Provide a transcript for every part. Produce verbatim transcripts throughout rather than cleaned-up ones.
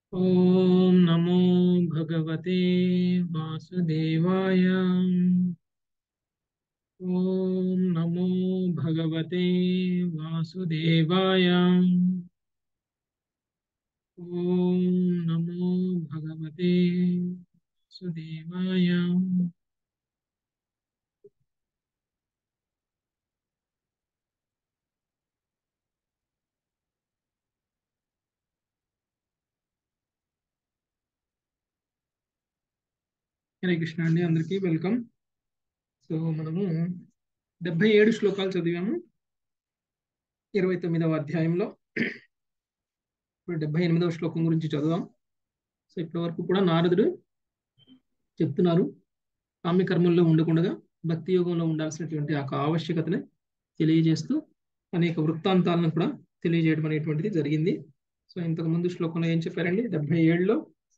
ओम नमो भगवते वासुदेवाय। ओम नमो भगवते वासुदेवाय। ओम नमो भगवते वासुदेवाय। హరే కృష్ణ అండి, అందరికీ వెల్కమ్. సో మనము డెబ్బై ఏడు శ్లోకాలు చదివాము ఇరవై తొమ్మిదవ అధ్యాయంలో. ఇప్పుడు డెబ్బై ఎనిమిదవ శ్లోకం గురించి చదుదాం. సో ఇప్పటి వరకు కూడా నారదుడు చెప్తున్నారు, కామ్యకర్మల్లో ఉండకుండా భక్తి యోగంలో ఉండాల్సినటువంటి ఆ ఆవశ్యకతని తెలియజేస్తూ అనేక వృత్తాంతాలను కూడా తెలియజేయడం అనేటువంటిది జరిగింది. సో ఇంతకు ముందు శ్లోకంలో ఏం చెప్పారండి? డెబ్బై ఏడులో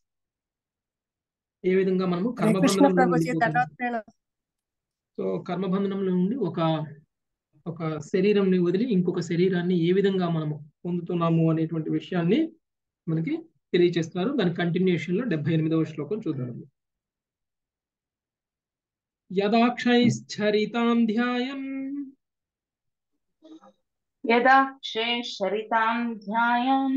ఏ విధంగా మనము హరే కృష్ణ కర్మబంధనంలో ప్రభుజీ, ఉండిపోతున్నాం. దండవత్ ప్రణామం. సో కర్మబంధనంలో ఉండి ఒక ఒక శరీరంని వదిలి ఇంకొక శరీరాన్ని ఏ విధంగా మనము పొందుతున్నాము అనేటువంటి విషయాన్ని మనకి తెలియజేస్తున్నారు. దాని కంటిన్యూషన్ లో డెబ్బై ఎనిమిదవ శ్లోకం చూద్దాం. యదాక్షైశ్చరితాం ధ్యాయం యదాక్షైశ్చరితాం ధ్యాయం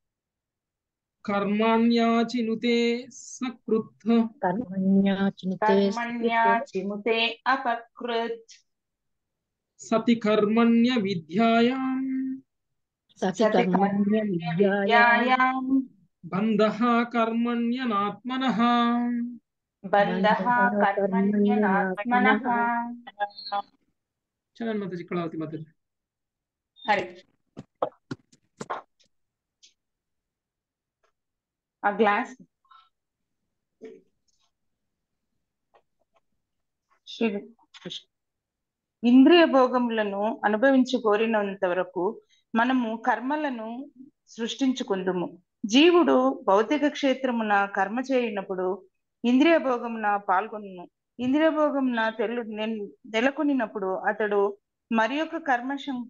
కర్మాణ్యాచినుతే సకృత్ కర్మణ్యాచినుతే కర్మణ్యాచిముతే అపకృత్ సతి కర్మణ్య విద్యాయాం సతి కర్మణ్య విద్యాయాం బంధః కర్మణ్యనాత్మనః. బంధః కర్మణ్యనాత్మనః. చరణ్ మాతాజీ, కళావతి మాతాజీ. హరి ఆ గ్లాస్ శ్రీ కృష్ణ. ఇంద్రియ భోగములను అనుభవించి కోరినంత వరకు మనము కర్మలను సృష్టించుకుందుము. జీవుడు భౌతిక క్షేత్రమున కర్మ చేయనప్పుడు ఇంద్రియ భోగమున పాల్గొను. ఇంద్రియ భోగమున తెలు నెలకొనినప్పుడు అతడు మరి యొక్క కర్మ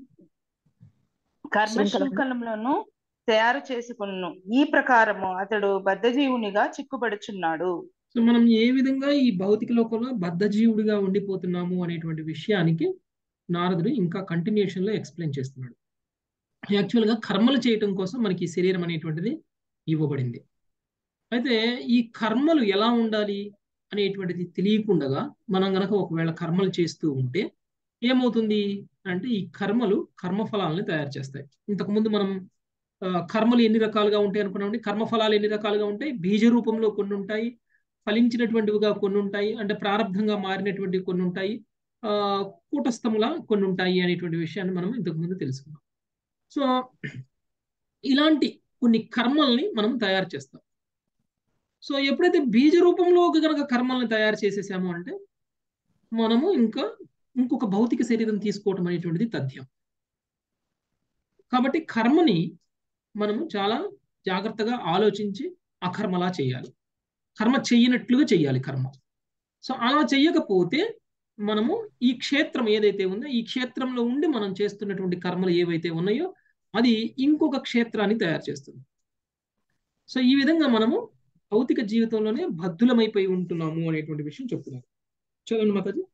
కర్మ శృంఖలంలోను తయారు చేసుకును. ఈ ప్రకారము అతడు బద్ధజీవునిగా చిక్కుబడుచున్నాడు. సో మనం ఏ విధంగా ఈ భౌతిక లోకంలో బద్ధజీవుడిగా ఉండిపోతున్నాము అనేటువంటి విషయానికి నారదుడు ఇంకా కంటిన్యూషన్ లో ఎక్స్ప్లెయిన్ చేస్తున్నాడు. యాక్చువల్గా కర్మలు చేయటం కోసం మనకి ఈ శరీరం అనేటువంటిది ఇవ్వబడింది. అయితే ఈ కర్మలు ఎలా ఉండాలి అనేటువంటిది తెలియకుండా మనం గనక ఒకవేళ కర్మలు చేస్తూ ఉంటే ఏమవుతుంది అంటే, ఈ కర్మలు కర్మఫలాలను తయారు చేస్తాయి. ఇంతకుముందు మనం కర్మలు ఎన్ని రకాలుగా ఉంటాయి అనుకున్నామండి. కర్మఫలాలు ఎన్ని రకాలుగా ఉంటాయి? బీజ రూపంలో కొన్ని ఉంటాయి, ఫలించినటువంటివిగా కొన్ని ఉంటాయి, అంటే ప్రారంభంగా మారినటువంటివి కొన్ని ఉంటాయి, ఆ కూటస్థములా కొన్ని ఉంటాయి అనేటువంటి విషయాన్ని మనం ఇంతకుముందు తెలుసుకున్నాం. సో ఇలాంటి కొన్ని కర్మల్ని మనం తయారు చేస్తాం. సో ఎప్పుడైతే బీజ రూపంలో కనుక కర్మల్ని తయారు చేసేసామో అంటే మనము ఇంకా ఇంకొక భౌతిక శరీరం తీసుకోవటం అనేటువంటిది తథ్యం. కాబట్టి కర్మని మనము చాలా జాగ్రత్తగా ఆలోచించి ఆ కర్మలా చేయాలి, కర్మ చెయ్యనట్లుగా చెయ్యాలి కర్మ. సో అలా చెయ్యకపోతే మనము ఈ క్షేత్రం ఏదైతే ఉందో ఈ క్షేత్రంలో ఉండి మనం చేస్తున్నటువంటి కర్మలు ఏవైతే ఉన్నాయో అది ఇంకొక క్షేత్రాన్ని తయారు చేస్తుంది. సో ఈ విధంగా మనము భౌతిక జీవితంలోనే బద్ధులమైపోయి ఉంటున్నాము అనేటువంటి విషయం చెప్తున్నారు. చదవండి మాతాజీ.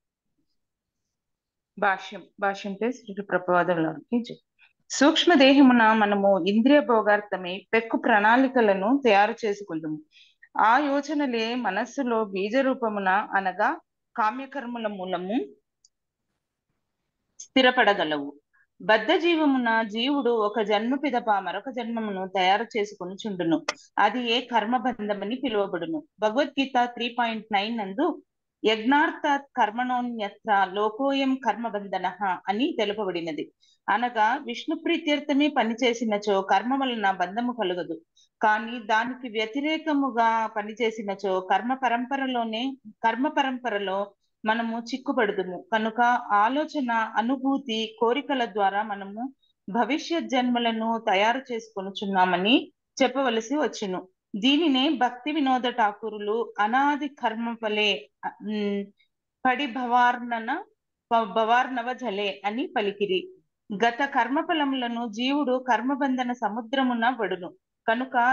భాష్యం భాష్యం శ్రీ ప్రభుపాదులకి. సూక్ష్మదేహమున మనము ఇంద్రియ భోగార్థమై పెక్కు ప్రణాళికలను తయారు చేసుకుందాము. ఆ యోచనలే మనస్సులో బీజ రూపమున అనగా కామ్యకర్మల మూలము స్థిరపడగలవు. బద్ధ జీవమున జీవుడు ఒక జన్మ పిదప మరొక జన్మమును తయారు చేసుకుని చుండును. అది ఏ కర్మబంధమని పిలువబడును. భగవద్గీత త్రీ పాయింట్ నైన్ నందు యజ్ఞార్థాత్ కర్మణోన్యత్ర లోకోయం కర్మబంధన అని తెలుపబడినది. అనగా విష్ణు ప్రీత్యర్థమే పనిచేసినచో కర్మ వలన బంధము కలుగదు, కానీ దానికి వ్యతిరేకముగా పనిచేసినచో కర్మ పరంపరలోనే కర్మ పరంపరలో మనము చిక్కుపడుదుము. కనుక ఆలోచన, అనుభూతి, కోరికల ద్వారా మనము భవిష్యత్ జన్మలను తయారు చేసుకొనుచున్నామని చెప్పవలసి వచ్చును. దీనినే భక్తి వినోద ఠాకూరులు అనాది కర్మ ఫలే పడి భవార్ణన భవార్ణవ జలే అని పలికిరి. గత కర్మఫలములను జీవుడు కర్మబంధన సముద్రమున పడును. కనుక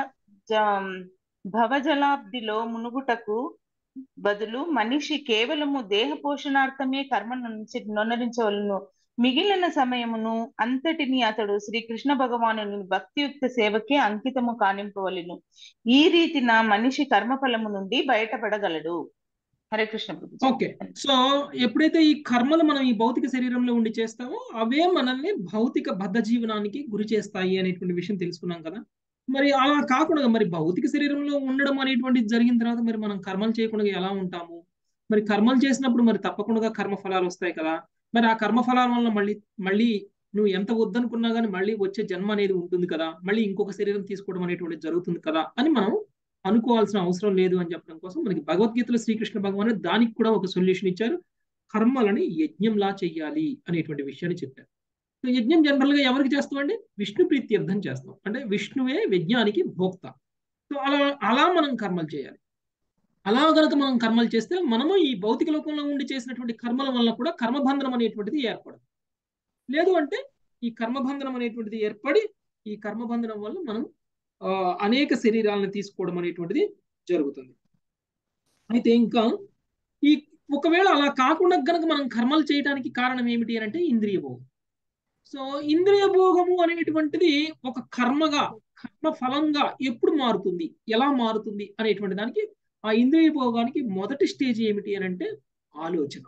జ- భవజలాబ్దిలో మునుగుటకు బదులు మనిషి కేవలము దేహ పోషణార్థమే కర్మ నుంచి నొనరించవలను. మిగిలిన సమయమును అంతటిని అతడు శ్రీకృష్ణ భగవానుని భక్తియుక్త సేవకే అంకితము కానింపవలెను. ఈ రీతిన మనిషి కర్మఫలము నుండి బయటపడగలడు. హరే కృష్ణ ప్రభుజీ. ఓకే. సో ఎప్పుడైతే ఈ కర్మలు మనం ఈ భౌతిక శరీరంలో ఉండి చేస్తామో అవే మనల్ని భౌతిక బద్ధ జీవనానికి గురి చేస్తాయి అనేటువంటి విషయం తెలుసుకున్నాం కదా. మరి అలా కాకుండా మరి భౌతిక శరీరంలో ఉండడం అనేటువంటిది జరిగిన తర్వాత మరి మనం కర్మలు చేయకుండా ఎలా ఉంటాము? మరి కర్మలు చేసినప్పుడు మరి తప్పకుండా కర్మ ఫలాలు వస్తాయి కదా. మరి ఆ కర్మ ఫలాల వల్ల మళ్ళీ మళ్ళీ నువ్వు ఎంత వద్దనుకున్నా కానీ మళ్ళీ వచ్చే జన్మ అనేది ఉంటుంది కదా, మళ్ళీ ఇంకొక శరీరం తీసుకోవడం అనేటువంటిది జరుగుతుంది కదా అని మనం అనుకోవాల్సిన అవసరం లేదు అని చెప్పడం కోసం మనకి భగవద్గీతలో శ్రీకృష్ణ భగవాను దానికి కూడా ఒక సొల్యూషన్ ఇచ్చారు. కర్మలని యజ్ఞంలా చెయ్యాలి అనేటువంటి విషయాన్ని చెప్పారు. సో యజ్ఞం జనరల్ గా ఎవరికి చేస్తామండి? విష్ణు ప్రీత్యర్థం చేస్తాం. అంటే విష్ణువే యజ్ఞానికి భోక్త. సో అలా అలా మనం కర్మలు చేయాలి. అలా కనుక మనం కర్మలు చేస్తే మనము ఈ భౌతిక లోకంలో ఉండి చేసినటువంటి కర్మల వల్ల కూడా కర్మబంధనం అనేటువంటిది ఏర్పడదు. లేదు అంటే ఈ కర్మబంధనం అనేటువంటిది ఏర్పడి ఈ కర్మబంధనం వల్ల మనం ఆ అనేక శరీరాలను తీసుకోవడం అనేటువంటిది జరుగుతుంది. అయితే ఇంకా ఈ ఒకవేళ అలా కాకుండా కనుక మనం కర్మలు చేయడానికి కారణం ఏమిటి అని అంటే ఇంద్రియ భోగం. సో ఇంద్రియ భోగము అనేటువంటిది ఒక కర్మగా కర్మ ఫలంగా ఎప్పుడు మారుతుంది, ఎలా మారుతుంది అనేటువంటి దానికి ఆ ఇంద్రియ భోగానికి మొదటి స్టేజ్ ఏమిటి అని అంటే ఆలోచన.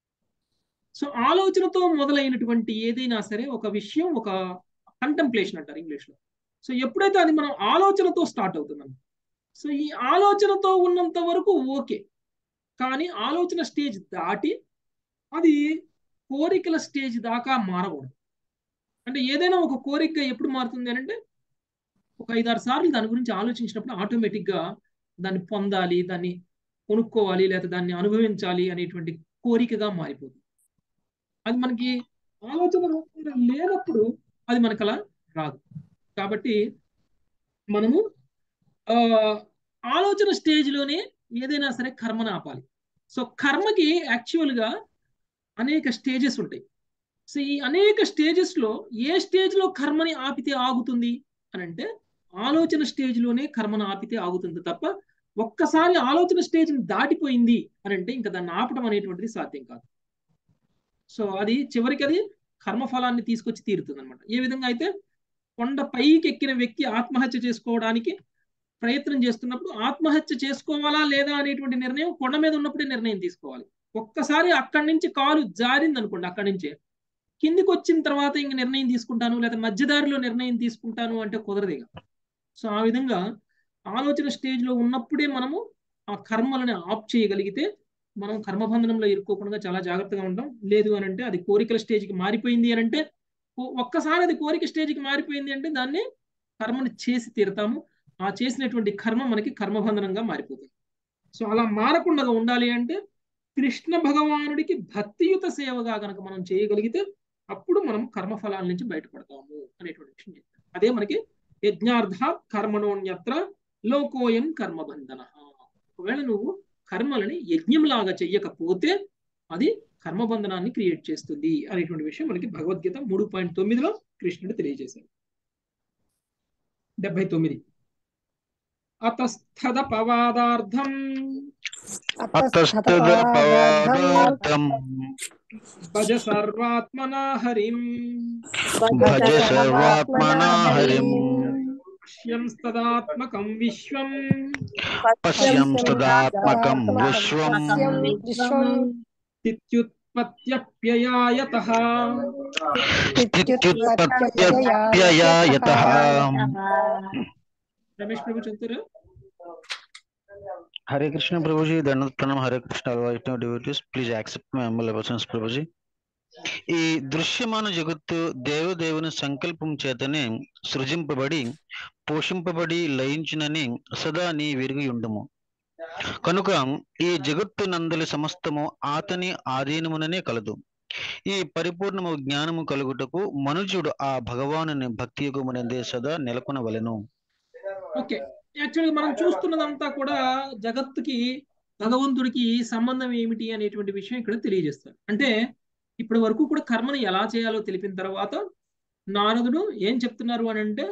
సో ఆలోచనతో మొదలైనటువంటి ఏదైనా సరే ఒక విషయం ఒక కంటెంప్లేషన్ అంటారు ఇంగ్లీష్ లో. సో ఎప్పుడైతే అది మనం ఆలోచనతో స్టార్ట్ అవుతుందన్నమాట. సో ఈ ఆలోచనతో ఉన్నంత వరకు ఓకే, కానీ ఆలోచన స్టేజ్ దాటి అది కోరికల స్టేజ్ దాకా మారకూడదు. అంటే ఏదైనా ఒక కోరిక ఎప్పుడు మారుతుంది అని అంటే ఒక ఐదారు సార్లు దాని గురించి ఆలోచించినప్పుడు ఆటోమేటిక్ గా దాన్ని పొందాలి, దాన్ని కొనుక్కోవాలి, లేదా దాన్ని అనుభవించాలి అనేటువంటి కోరికగా మారిపోతుంది. అది మనకి ఆలోచన రూపంలో లేనప్పుడు అది మనకు అలా రాదు. కాబట్టి మనము ఆ ఆలోచన స్టేజ్లోనే ఏదైనా సరే కర్మను ఆపాలి. సో కర్మకి యాక్చువల్గా అనేక స్టేజెస్ ఉంటాయి. సో ఈ అనేక స్టేజెస్లో ఏ స్టేజ్లో కర్మని ఆపితే ఆగుతుంది అని అంటే ఆలోచన స్టేజ్లోనే కర్మను ఆపితే ఆగుతుంది తప్ప ఒక్కసారి ఆలోచన స్టేజ్ని దాటిపోయింది అని అంటే ఇంకా దాన్ని ఆపడం అనేటువంటిది సాధ్యం కాదు. సో అది చివరికి అది కర్మఫలాన్ని తీసుకొచ్చి తీరుతుంది అనమాట. ఏ విధంగా అయితే కొండ పైకి ఎక్కిన వ్యక్తి ఆత్మహత్య చేసుకోవడానికి ప్రయత్నం చేస్తున్నప్పుడు ఆత్మహత్య చేసుకోవాలా లేదా అనేటువంటి నిర్ణయం కొండ మీద ఉన్నప్పుడే నిర్ణయం తీసుకోవాలి. ఒక్కసారి అక్కడి నుంచి కాలు జారింది అనుకోండి, అక్కడి నుంచే కిందికి వచ్చిన తర్వాత ఇంక నిర్ణయం తీసుకుంటాను లేదా మధ్యదారిలో నిర్ణయం తీసుకుంటాను అంటే కుదరదు ఇక. సో ఆ విధంగా ఆలోచన స్టేజ్లో ఉన్నప్పుడే మనము ఆ కర్మలని ఆఫ్ చేయగలిగితే మనం కర్మబంధనంలో ఇరుక్కోకుండా చాలా జాగ్రత్తగా ఉంటాం. లేదు అని అంటే అది కోరికల స్టేజ్కి మారిపోయింది అని అంటే ఒక్కసారి అది కోరిక స్టేజ్కి మారిపోయింది అంటే దాన్ని కర్మని చేసి తీరుతాము. ఆ చేసినటువంటి కర్మ మనకి కర్మబంధనంగా మారిపోతుంది. సో అలా మారకుండా ఉండాలి అంటే కృష్ణ భగవానుడికి భక్తియుత సేవగా కనుక మనం చేయగలిగితే అప్పుడు మనం కర్మఫలాల నుంచి బయటపడతాము అనేటువంటి విషయం చెప్తాం. అదే మనకి యజ్ఞార్థ కర్మణోన్యత్ర లోకోయం కర్మబంధన. ఒకవేళ నువ్వు కర్మలని యజ్ఞంలాగా చెయ్యకపోతే అది కర్మబంధనాన్ని క్రియేట్ చేస్తుంది అనేటువంటి విషయం మనకి భగవద్గీత మూడు పాయింట్ తొమ్మిదిలో కృష్ణుడు తెలియజేశారు. డెబ్బై తొమ్మిది అతస్థదపవాదార్థం అతస్థదపవాదార్థం భజ సర్వాత్మనా హరిం భజ సర్వాత్మనా హరిం పశ్యం తదాత్మకం విశ్వం పశ్యం తదాత్మకం విశ్వం స్థిత్యుత్పత్త్యప్యయాయతః స్థిత్యుత్పత్త్యప్యయాయతః. రమేష్ ప్రభు చదువుతారా? హరే కృష్ణ ప్రభుజీ, దండవత్ ప్రణామం. Hare Krishna Vaishnav devotees, please accept my humble obeisances ప్రభుజీ. ఈ దృశ్యమాన జగత్తు దేవదేవుని సంకల్పం చేతనే సృజింపబడి పోషింపబడి లయించునని సదా నీ విరిగి ఉండుము. కనుక ఈ జగత్తు నందలి సమస్తము ఆతని ఆధీనముననే కలదు. ఈ పరిపూర్ణము జ్ఞానము కలుగుటకు మనుజుడు ఆ భగవానుని భక్తి యుగమునందే సదా నెలకొనవలెను. ఓకే, యాక్చువల్గా మనం చూస్తున్నదంతా కూడా జగత్తుకి భగవంతుడికి సంబంధం ఏమిటి అనేటువంటి విషయం ఇక్కడ తెలియజేస్తారు. అంటే ఇప్పటి వరకు కూడా కర్మను ఎలా చేయాలో తెలిపిన తర్వాత నారదుడు ఏం చెప్తున్నారు అని అంటే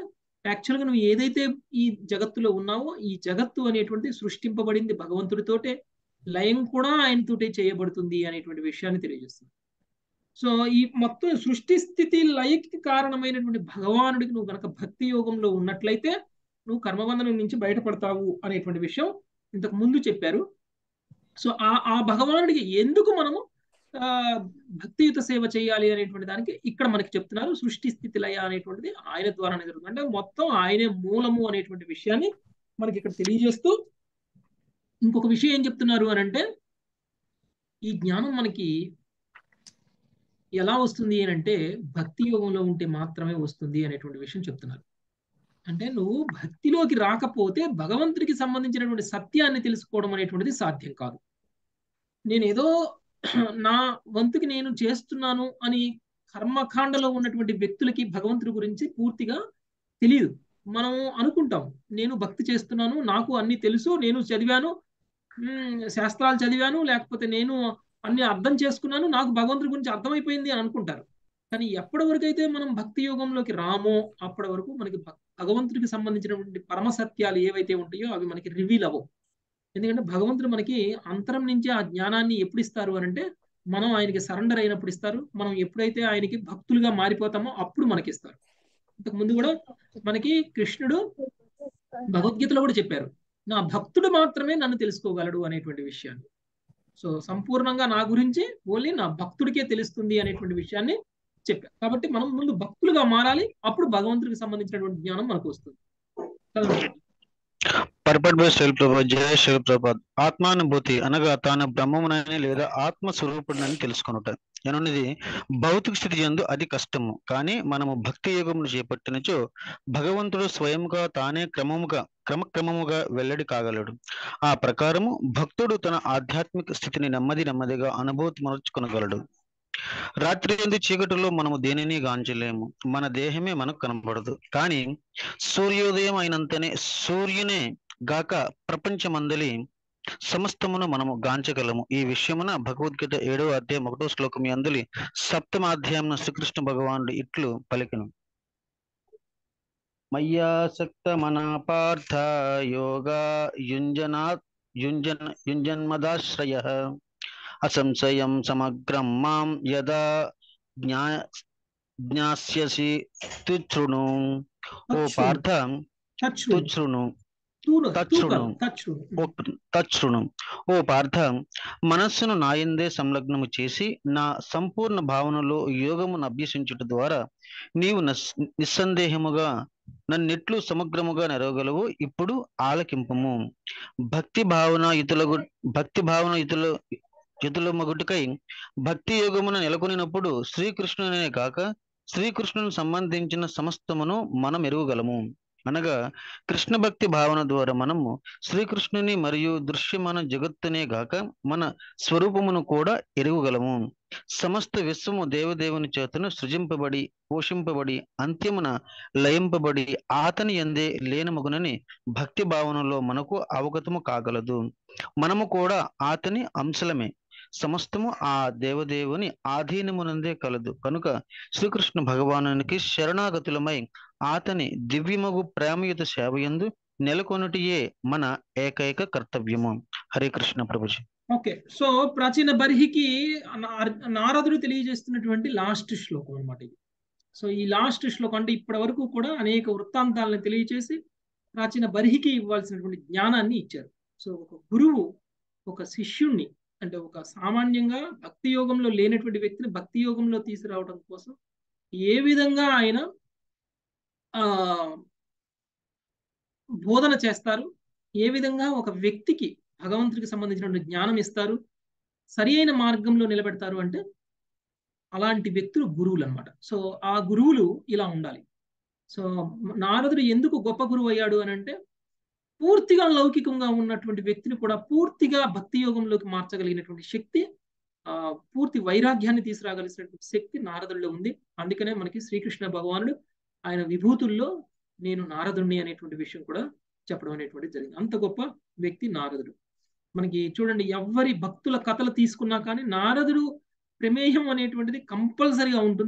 యాక్చువల్గా నువ్వు ఏదైతే ఈ జగత్తులో ఉన్నావో ఈ జగత్తు అనేటువంటిది సృష్టింపబడింది భగవంతుడితోటే, లయం కూడా ఆయనతోటే చేయబడుతుంది అనేటువంటి విషయాన్ని తెలియజేస్తుంది. సో ఈ మొత్తం సృష్టి స్థితి లయకి కారణమైనటువంటి భగవానుడికి నువ్వు గనక భక్తి యోగంలో ఉన్నట్లయితే నువ్వు కర్మబంధనం నుంచి బయటపడతావు అనేటువంటి విషయం ఇంతకు ముందు చెప్పారు. సో ఆ ఆ భగవానుడికి ఎందుకు మనము ఆ భక్తియుత సేవ చేయాలి అనేటువంటి దానికి ఇక్కడ మనకి చెప్తున్నారు. సృష్టి స్థితి లయ అనేటువంటిది ఆయన ద్వారానే జరుగుతుంది. అంటే మొత్తం ఆయనే మూలము అనేటువంటి విషయాన్ని మనకి ఇక్కడ తెలియజేస్తూ ఇంకొక విషయం ఏం చెప్తున్నారు అని అంటే, ఈ జ్ఞానం మనకి ఎలా వస్తుంది అని అంటే భక్తి యోగంలో ఉంటే మాత్రమే వస్తుంది అనేటువంటి విషయం చెప్తున్నారు. అంటే నువ్వు భక్తిలోకి రాకపోతే భగవంతుడికి సంబంధించినటువంటి సత్యాన్ని తెలుసుకోవడం అనేటువంటిది సాధ్యం కాదు. నేను ఏదో నా వంతుకి నేను చేస్తున్నాను అని కర్మకాండలో ఉన్నటువంటి వ్యక్తులకి భగవంతుడి గురించి పూర్తిగా తెలియదు. మనం అనుకుంటాం నేను భక్తి చేస్తున్నాను, నాకు అన్ని తెలుసు, నేను చదివాను, శాస్త్రాలు చదివాను, లేకపోతే నేను అన్ని అర్థం చేసుకున్నాను, నాకు భగవంతుడి గురించి అర్థమైపోయింది అని అనుకుంటారు. కానీ ఎప్పటి వరకు అయితే మనం భక్తి యోగంలోకి రామో అప్పటి వరకు మనకి భగవంతుడికి సంబంధించినటువంటి పరమ సత్యాలు ఏవైతే ఉంటాయో అవి మనకి రివీల్ అవ్వవు. ఎందుకంటే భగవంతుడు మనకి అంతరం నుంచి ఆ జ్ఞానాన్ని ఎప్పుడు ఇస్తారు అని అంటే మనం ఆయనకి సరెండర్ అయినప్పుడు ఇస్తారు. మనం ఎప్పుడైతే ఆయనకి భక్తులుగా మారిపోతామో అప్పుడు మనకి ఇస్తారు. ఇంతకు ముందు కూడా మనకి కృష్ణుడు భగవద్గీతలో కూడా చెప్పారు, నా భక్తుడు మాత్రమే నన్ను తెలుసుకోగలడు అనేటువంటి విషయాన్ని. సో సంపూర్ణంగా నా గురించి ఓన్లీ నా భక్తుడికే తెలుస్తుంది అనేటువంటి విషయాన్ని చెప్పారు. కాబట్టి మనం ముందు భక్తులుగా మారాలి, అప్పుడు భగవంతుడికి సంబంధించినటువంటి జ్ఞానం మనకు వస్తుంది. Purport by Shail Prabhat. జయ శైల్ ప్రభాత్. ఆత్మానుభూతి అనగా తాను బ్రహ్మమునని లేదా ఆత్మ స్వరూపుడిని తెలుసుకొనుట ఎనున్నది భౌతిక స్థితి యందు అది కష్టము. కానీ మనము భక్తి యోగమును చేపట్టినచో భగవంతుడు స్వయంగా తానే క్రమముగా క్రమక్రమముగా వెల్లడి కాగలడు. ఆ ప్రకారము భక్తుడు తన ఆధ్యాత్మిక స్థితిని నెమ్మది నెమ్మదిగా అనుభూతి మరచుకొనగలడు. రాత్రి ఎందు చీకటిలో మనము దేనిని గాంచలేము, మన దేహమే మనకు కనబడదు. కానీ సూర్యోదయం అయినంతనే సూర్యునే గాక ప్రపంచమందలి సమస్తమును మనము గాంచగలము. ఈ విషయమున భగవద్గీత ఏడవ అధ్యాయం ఒకటో శ్లోకం అందులి సప్తమాధ్యాయం శ్రీకృష్ణ భగవానుడు ఇట్లు పలికెను. మయ్యాసక్త మన పార్థ యోగా యుంజనా యుంజన్ యుంజన్మదాశ్రయ అసంశయం సమగ్రం మాం యదా జ్ఞా జ్ఞాస్యసి తుచ్ఛృణు. ఓ పార్థ తుచ్ఛృణు తచ్ఛృణు తచ్ఛృణు ఓ పార్థ, మనస్సును నాయందే సంలగ్నము చేసి నా సంపూర్ణ భావనలో యోగమును అభ్యసించుట ద్వారా నీవు నిస్సందేహముగా నన్నెట్లు సమగ్రముగా నెరవగలవు. ఇప్పుడు ఆలకింపము. భక్తి భావన ఇతుల భక్తి భావన ఇతుల ఇతుల మగుటికై భక్తి యోగమును నెలకొనినప్పుడు శ్రీకృష్ణునే కాక శ్రీకృష్ణుని సంబంధించిన సమస్తమును మనం ఎరుగగలము. అనగా కృష్ణ భక్తి భావన ద్వారా మనము శ్రీకృష్ణుని మరియు దృశ్యమాన జగత్తునే గాక మన స్వరూపమును కూడా ఎరుగగలము. సమస్త విశ్వము దేవదేవుని చేతను సృజింపబడి పోషింపబడి అంత్యమున లయింపబడి ఆతని యందే లేనమగునని భక్తి భావనలో మనకు అవగతము కాగలదు. మనము కూడా ఆతని అంశలమే. సమస్తము ఆ దేవదేవుని ఆధీనమునందే కలదు. కనుక శ్రీకృష్ణ భగవానునికి శరణాగతులమై ఆతని దివ్యమగు ప్రేమయుత సేవయందు నెలకొనుటియే మన ఏకైక కర్తవ్యము. హరే కృష్ణ ప్రభుజీ. ఓకే, సో ప్రాచీన బర్హికి నారదుడు తెలియజేస్తున్నటువంటి లాస్ట్ శ్లోకం అనమాట ఇది. సో ఈ లాస్ట్ శ్లోకం అంటే ఇప్పటి వరకు కూడా అనేక వృత్తాంతాలను తెలియజేసి ప్రాచీన బర్హికి ఇవ్వాల్సినటువంటి జ్ఞానాన్ని ఇచ్చారు. సో ఒక గురువు ఒక శిష్యుణ్ణి అంటే ఒక సామాన్యంగా భక్తి యోగంలో లేనటువంటి వ్యక్తిని భక్తి యోగంలో తీసుకురావడం కోసం ఏ విధంగా ఆయన ఆ బోధన చేస్తారు, ఏ విధంగా ఒక వ్యక్తికి భగవంతుడికి సంబంధించినటువంటి జ్ఞానం ఇస్తారు, సరి అయిన మార్గంలో నిలబెడతారు అంటే అలాంటి వ్యక్తులు గురువులు అనమాట. సో ఆ గురువులు ఇలా ఉండాలి. సో నారదుడు ఎందుకు గొప్ప గురువు అయ్యాడు అని అంటే పూర్తిగా లౌకికంగా ఉన్నటువంటి వ్యక్తిని కూడా పూర్తిగా భక్తి యోగంలోకి మార్చగలిగినటువంటి శక్తి, ఆ పూర్తి వైరాగ్యాన్ని తీసుకురాగలిగినటువంటి శక్తి నారదుడిలో ఉంది. అందుకనే మనకి శ్రీకృష్ణ భగవానుడు ఆయన విభూతుల్లో నేను నారదుడిని అనేటువంటి విషయం కూడా చెప్పడం అనేటువంటి జరిగింది. అంత గొప్ప వ్యక్తి నారదుడు. మనకి చూడండి, ఎవరి భక్తుల కథలు తీసుకున్నా కానీ నారదుడు ప్రమేయం అనేటువంటిది కంపల్సరిగా ఉంటుంది.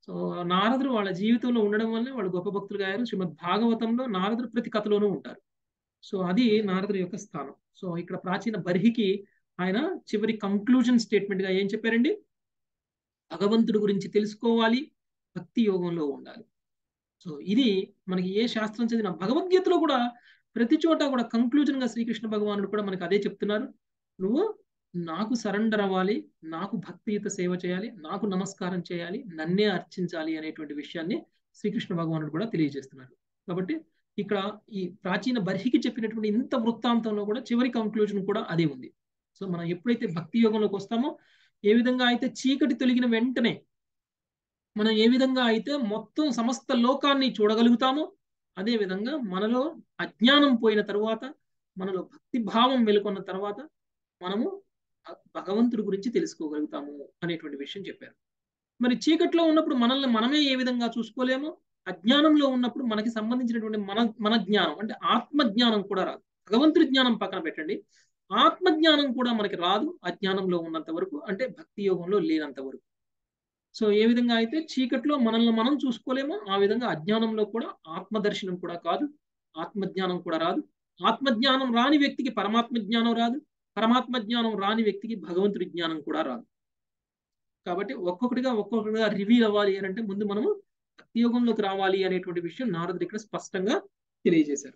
సో నారదుడు వాళ్ళ జీవితంలో ఉండడం వల్లే వాళ్ళు గొప్ప భక్తులుగా అయ్యారు. శ్రీమద్ భాగవతంలో నారదుడు ప్రతి కథలోనూ ఉంటారు. సో అది నారదుడి యొక్క స్థానం. సో ఇక్కడ ప్రాచీన బర్హికి ఆయన చివరి కంక్లూజన్ స్టేట్మెంట్ గా ఏం చెప్పారండి? భగవంతుడి గురించి తెలుసుకోవాలి, భక్తి యోగంలో ఉండాలి. సో ఇది మనకి ఏ శాస్త్రం చదివిన, భగవద్గీతలో కూడా ప్రతి చోట కూడా కంక్లూజన్ గా శ్రీకృష్ణ భగవానుడు కూడా మనకి అదే చెప్తున్నారు. నువ్వు నాకు సరెండర్ అవ్వాలి, నాకు భక్తియుత సేవ చేయాలి, నాకు నమస్కారం చేయాలి, నన్నే అర్చించాలి అనేటువంటి విషయాన్ని శ్రీకృష్ణ భగవానుడు కూడా తెలియజేస్తున్నారు. కాబట్టి ఇక్కడ ఈ ప్రాచీన బర్హికి చెప్పినటువంటి ఇంత వృత్తాంతంలో కూడా చివరి కంక్లూజన్ కూడా అదే ఉంది. సో మనం ఎప్పుడైతే భక్తి యోగంలోకి వస్తామో, ఏ విధంగా అయితే చీకటి తొలగిన వెంటనే మనం ఏ విధంగా అయితే మొత్తం సమస్త లోకాన్ని చూడగలుగుతామో, అదే విధంగా మనలో అజ్ఞానం పోయిన తరువాత, మనలో భక్తి భావం వెలుకొన్న తర్వాత మనము భగవంతుడి గురించి తెలుసుకోగలుగుతాము అనేటువంటి విషయం చెప్పారు. మరి చీకట్లో ఉన్నప్పుడు మనల్ని మనమే ఏ విధంగా చూసుకోలేమో, అజ్ఞానంలో ఉన్నప్పుడు మనకి సంబంధించినటువంటి మన మన జ్ఞానం అంటే ఆత్మ జ్ఞానం కూడా రాదు. భగవంతుడి జ్ఞానం పక్కన పెట్టండి, ఆత్మ జ్ఞానం కూడా మనకి రాదు అజ్ఞానంలో ఉన్నంత వరకు, అంటే భక్తి యోగంలో లేనంత వరకు. సో ఏ విధంగా అయితే చీకట్లో మనల్ని మనం చూసుకోలేమో, ఆ విధంగా అజ్ఞానంలో కూడా ఆత్మదర్శనం కూడా కాదు, ఆత్మజ్ఞానం కూడా రాదు. ఆత్మజ్ఞానం రాని వ్యక్తికి పరమాత్మ జ్ఞానం రాదు, పరమాత్మ జ్ఞానం రాని వ్యక్తికి భగవంతుడి జ్ఞానం కూడా రాదు. కాబట్టి ఒక్కొక్కటిగా ఒక్కొక్కటిగా రివీల్ అవ్వాలి అని అంటే ముందు మనము భక్తి యోగంలోకి రావాలి అనేటువంటి విషయం నారదుడు ఇక్కడ స్పష్టంగా తెలియజేశారు.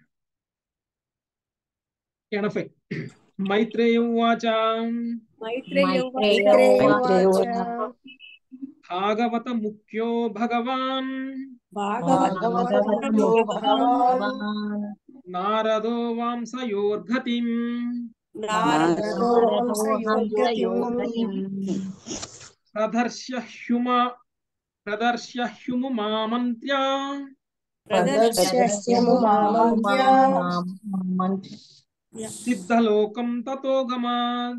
ఎనభై మైత్రేయ ఉవాచ భాగవత ముఖ్యో భగవాన్ నారదో వాంసయోర్గతిం ప్రదర్శ్య హ్యుమ ప్రదర్శ్య హ్యుము మామంత్య సిద్ధలోకం తతో గమాత్.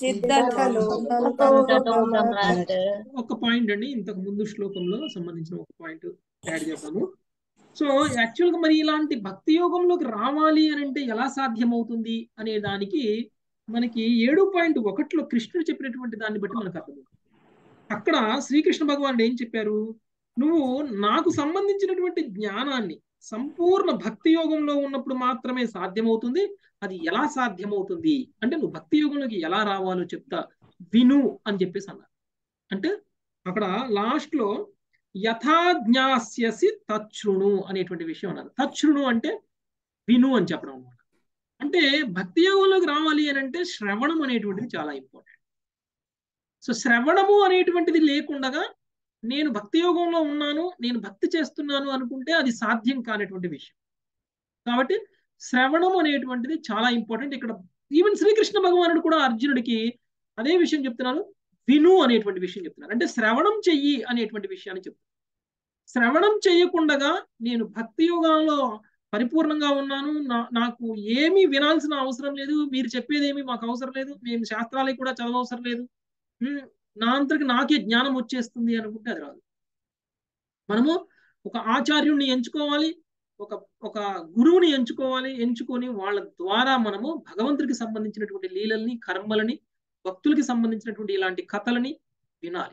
ఒక పాయింట్ అండి, ఇంతకు ముందు శ్లోకంలో సంబంధించిన ఒక పాయింట్ యాడ్ చేద్దాము. సో యాక్చువల్ గా మరి ఇలాంటి భక్తి యోగంలోకి రావాలి అని అంటే ఎలా సాధ్యమవుతుంది అనే దానికి మనకి ఏడు పాయింట్ ఒకటిలో కృష్ణుడు చెప్పినటువంటి దాన్ని బట్టి మనకు అర్థమవుతుంది. అక్కడ శ్రీకృష్ణ భగవానుడు ఏం చెప్పారు? నువ్వు నాకు సంబంధించినటువంటి జ్ఞానాన్ని సంపూర్ణ భక్తి యోగంలో ఉన్నప్పుడు మాత్రమే సాధ్యమవుతుంది. అది ఎలా సాధ్యమవుతుంది అంటే నువ్వు భక్తి యోగంలోకి ఎలా రావాలో చెప్తా విను అని చెప్పేసి అన్నారు. అంటే అక్కడ లాస్ట్ లో యథాజ్ఞాస్యసి తచ్ఛృణు అనేటువంటి విషయం అన్నారు. తచ్ఛృణు అంటే విను అని చెప్పడం అనమాట. అంటే భక్తి యోగంలోకి రావాలి అని అంటే శ్రవణం అనేటువంటిది చాలా ఇంపార్టెంట్. సో శ్రవణము అనేటువంటిది లేకుండా నేను భక్తి యోగంలో ఉన్నాను, నేను భక్తి చేస్తున్నాను అనుకుంటే అది సాధ్యం కానటువంటి విషయం. కాబట్టి శ్రవణం అనేటువంటిది చాలా ఇంపార్టెంట్. ఇక్కడ ఈవెన్ శ్రీకృష్ణ భగవానుడు కూడా అర్జునుడికి అదే విషయం చెప్తున్నారు, విను అనేటువంటి విషయం చెప్తున్నారు. అంటే శ్రవణం చెయ్యి అనేటువంటి విషయాన్ని చెప్తున్నారు. శ్రవణం చెయ్యకుండా నేను భక్తి యోగంలో పరిపూర్ణంగా ఉన్నాను, నా నాకు ఏమీ వినాల్సిన అవసరం లేదు, మీరు చెప్పేదేమీ మాకు అవసరం లేదు, మేము శాస్త్రాలకి కూడా చదవవసరం లేదు, నా అంతరికి నాకే జ్ఞానం వచ్చేస్తుంది అనుకుంటే అది రాదు. మనము ఒక ఆచార్యుడిని ఎంచుకోవాలి, ఒక ఒక గురువుని ఎంచుకోవాలి. ఎంచుకొని వాళ్ళ ద్వారా మనము భగవంతుడికి సంబంధించినటువంటి లీలల్ని, కర్మలని, భక్తులకి సంబంధించినటువంటి ఇలాంటి కథలని వినాలి.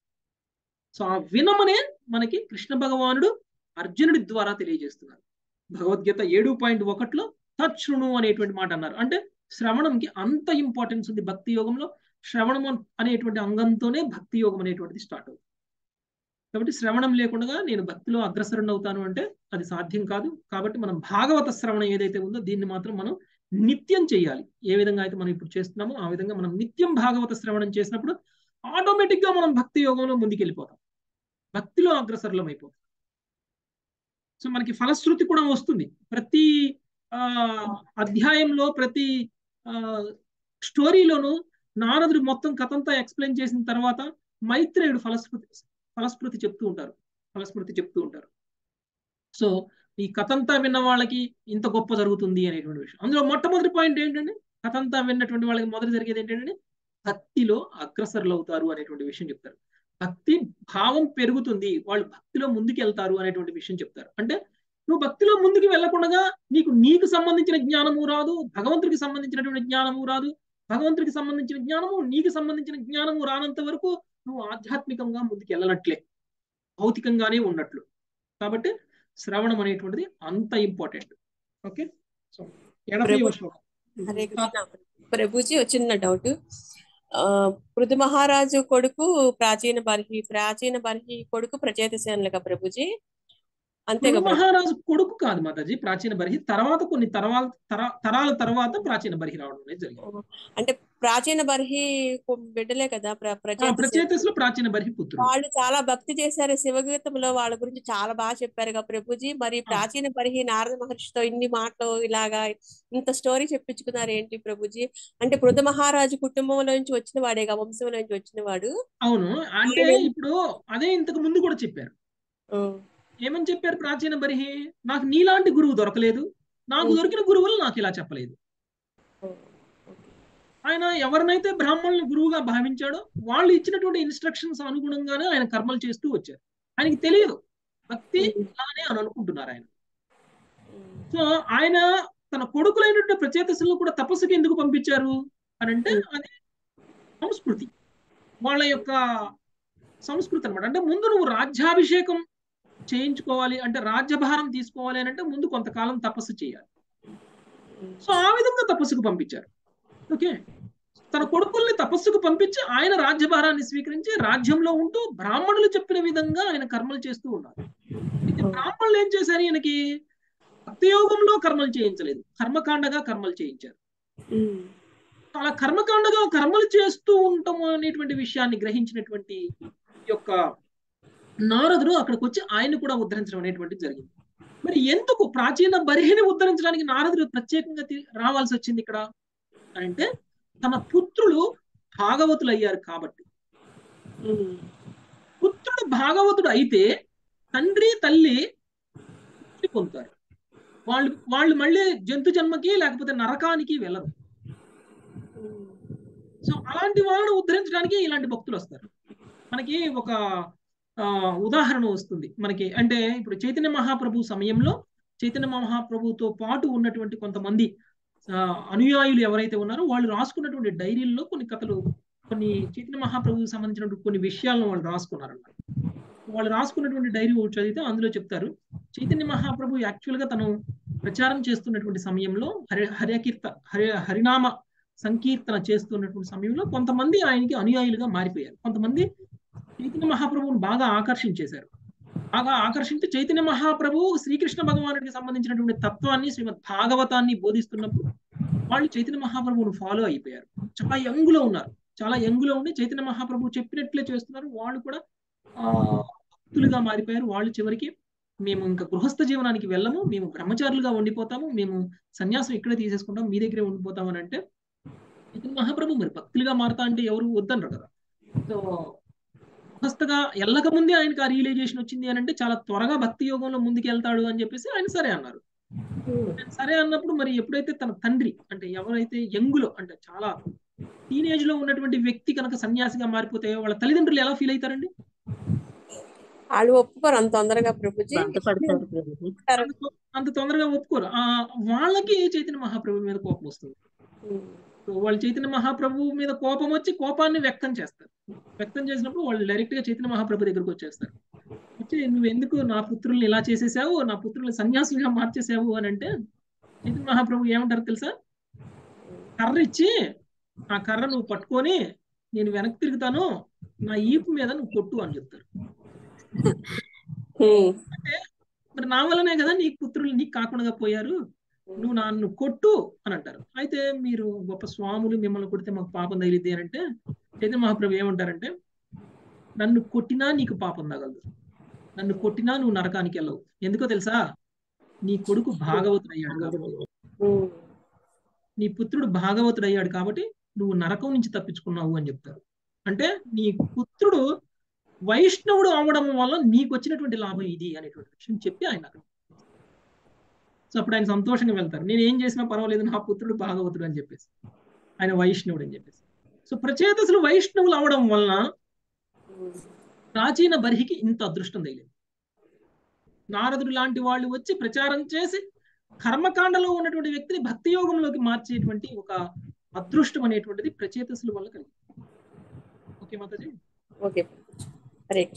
సో ఆ వినమనే మనకి కృష్ణ భగవానుడు అర్జునుడి ద్వారా తెలియజేస్తున్నారు. భగవద్గీత ఏడు పాయింట్ ఒకటిలో తచ్ఛృణు అనేటువంటి మాట అన్నారు. అంటే శ్రవణంకి అంత ఇంపార్టెన్స్ ఉంది భక్తి యోగంలో. శ్రవణం అనేటువంటి అంగంతోనే భక్తి యోగం అనేటువంటిది స్టార్ట్ అవుతుంది. కాబట్టి శ్రవణం లేకుండా నేను భక్తిలో అగ్రసరుణ్ అవుతాను అంటే అది సాధ్యం కాదు. కాబట్టి మనం భాగవత శ్రవణం ఏదైతే ఉందో దీన్ని మాత్రం మనం నిత్యం చేయాలి. ఏ విధంగా అయితే మనం ఇప్పుడు చేస్తున్నామో ఆ విధంగా మనం నిత్యం భాగవత శ్రవణం చేసినప్పుడు ఆటోమేటిక్ గా మనం భక్తి యోగంలో ముందుకెళ్ళిపోతాం, భక్తిలో అగ్రసరులం అయిపోతాం. సో మనకి ఫలశ్రుతి కూడా వస్తుంది. ప్రతి ఆ అధ్యాయంలో ప్రతి ఆ స్టోరీలోనూ నారదుడు మొత్తం కథంతా ఎక్స్ప్లెయిన్ చేసిన తర్వాత మైత్రేయుడు ఫలస్మృతి ఫలస్మృతి చెప్తూ ఉంటారు ఫలస్మృతి చెప్తూ ఉంటారు సో ఈ కథంతా విన్న వాళ్ళకి ఇంత గొప్ప జరుగుతుంది అనేటువంటి విషయం. అందులో మొట్టమొదటి పాయింట్ ఏంటంటే కథంతా విన్నటువంటి వాళ్ళకి మొదటి జరిగేది ఏంటంటే భక్తిలో అగ్రసరులు అవుతారు అనేటువంటి విషయం చెప్తారు. భక్తి భావం పెరుగుతుంది, వాళ్ళు భక్తిలో ముందుకు వెళ్తారు అనేటువంటి విషయం చెప్తారు. అంటే నువ్వు భక్తిలో ముందుకు వెళ్ళకుండా నీకు నీకు సంబంధించిన జ్ఞానము రాదు, భగవంతుడికి సంబంధించినటువంటి జ్ఞానము రాదు, భగవంతుడికి సంబంధించిన జ్ఞానము నీకు సంబంధించిన జ్ఞానము రానంత వరకు నువ్వు ఆధ్యాత్మికంగా ముందుకు వెళ్ళనట్లే. భౌతికంగానే ఉన్నట్లు. కాబట్టి శ్రవణం అనేటువంటిది అంత ఇంపార్టెంట్. ఓకే, సో ఎనభై ప్రభు శ్లోకం. హరే కృష్ణ. ప్రభుజీ వచ్చిన డౌట్, ఆ పృథు మహారాజు కొడుకు ప్రాచీన బర్హి, ప్రాచీన బర్హి కొడుకు ప్రచేతసేనులుగా ప్రభుజీ, అంతేగా పృథు ప్రభు? మహారాజు కొడుకు కాదు మాతాజీ ప్రాచీన బర్హి, తర్వాత కొన్ని తరవాత తర- తరాల తర్వాత ప్రాచీన బర్హి రావడం అనేది జరిగింది. ఓ, అంటే ప్రాచీన బర్హి కొ- బిడ్డలే కదా ప్ర ఆ ప్రచేతసేనులు. ప్రచేతసులు ప్రాచీన బర్హి పుత్రులు. వాళ్ళు చాలా భక్తి చేశారు శివగీతంలో, వాళ్ళ గురించి చాలా బాగా చెప్పారుగా ప్రభుజీ. మరి ఆ, ప్రాచీన బర్హి నారద మహర్షితో ఇన్ని మాటలు ఇలాగా ఇంత స్టోరీ చెప్పించుకున్నారు ఏంటి ప్రభుజీ? అంటే పృథు మహారాజు కుటుంబంలో నుంచి వచ్చిన వాడేగా, వంశంలో నుంచి వచ్చిన వాడు. అవును. అంటే ఆయన ఇప్పుడు అదే ఇంతకు ముందు కూడా చెప్పారు. ఉమ్, ఏమని చెప్పారు ప్రాచీన బర్హి? నాకు నీలాంటి గురువు దొరకలేదు, నాకు ఉమ్, దొరికిన గురువులు నాకు ఇలా చెప్పలేదు. ఉమ్, ఓకే. ఆయన ఎవరినైతే బ్రాహ్మణులను గురువుగా భావించాడో వాళ్ళు ఇచ్చినటువంటి ఇన్స్ట్రక్షన్స్ అనుగుణంగానే ఆయన కర్మలు చేస్తూ వచ్చారు. ఆయనకి తెలియదు భక్తి ఉమ్, ఇలానే అని అనుకుంటున్నారు ఆయన. ఉమ్, సో ఆయన తన కొడుకులైనటువంటి ప్రచేతసులను కూడా తపస్సుకి ఎందుకు పంపించారు అని అంటే ఉమ్, అది సంస్కృతి, వాళ్ళ యొక్క సంస్కృతి అనమాట. అంటే ముందు నువ్వు రాజ్యాభిషేకం చేయించుకోవాలి అంటే, రాజ్యభారం తీసుకోవాలి అని అంటే ముందు కొంతకాలం తపస్సు చేయాలి. ఉమ్, సో ఆ విధంగా తపస్సుకు పంపించారు. ఓకే, తన కొడుకుల్ని తపస్సుకు పంపించి ఆయన రాజ్యభారాన్ని స్వీకరించి రాజ్యంలో ఉంటూ బ్రాహ్మణులు చెప్పిన విధంగా ఆయన కర్మలు చేస్తూ ఉన్నారు. అయితే ఉమ్, బ్రాహ్మణులు ఏం చేశారు? ఈయనకి భక్తియోగంలో కర్మలు చేయించలేదు, కర్మకాండగా కర్మలు చేయించారు. ఉమ్, అలా కర్మకాండగా కర్మలు చేస్తూ ఉంటాము అనేటువంటి విషయాన్ని గ్రహించినటువంటి ఈ యొక్క నారదుడు అక్కడికి వచ్చి ఆయన్ని కూడా ఉద్ధరించడం అనేటువంటిది జరిగింది. మరి ఎందుకు ప్రాచీన బర్హిని ఉద్ధరించడానికి నారదుడు ప్రత్యేకంగా తి- రావాల్సి వచ్చింది ఇక్కడ అంటే, తన పుత్రులు భాగవతులు అయ్యారు కాబట్టి. ఉమ్, పుత్రుడు భాగవతుడు అయితే తండ్రి తల్లి ముక్తి పొందుతారు. వాళ్ళు వాళ్ళు మళ్ళీ జంతు జన్మకి లేకపోతే నరకానికి వెళ్ళరు. ఉమ్, సో అలాంటి వాళ్ళను ఉద్ధరించడానికి ఇలాంటి భక్తులు వస్తారు. మనకి ఒక ఆ, ఉదాహరణ వస్తుంది మనకి. అంటే ఇప్పుడు చైతన్య మహాప్రభు సమయంలో చైతన్య మహాప్రభుతో పాటు ఉన్నటువంటి కొంతమంది ఆ, అనుయాయులు ఎవరైతే ఉన్నారో వాళ్ళు రాసుకున్నటువంటి డైరీల్లో కొన్ని కథలు, కొన్ని చైతన్య మహాప్రభుకి సంబంధించినటువంటి కొన్ని విషయాలను వాళ్ళు రాసుకున్నారన్నమాట. వాళ్ళు రాసుకున్నటువంటి డైరీ ఒకటి చదివితే అందులో చెప్తారు, చైతన్య మహాప్రభు యాక్చువల్ గా తను ప్రచారం చేస్తున్నటువంటి సమయంలో హరి హరికీర్త హరి హరినామ సంకీర్తన చేస్తున్నటువంటి సమయంలో కొంతమంది ఆయనకి అనుయాయులుగా మారిపోయారు. కొంతమంది చైతన్య మహాప్రభువుని బాగా ఆకర్షించేశారు. బాగా ఆకర్షించి చైతన్య మహాప్రభువు శ్రీకృష్ణ భగవానుడికి సంబంధించినటువంటి తత్వాన్ని, శ్రీమద్ భాగవతాన్ని బోధిస్తున్నప్పుడు వాళ్ళు చైతన్య మహాప్రభువును ఫాలో అయిపోయారు. చాలా యంగులో ఉన్నారు, చాలా యంగులో ఉండి చైతన్య మహాప్రభువు చెప్పినట్లే చేస్తున్నారు. వాళ్ళు కూడా ఆ భక్తులుగా మారిపోయారు. వాళ్ళు చివరికి మేము ఇంకా గృహస్థ జీవనానికి వెళ్ళము, మేము బ్రహ్మచారులుగా ఉండిపోతాము, మేము సన్యాసం ఇక్కడే తీసేసుకుంటాం, మీ దగ్గరే ఉండిపోతాం అని అంటే చైతన్య మహాప్రభు మరి భక్తులుగా మారుతా అంటే ఎవరు వద్దనరు కదా. సో గృహస్థగా వెళ్ళక ముందే ఆయనకి ఆ రియలైజేషన్ వచ్చింది అని అంటే చాలా త్వరగా భక్తి యోగంలో ముందుకు వెళ్తాడు అని చెప్పేసి ఆయన సరే అన్నారు. ఉమ్, ఆయన సరే అన్నప్పుడు మరి ఎప్పుడైతే తన తండ్రి అంటే ఎవరైతే యంగులో అంటే చాలా టీనేజ్ లో ఉన్నటువంటి వ్యక్తి కనుక సన్యాసిగా మారిపోతే వాళ్ళ తల్లిదండ్రులు ఎలా ఫీల్ అవుతారండి? వాళ్ళు ఒప్పుకోరు అంత తొందరగా ప్రభుజీ. బాధపడతారు ప్రభుజీ. ఒప్పుకుంటారు. అంత తొ- అంత తొందరగా ఒప్పుకోరు. ఆ వాళ్ళకి చైతన్య మహాప్రభు మీద కోపం వస్తుంది. ఉమ్, సో వాళ్ళు చైతన్య మహాప్రభు మీద కోపం వచ్చి కోపాన్ని వ్యక్తం చేస్తారు. వ్యక్తం చేసినప్పుడు వాళ్ళు డైరెక్ట్ గా చైతన్య మహాప్రభు దగ్గరకు వచ్చేస్తారు. వచ్చి నువ్వు ఎందుకు నా పుత్రుల్ని ఇలా చేసేసావు, నా పుత్రుల్ని సన్యాసులుగా మార్చేసావు అని అంటే చైతన్య మహాప్రభు ఏమంటారు తెలుసా? కర్ర ఇచ్చి ఆ కర్ర నువ్వు పట్టుకొని నేను వెనక్కి తిరుగుతాను, నా ఈపు మీద నువ్వు కొట్టు అని చెప్తారు. ఉమ్, అంటే మరి నా వల్లనే కదా నీ పుత్రులు నీకు కాకుండా పోయారు, నువ్వు నన్ను కొట్టు అని అంటారు. అయితే మీరు గొప్ప స్వాములు, మిమ్మల్ని కొడితే మాకు పాపం తగిలిద్ది అని అంటే చైతన్య మహాప్రభు ఏమంటారంటే, నన్ను కొట్టినా నీకు పాపం తగలదు, నన్ను కొట్టినా నువ్వు నరకానికి వెళ్ళవు. ఎందుకో తెలుసా? నీ కొడుకు భాగవతుడు అయ్యాడు కాబట్టి, ఉమ్, నీ పుత్రుడు భాగవతుడు అయ్యాడు కాబట్టి నువ్వు నరకం నుంచి తప్పించుకున్నావు అని చెప్తారు. అంటే నీ పుత్రుడు వైష్ణవుడు అవడం వల్ల నీకు వచ్చినటువంటి లాభం ఇది అనేటువంటి విషయం చెప్పి ఆయన అక్కడ. సో అప్పుడు ఆయన సంతోషంగా వెళ్తారు, నేను ఏం చేసినా పర్వాలేదు, నా పుత్రుడు భాగవతుడు అని చెప్పేసి, ఆయన వైష్ణవుడు అని చెప్పేసి. సో ప్రచేతసులు వైష్ణవులు అవడం వలన ఉమ్, ప్రాచీన బర్హికి ఇంత అదృష్టం తగిలింది. నారదుడు లాంటి వాళ్ళు వచ్చి ప్రచారం చేసి కర్మకాండలో ఉన్నటువంటి వ్యక్తిని భక్తి యోగంలోకి మార్చేటువంటి ఒక అదృష్టం అనేటువంటిది ప్రచేతసుల వల్ల కలిగింది. ఓకే మాతాజీ. ఓకే. హరే కృష్ణ.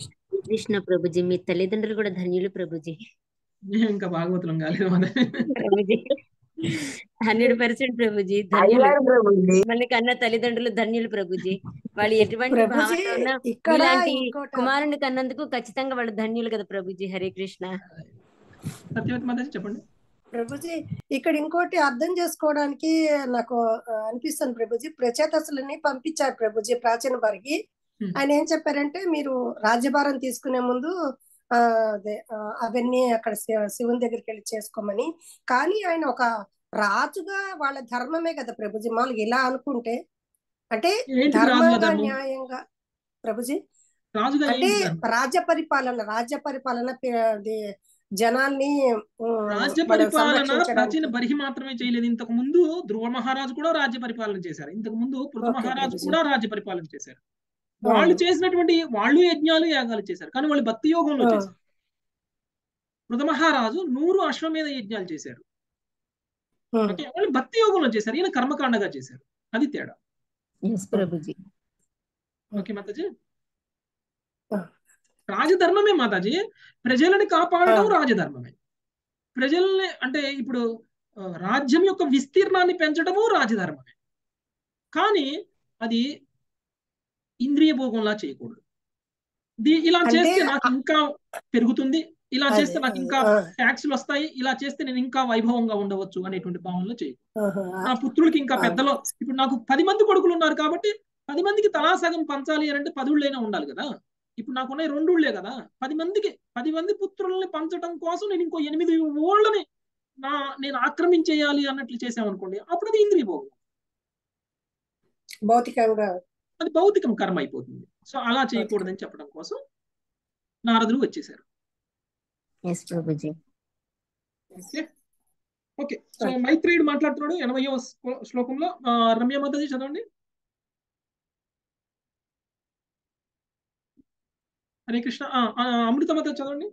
కృష్ణ ప్రభుజీ, మీ తల్లిదండ్రులు కూడా ధన్యులు ప్రభుజీ. ఇంకా భాగవతులం కాలేదు ప్రభుజీ హండ్రెడ్ పర్సెంట్ ప్రభుజీ ధన్యులు. అయ్యారు ప్రభుజీ. మళ్ళీ కన్నా తల్లిదండ్రులు ధన్యులు ప్రభుజీ. వాళ్ళు ఎటువంటి ప్రభుజీ భావన ఉన్నా ఇక్కడ ఇలాంటి ఇంకోటి కుమారుని కన్నందుకు ఖచ్చితంగా వాళ్ళు ధన్యులు కదా ప్రభుజీ. హరే కృష్ణ. సత్యవతి మాతాజీ చెప్పండి. ప్రభుజీ ఇక్కడ ఇంకోటి అర్థం చేసుకోవడానికి నాకు ఆ, అనిపిస్తుంది ప్రభుజీ. ప్రచేతసులని పంపించారు ప్రభుజీ ప్రాచీన వారికి. Hmm. ఆయన ఏం చెప్పారంటే మీరు రాజ్యభారం తీసుకునే ముందు ఆ అదే ఆ, అవన్నీ అక్కడ శివ- శివుని దగ్గరికి వెళ్ళి చేసుకోమని. కానీ ఆయన ఒక రాజుగా వాళ్ళ ధర్మమే కదా ప్రభుజీ. మామూలుగా ఇలా అనుకుంటే అంటే ఏంటి రాజుల ధర్మంగా ధర్మం? న్యాయంగా ప్రభుజీ రాజుగా అంటే ఏంటి ధర్మం? రాజ్య పరిపాలన రాజ్య పరిపాలన పి- అది జనాల్ని ఉమ్, రాజ్య మనం పరిపాలన సంరక్షించడానికి. ప్రాచీన బర్హి మాత్రమే చేయలేదు. ఇంతకు ముందు ధ్రువ మహారాజు కూడా రాజ్య పరిపాలన చేశారు. ఇంతకు ముందు పృథు ఓకే మహారాజు ప్రభుజీ. కూడా రాజ్య పరిపాలన చేశారు. వాళ్ళు చేసినటువంటి వాళ్ళు యజ్ఞాలు యాగాలు చేశారు, కానీ వాళ్ళు భక్తి యోగంలో ఆ. చేశారు. పృథు మహారాజు నూరు అశ్వమేధ యజ్ఞాలు చేశారు. ఉమ్. ఓకే, వాళ్ళు భక్తి యోగంలో చేశారు, ఈయన కర్మకాండగా చేశారు. అది తేడా. ఎస్ ప్రభుజీ. ఓకే మాతాజీ. ఆ. రాజధర్మమే మాతాజీ. ప్రజలని కాపాడటం ఆ. రాజధర్మమే. ప్రజల్ని అంటే ఇప్పుడు ఆ, రాజ్యం యొక్క విస్తీర్ణాన్ని పెంచడము రాజధర్మమే. కానీ అది ఇంద్రియ భోగంలా చేయకూడదు. దీ ఇలా అంటే చేస్తే నాకు ఇంకా పెరుగుతుంది, ఇలా అదే చేస్తే నాకు అదే ఇంకా ఆ, ట్యాక్స్లు వస్తాయి, ఇలా చేస్తే నేను ఇంకా వైభవంగా ఉండవచ్చు అనేటువంటి భావనలో చేయకూడదు. ఆహా, నా పుత్రుడికి ఇంకా ఆ, పెద్దలో ఇప్పుడు నాకు పది మంది కొడుకులు ఉన్నారు కాబట్టి పది మందికి తలా సగం పంచాలి అని అంటే పదుళ్ళైనా ఉండాలి కదా. ఇప్పుడు నాకున్న రెండుళ్లే కదా. పది మందికి పది మంది పుత్రుల్ని పంచడం కోసం నేను ఇంకో ఎనిమిది ఓళ్ళని నా నేను ఆక్రమించేయాలి అన్నట్లు చేసామనుకోండి, అప్పుడు అది ఇంద్రియ భోగం, భౌతికంగా అది భౌతికం కర్మ అయిపోతుంది. సో అలా భౌతికం. చేయకూడదని చెప్పడం కోసం నారదులు వచ్చేసారు. ఎస్ ప్రభుజీ. ఓకే ఓకే సో మైత్రేయుడు మాట్లాడుతున్నాడు ఎనభైవ శ్లోకంలో. ఆ, రమ్య మాతాజీ చదవండి. హరే కృష్ణ. ఆ, ఆ, అమృత మాతాజీ చదవండి.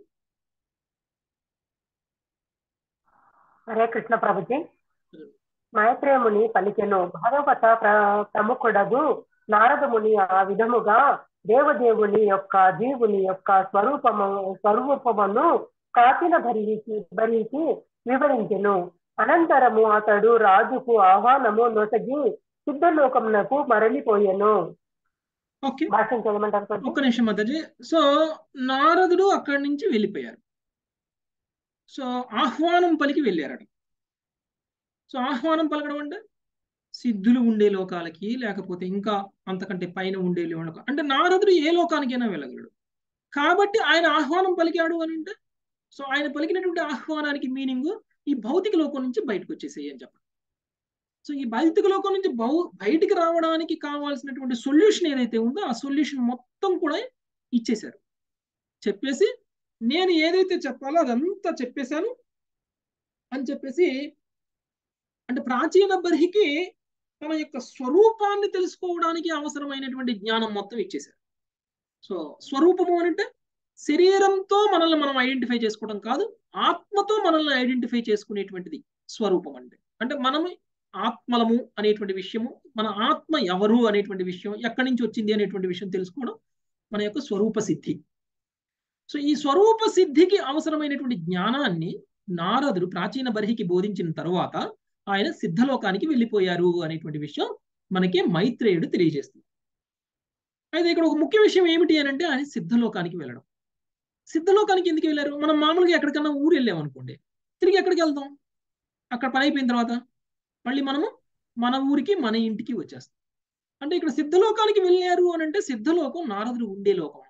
హరే కృష్ణ ప్రభుజీ. మైత్రేయుని పలికెను, భాగవత ప్ర- ప్రముఖుడగు నారదముని ఆ విధముగా దేవదేవుని యొక్క జీవుని యొక్క స్వరూపము స్వరూపమును ప్రాచీన భరికి భరికి వివరించెను. అనంతరము అతడు రాజుకు ఆహ్వానము నొసగి సిద్ధలోకమునకు మరలిపోయెను. ఓకే, భాషను చదవమంటారు కొంచెం? ఒక్క నిమిషం మాతాజీ. సో నారదుడు అక్కడి నుంచి వెళ్ళిపోయారు. సో ఆహ్వానం పలికి వెళ్ళారట. సో ఆహ్వానం పలకడం అంటే సిద్ధులు ఉండే లోకాలకి, లేకపోతే ఇంకా అంతకంటే పైన ఉండే లోకాలు, అంటే నారదుడు ఏ లోకానికైనా వెళ్ళగలడు. కాబట్టి ఆయన ఆహ్వానం పలికాడు అని అంటే, సో ఆయన పలికినటువంటి ఆహ్వానానికి మీనింగ్ ఈ భౌతిక లోకం నుంచి బయటకు వచ్చేసేయి అని చెప్పండి. సో ఈ భౌతిక లోకం నుంచి బౌ బయటికి రావడానికి కావాల్సినటువంటి సొల్యూషన్ ఏదైతే ఉందో ఆ సొల్యూషన్ మొత్తం కూడా ఇచ్చేశారు. చెప్పేసి నేను ఏదైతే చెప్పాలో అదంతా చెప్పేశాను అని చెప్పేసి, అంటే ప్రాచీన బర్హికి తన యొక్క స్వరూపాన్ని తెలుసుకోవడానికి అవసరమైనటువంటి జ్ఞానం మొత్తం ఇచ్చేశారు. సో స్వరూపము అంటే శరీరంతో మనల్ని మనం ఐడెంటిఫై చేసుకోవడం కాదు, ఆత్మతో మనల్ని ఐడెంటిఫై చేసుకునేటువంటిది స్వరూపం. అంటే అంటే మనం ఆత్మలము అనేటువంటి విషయము, మన ఆత్మ ఎవరు అనేటువంటి విషయం, ఎక్కడి నుంచి వచ్చింది అనేటువంటి విషయం తెలుసుకోవడం మన యొక్క స్వరూప సిద్ధి. సో ఈ స్వరూప సిద్ధికి అవసరమైనటువంటి జ్ఞానాన్ని నారదుడు ప్రాచీన బర్హికి బోధించిన తరువాత ఆయన సిద్ధలోకానికి వెళ్ళిపోయారు అనేటువంటి విషయం మనకి మైత్రేయుడు తెలియజేస్తుంది. అయితే ఇక్కడ ఒక ముఖ్య విషయం ఏమిటి అని అంటే ఆయన సిద్ధలోకానికి వెళ్ళడం. సిద్ధలోకానికి ఎందుకు వెళ్ళారు? మనం మామూలుగా ఎక్కడికన్నా ఊరు వెళ్ళామనుకోండి, తిరిగి ఎక్కడికి వెళ్తాం? అక్కడ పని అయిపోయిన తర్వాత మళ్ళీ మనము మన ఊరికి మన ఇంటికి వచ్చేస్తాం. అంటే ఇక్కడ సిద్ధలోకానికి వెళ్ళారు అని అంటే సిద్ధలోకం నారదుడు ఉండే లోకం.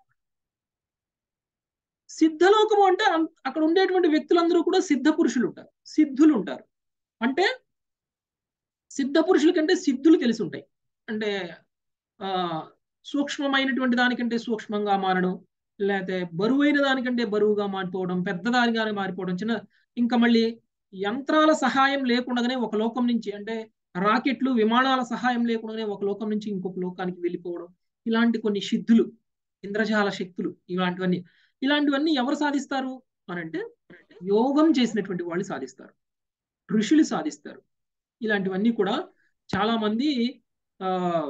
సిద్ధలోకము అంటే అక్కడ ఉండేటువంటి వ్యక్తులందరూ కూడా సిద్ధ పురుషులు ఉంటారు, సిద్ధులు ఉంటారు. అంటే సిద్ధ పురుషుల కంటే సిద్ధులు తెలిసి ఉంటాయి. అంటే ఆ సూక్ష్మమైనటువంటి దానికంటే సూక్ష్మంగా మారడం, లేకపోతే బరువైన దానికంటే బరువుగా మారిపోవడం, పెద్దదానిగానే మారిపోవడం, చిన్న ఇంకా మళ్ళీ యంత్రాల సహాయం లేకుండానే ఒక లోకం నుంచి, అంటే రాకెట్లు విమానాల సహాయం లేకుండానే ఒక లోకం నుంచి ఇంకొక లోకానికి వెళ్ళిపోవడం, ఇలాంటి కొన్ని సిద్ధులు, ఇంద్రజాల శక్తులు, ఇలాంటివన్నీ ఇలాంటివన్నీ ఎవరు సాధిస్తారు అని అంటే యోగం చేసినటువంటి వాళ్ళు సాధిస్తారు, ఋషులు సాధిస్తారు. ఇలాంటివన్నీ కూడా చాలా మంది ఆ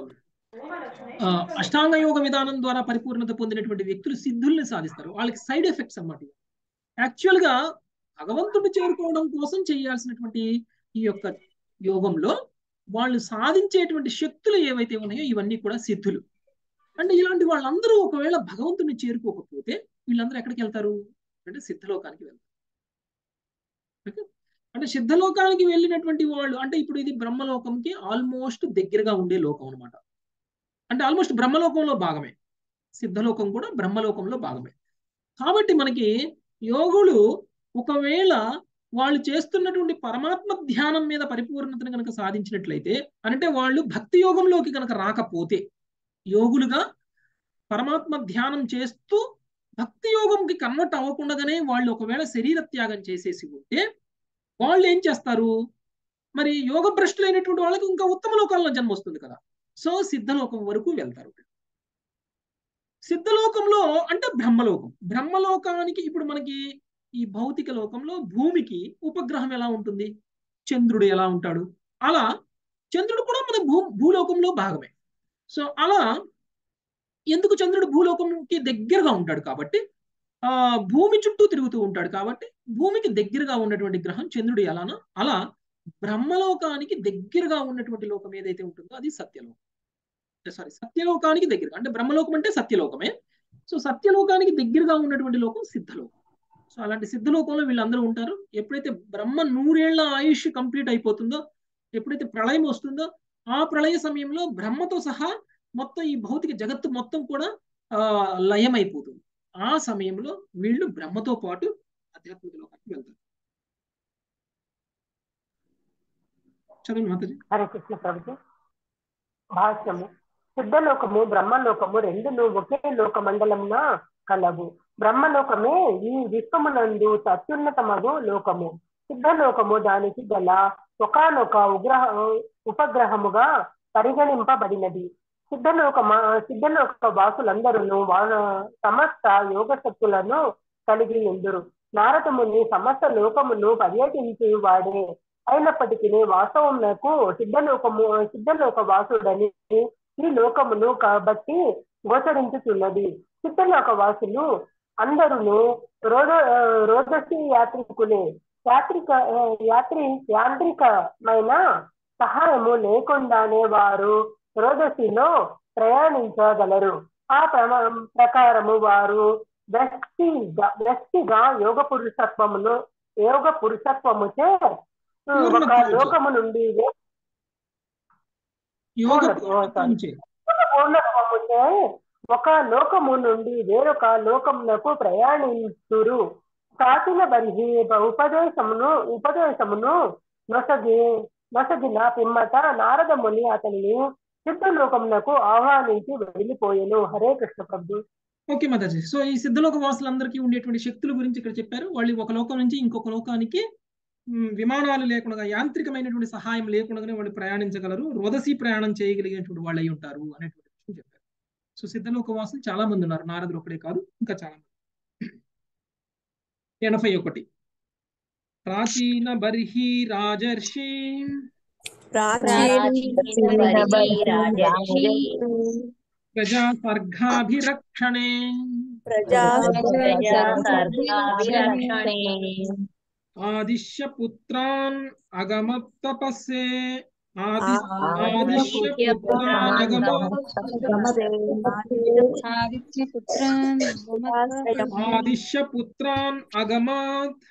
ఆ, అష్టాంగ యోగ విధానం ద్వారా పరిపూర్ణత పొందినటువంటి వ్యక్తులు సిద్ధుల్ని సాధిస్తారు. వాళ్ళకి సైడ్ ఎఫెక్ట్స్ అన్నమాట. యాక్చువల్ గా భగవంతుడిని చేరుకోవడం కోసం చేయాల్సినటువంటి ఈ యొక్క యోగంలో వాళ్ళు సాధించేటువంటి శక్తులు ఏవైతే ఉన్నాయో ఇవన్నీ కూడా సిద్ధులు. అంటే ఇలాంటి వాళ్ళందరూ ఒకవేళ భగవంతుడిని చేరుకోకపోతే వీళ్ళందరూ ఎక్కడికి వెళ్తారు అంటే సిద్ధలోకానికి వెళ్తారు. ఓకే, అంటే సిద్ధలోకానికి వెళ్ళినటువంటి వాళ్ళు అంటే ఇప్పుడు ఇది బ్రహ్మలోకంకి ఆల్మోస్ట్ దగ్గరగా ఉండే లోకం అనమాట. అంటే ఆల్మోస్ట్ బ్రహ్మలోకంలో భాగమే, సిద్ధలోకం కూడా బ్రహ్మలోకంలో భాగమే. కాబట్టి మనకి యోగులు ఒకవేళ వాళ్ళు చేస్తున్నటువంటి పరమాత్మ ధ్యానం మీద పరిపూర్ణతను కనుక సాధించినట్లయితే, అంటే వాళ్ళు భక్తి యోగంలోకి కనుక రాకపోతే, యోగులుగా పరమాత్మ ధ్యానం చేస్తూ భక్తి యోగంకి కన్వర్ట్ అవ్వకుండానే వాళ్ళు ఒకవేళ శరీర త్యాగం చేసేసి ఉంటే వాళ్ళు ఏం చేస్తారు, మరి యోగ భ్రష్టులైనటువంటి వాళ్ళకి ఇంకా ఉత్తమ లోకాల్లో జన్మ వస్తుంది కదా. సో సిద్ధలోకం వరకు వెళ్తారు. సిద్ధలోకంలో అంటే బ్రహ్మలోకం. బ్రహ్మలోకానికి ఇప్పుడు మనకి ఈ భౌతిక లోకంలో భూమికి ఉపగ్రహం ఎలా ఉంటుంది, చంద్రుడు ఎలా ఉంటాడు, అలా చంద్రుడు కూడా మన భూ భూలోకంలో భాగమే. సో అలా ఎందుకు చంద్రుడు భూలోకంకి దగ్గరగా ఉంటాడు కాబట్టి, ఆ భూమి చుట్టూ తిరుగుతూ ఉంటాడు కాబట్టి భూమికి దగ్గరగా ఉన్నటువంటి గ్రహం చంద్రుడు ఎలానో అలా బ్రహ్మలోకానికి దగ్గరగా ఉన్నటువంటి లోకం ఏదైతే ఉంటుందో అది సత్యలోకం. సారీ సత్యలోకానికి దగ్గర అంటే బ్రహ్మలోకం అంటే సత్యలోకమే. సో సత్యలోకానికి దగ్గరగా ఉన్నటువంటి లోకం సిద్ధలోకం. సో అలాంటి సిద్ధలోకంలో వీళ్ళందరూ ఉంటారు. ఎప్పుడైతే బ్రహ్మ నూరేళ్ల ఆయుష్ కంప్లీట్ అయిపోతుందో, ఎప్పుడైతే ప్రళయం వస్తుందో ఆ ప్రళయ సమయంలో బ్రహ్మతో సహా మొత్తం ఈ భౌతిక జగత్తు మొత్తం కూడా ఆ లయం అయిపోతుంది. ఆ సమయంలో వీళ్ళు బ్రహ్మతో పాటు ఆధ్యాత్మిక లోకానికి వెళ్తారు. చదవండి మాతాజీ. హరే కృష్ణ ప్రభుజీ. భాష్యము. సిద్ధలోకము బ్రహ్మలోకము రెండును ఒకే లోక మండలమున కలవు. బ్రహ్మలోకమే ఈ విశ్వమునందు అత్యున్నతమగు లోకము. సిద్ధలోకము దానికి గల ఒకానొక ఉగ్రహ ఉపగ్రహముగా పరిగణింపబడినది. సిద్ధలోకమ సిద్ధలోక వాసులందరూ సమస్త యోగ శక్తులను కలిగి ఉందురు. నారదముని సమస్త లోకమును పర్యటించి వాడే అయినప్పటికీ వాస్తవమునకు సిద్ధలోకము సిద్ధలోక వాసుడని ఈ లోకమును కాబట్టి గోచరించుతున్నది. సిద్ధలోక వాసులు అందరూ రోద రోదసి యాత్రికులే. యాత్రిక యాత్రి యాంత్రికమైన సహాయము లేకుండానే వారు రోదసిలో ప్రయాణించగలరు. ఆ ప్రకారము వారు వ్యక్తిగా వ్యక్తిగా యోగ పురుషత్వమును యోగ పురుషత్వముచే ఒక లోకము నుండి పూర్ణత్వముచే ఒక లోకము నుండి వేరొక లోకమునకు ప్రయాణించురు. ప్రాచీన బర్హి ఉపదేశమును ఉపదేశమును నొసగి నొసగిన పిమ్మట నారదముని అతనిని సిద్ధలోకమునకు ఆహ్వానించి వెళ్ళిపోయాను. హరే కృష్ణ ప్రభు. ఓకే మాతాజీ. సో ఈ సిద్ధలోక వాసులందరికీ ఉండేటువంటి శక్తుల గురించి ఇక్కడ చెప్పారు. వాళ్ళు ఒక లోకం నుంచి ఇంకొక లోకానికి విమానాలు లేకుండా యాంత్రికమైనటువంటి సహాయం లేకుండానే వాళ్ళు ప్రయాణించగలరు. రోదసి ప్రయాణం చేయగలిగినటువంటి వాళ్ళు అయి ఉంటారు అనేటువంటి విషయం చెప్పారు. సో సిద్ధలోక వాసులు చాలా మంది ఉన్నారు, నారదుడు ఒకడే కాదు, ఇంకా చాలా మంది. ఎనభై ఒకటి. ప్రాచీన బర్హి రాజర్షి ప్రజా సర్గాభిరక్షణే ఆదిశ్య పుత్రాన్ అగమత్ తపస్సే ఆదిశ్య పుత్రాన్ అగమత్ ఆదిశ్య పుత్రాన్ అగమత్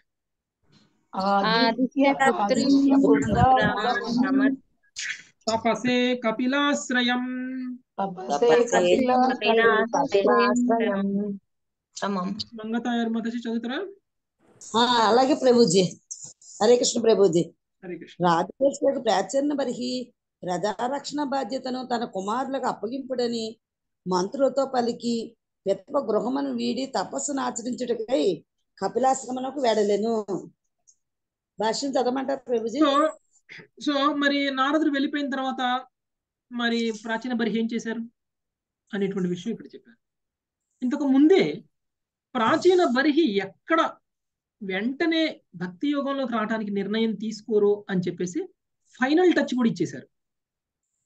తపసే కపిలాశ్రయం. మంగతాయారు మాతాజీ చదువుతారా? అలాగే ప్రభుజీ. హరే కృష్ణ ప్రభుజీ. హరే కృష్ణ. రాజేశ్వరుడు ప్రాచీన బర్హి ప్రజారక్షణ బాధ్యతను తన కుమారులకు అప్పగింపుడని మంత్రులతో పలికి పితప గృహమును వీడి తపస్సును ఆచరించుటకై కపిలాశ్రమకు వెడలేను. భాష్యం చదవమంటారు ప్రభుజీ? సో మరి నారదుడు వెళ్ళిపోయిన తర్వాత మరి ప్రాచీన బర్హి ఏం చేశారు అనేటువంటి విషయం ఇక్కడ చెప్పారు. ఇంతకు ముందే ప్రాచీన బర్హి ఎక్కడ వెంటనే భక్తి యోగంలోకి రావడానికి నిర్ణయం తీసుకోరు అని చెప్పేసి ఫైనల్ టచ్ కూడా ఇచ్చేశారు.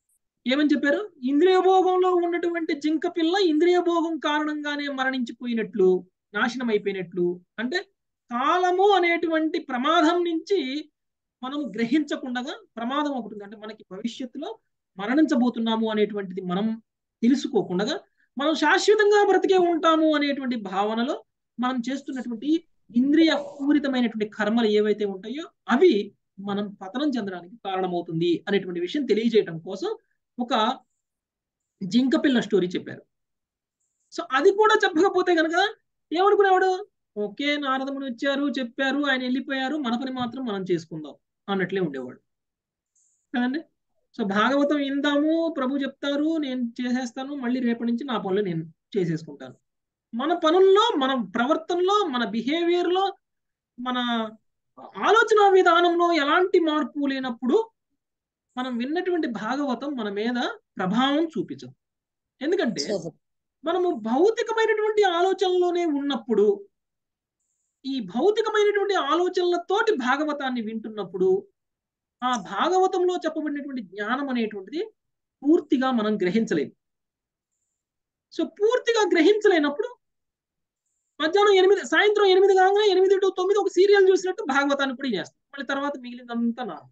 ఏమని చెప్పారు? ఇంద్రియ భోగంలో ఉన్నటువంటి జింక పిల్ల ఇంద్రియ భోగం కారణంగానే మరణించిపోయినట్లు, నాశనం అయిపోయినట్లు. అంటే కాలము అనేటువంటి ప్రమాదం నుంచి మనం గ్రహించకుండా, ప్రమాదం ఒకటి ఉంది అంటే మనకి భవిష్యత్తులో మరణించబోతున్నాము అనేటువంటిది మనం తెలుసుకోకుండా, మనం శాశ్వతంగా బ్రతికే ఉంటాము అనేటువంటి భావనలో మనం చేస్తున్నటువంటి ఇంద్రియ పూరితమైనటువంటి కర్మలు ఏవైతే ఉంటాయో అవి మనం పతనం చెందడానికి కారణమవుతుంది అనేటువంటి విషయం తెలియజేయడం కోసం ఒక జింక పిల్ల స్టోరీ చెప్పారు. సో అది కూడా చెప్పకపోతే కనుక ఏమనుకునేవాడు? ఓకే, నారదముని వచ్చారు, చెప్పారు, ఆయన వెళ్ళిపోయారు, మన పని మాత్రం మనం చేసుకుందాం అన్నట్లే ఉండేవాడు కదండి. సో భాగవతం ఇందాము, ప్రభు చెప్తారు, నేను చేసేస్తాను, మళ్ళీ రేపటి నుంచి నా పనులు నేను చేసేసుకుంటాను. మన పనుల్లో, మన ప్రవర్తనలో, మన బిహేవియర్లో, మన ఆలోచన విధానంలో ఎలాంటి మార్పు లేనప్పుడు మనం విన్నటువంటి భాగవతం మన మీద ప్రభావం చూపించదు. ఎందుకంటే మనము భౌతికమైనటువంటి ఆలోచనలోనే ఉన్నప్పుడు, ఈ భౌతికమైనటువంటి ఆలోచనలతోటి భాగవతాన్ని వింటున్నప్పుడు ఆ భాగవతంలో చెప్పబడినటువంటి జ్ఞానం అనేటువంటిది పూర్తిగా మనం గ్రహించలేము. సో పూర్తిగా గ్రహించలేనప్పుడు మధ్యాహ్నం ఎనిమిది సాయంత్రం ఎనిమిది కాగానే ఎనిమిది టు తొమ్మిది ఒక సీరియల్ చూసినట్టు భాగవతాన్ని కూడా చేస్తాం. మళ్ళీ తర్వాత మిగిలినంతా నా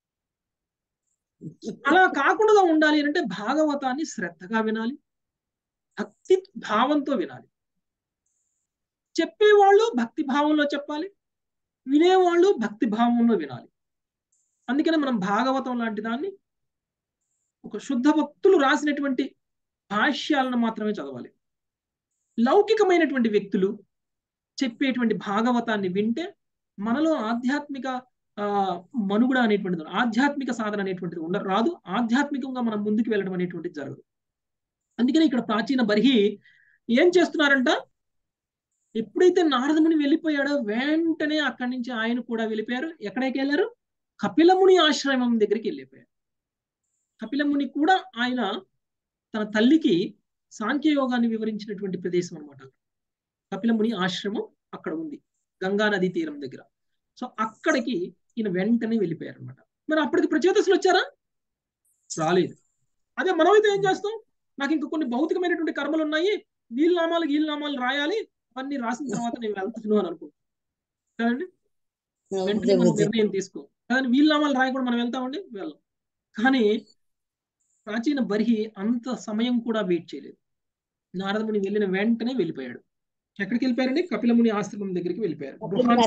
అలా కాకుండా ఉండాలి అంటే భాగవతాన్ని శ్రద్ధగా వినాలి, భక్తి భావంతో వినాలి. చెప్పేవాళ్ళు భక్తి భావంలో చెప్పాలి, వినేవాళ్ళు భక్తి భావంలో వినాలి. అందుకనే మనం భాగవతం లాంటి దాన్ని ఒక శుద్ధ భక్తులు రాసినటువంటి భాష్యాలను మాత్రమే చదవాలి. లౌకికమైనటువంటి వ్యక్తులు చెప్పేటువంటి భాగవతాన్ని వింటే మనలో ఆధ్యాత్మిక ఆ మనుగుడ అనేటువంటిది, ఆధ్యాత్మిక సాధన అనేటువంటిది ఉండ రాదు. ఆధ్యాత్మికంగా మనం ముందుకు వెళ్ళడం అనేటువంటిది జరగదు. అందుకని ఇక్కడ ప్రాచీన బర్హి ఏం చేస్తున్నారంట? ఎప్పుడైతే నారదముని వెళ్ళిపోయాడో వెంటనే అక్కడి నుంచి ఆయన కూడా వెళ్ళిపోయారు. ఎక్కడికి వెళ్ళారు? కపిలముని ఆశ్రమం దగ్గరికి వెళ్ళిపోయారు. కపిలముని కూడా ఆయన తన తల్లికి సాంఖ్యయోగాన్ని వివరించినటువంటి ప్రదేశం అనమాట. కపిలముని ఆశ్రమం అక్కడ ఉంది, గంగా నదీ తీరం దగ్గర. సో అక్కడికి ఈయన వెంటనే వెళ్ళిపోయారు అనమాట. మరి అప్పటికి ప్రచేతసులు వచ్చారా? రాలేదు. అదే మనమైతే ఏం చేస్తాం? నాకు ఇంకా కొన్ని భౌతికమైనటువంటి కర్మలు ఉన్నాయి, వీళ్ళ నామాలు వీళ్ళ నామాలు రాయాలి, అవన్నీ రాసిన తర్వాత నేను వెళ్తాను అని అనుకుంటాం కదండి. వెంటనే మనం నిర్ణయం తీసుకో కదండి. వీళ్ళ నామాలు రాయకుండా మనం వెళ్తామండి, వెళ్ళాం. కానీ ప్రాచీన బర్హి అంత సమయం కూడా వెయిట్ చేయలేదు. నారదముని వెళ్ళిన వెంటనే వెళ్ళిపోయాడు. ఎక్కడికి వెళ్ళిపోయారండి? కపిలముని ఆశ్రమం దగ్గరికి వెళ్ళిపోయారు.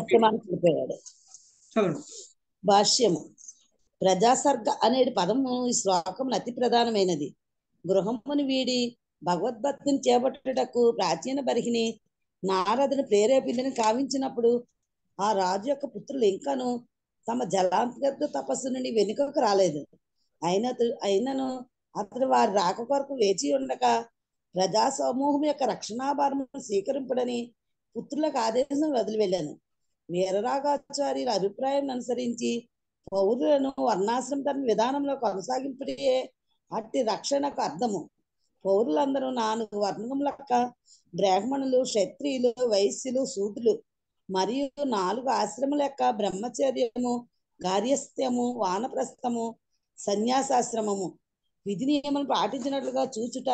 చదవండి. భాష్యము. ప్రజాసర్గ అనే పదము ఈ శ్లోకం అతి ప్రధానమైనది. గృహముని వీడి భగవద్భక్తిని చేపట్టుటకు ప్రాచీన బర్హిని నారదుని ప్రేరేపిందని కావించినప్పుడు ఆ రాజు యొక్క పుత్రులు ఇంకాను తమ జలాంతర్గత తపస్సు నుండి వెనుకకు రాలేదు. అయిన అయినను అతడు వారి రాక కొరకు వేచి ఉండక ప్రజా సమూహం యొక్క రక్షణాభారమును స్వీకరింపుడని పుత్రులకు ఆదేశం వదిలి వెళ్ళాను. వీరరాఘాచార్యుల అభిప్రాయం అనుసరించి పౌరులను వర్ణాశ్రమ ధర్మ విధానంలో కొనసాగింపుడే అట్టి రక్షణకు అర్థము. పౌరులందరూ నాలుగు వర్ణములక్క బ్రాహ్మణులు, క్షత్రియులు, వైశ్యులు, శూద్రులు మరియు నాలుగు ఆశ్రముల యొక్క బ్రహ్మచర్యము, గార్యస్థ్యము, వానప్రస్థము, సన్యాసాశ్రమము విధి నియమం పాటించినట్లుగా చూచుట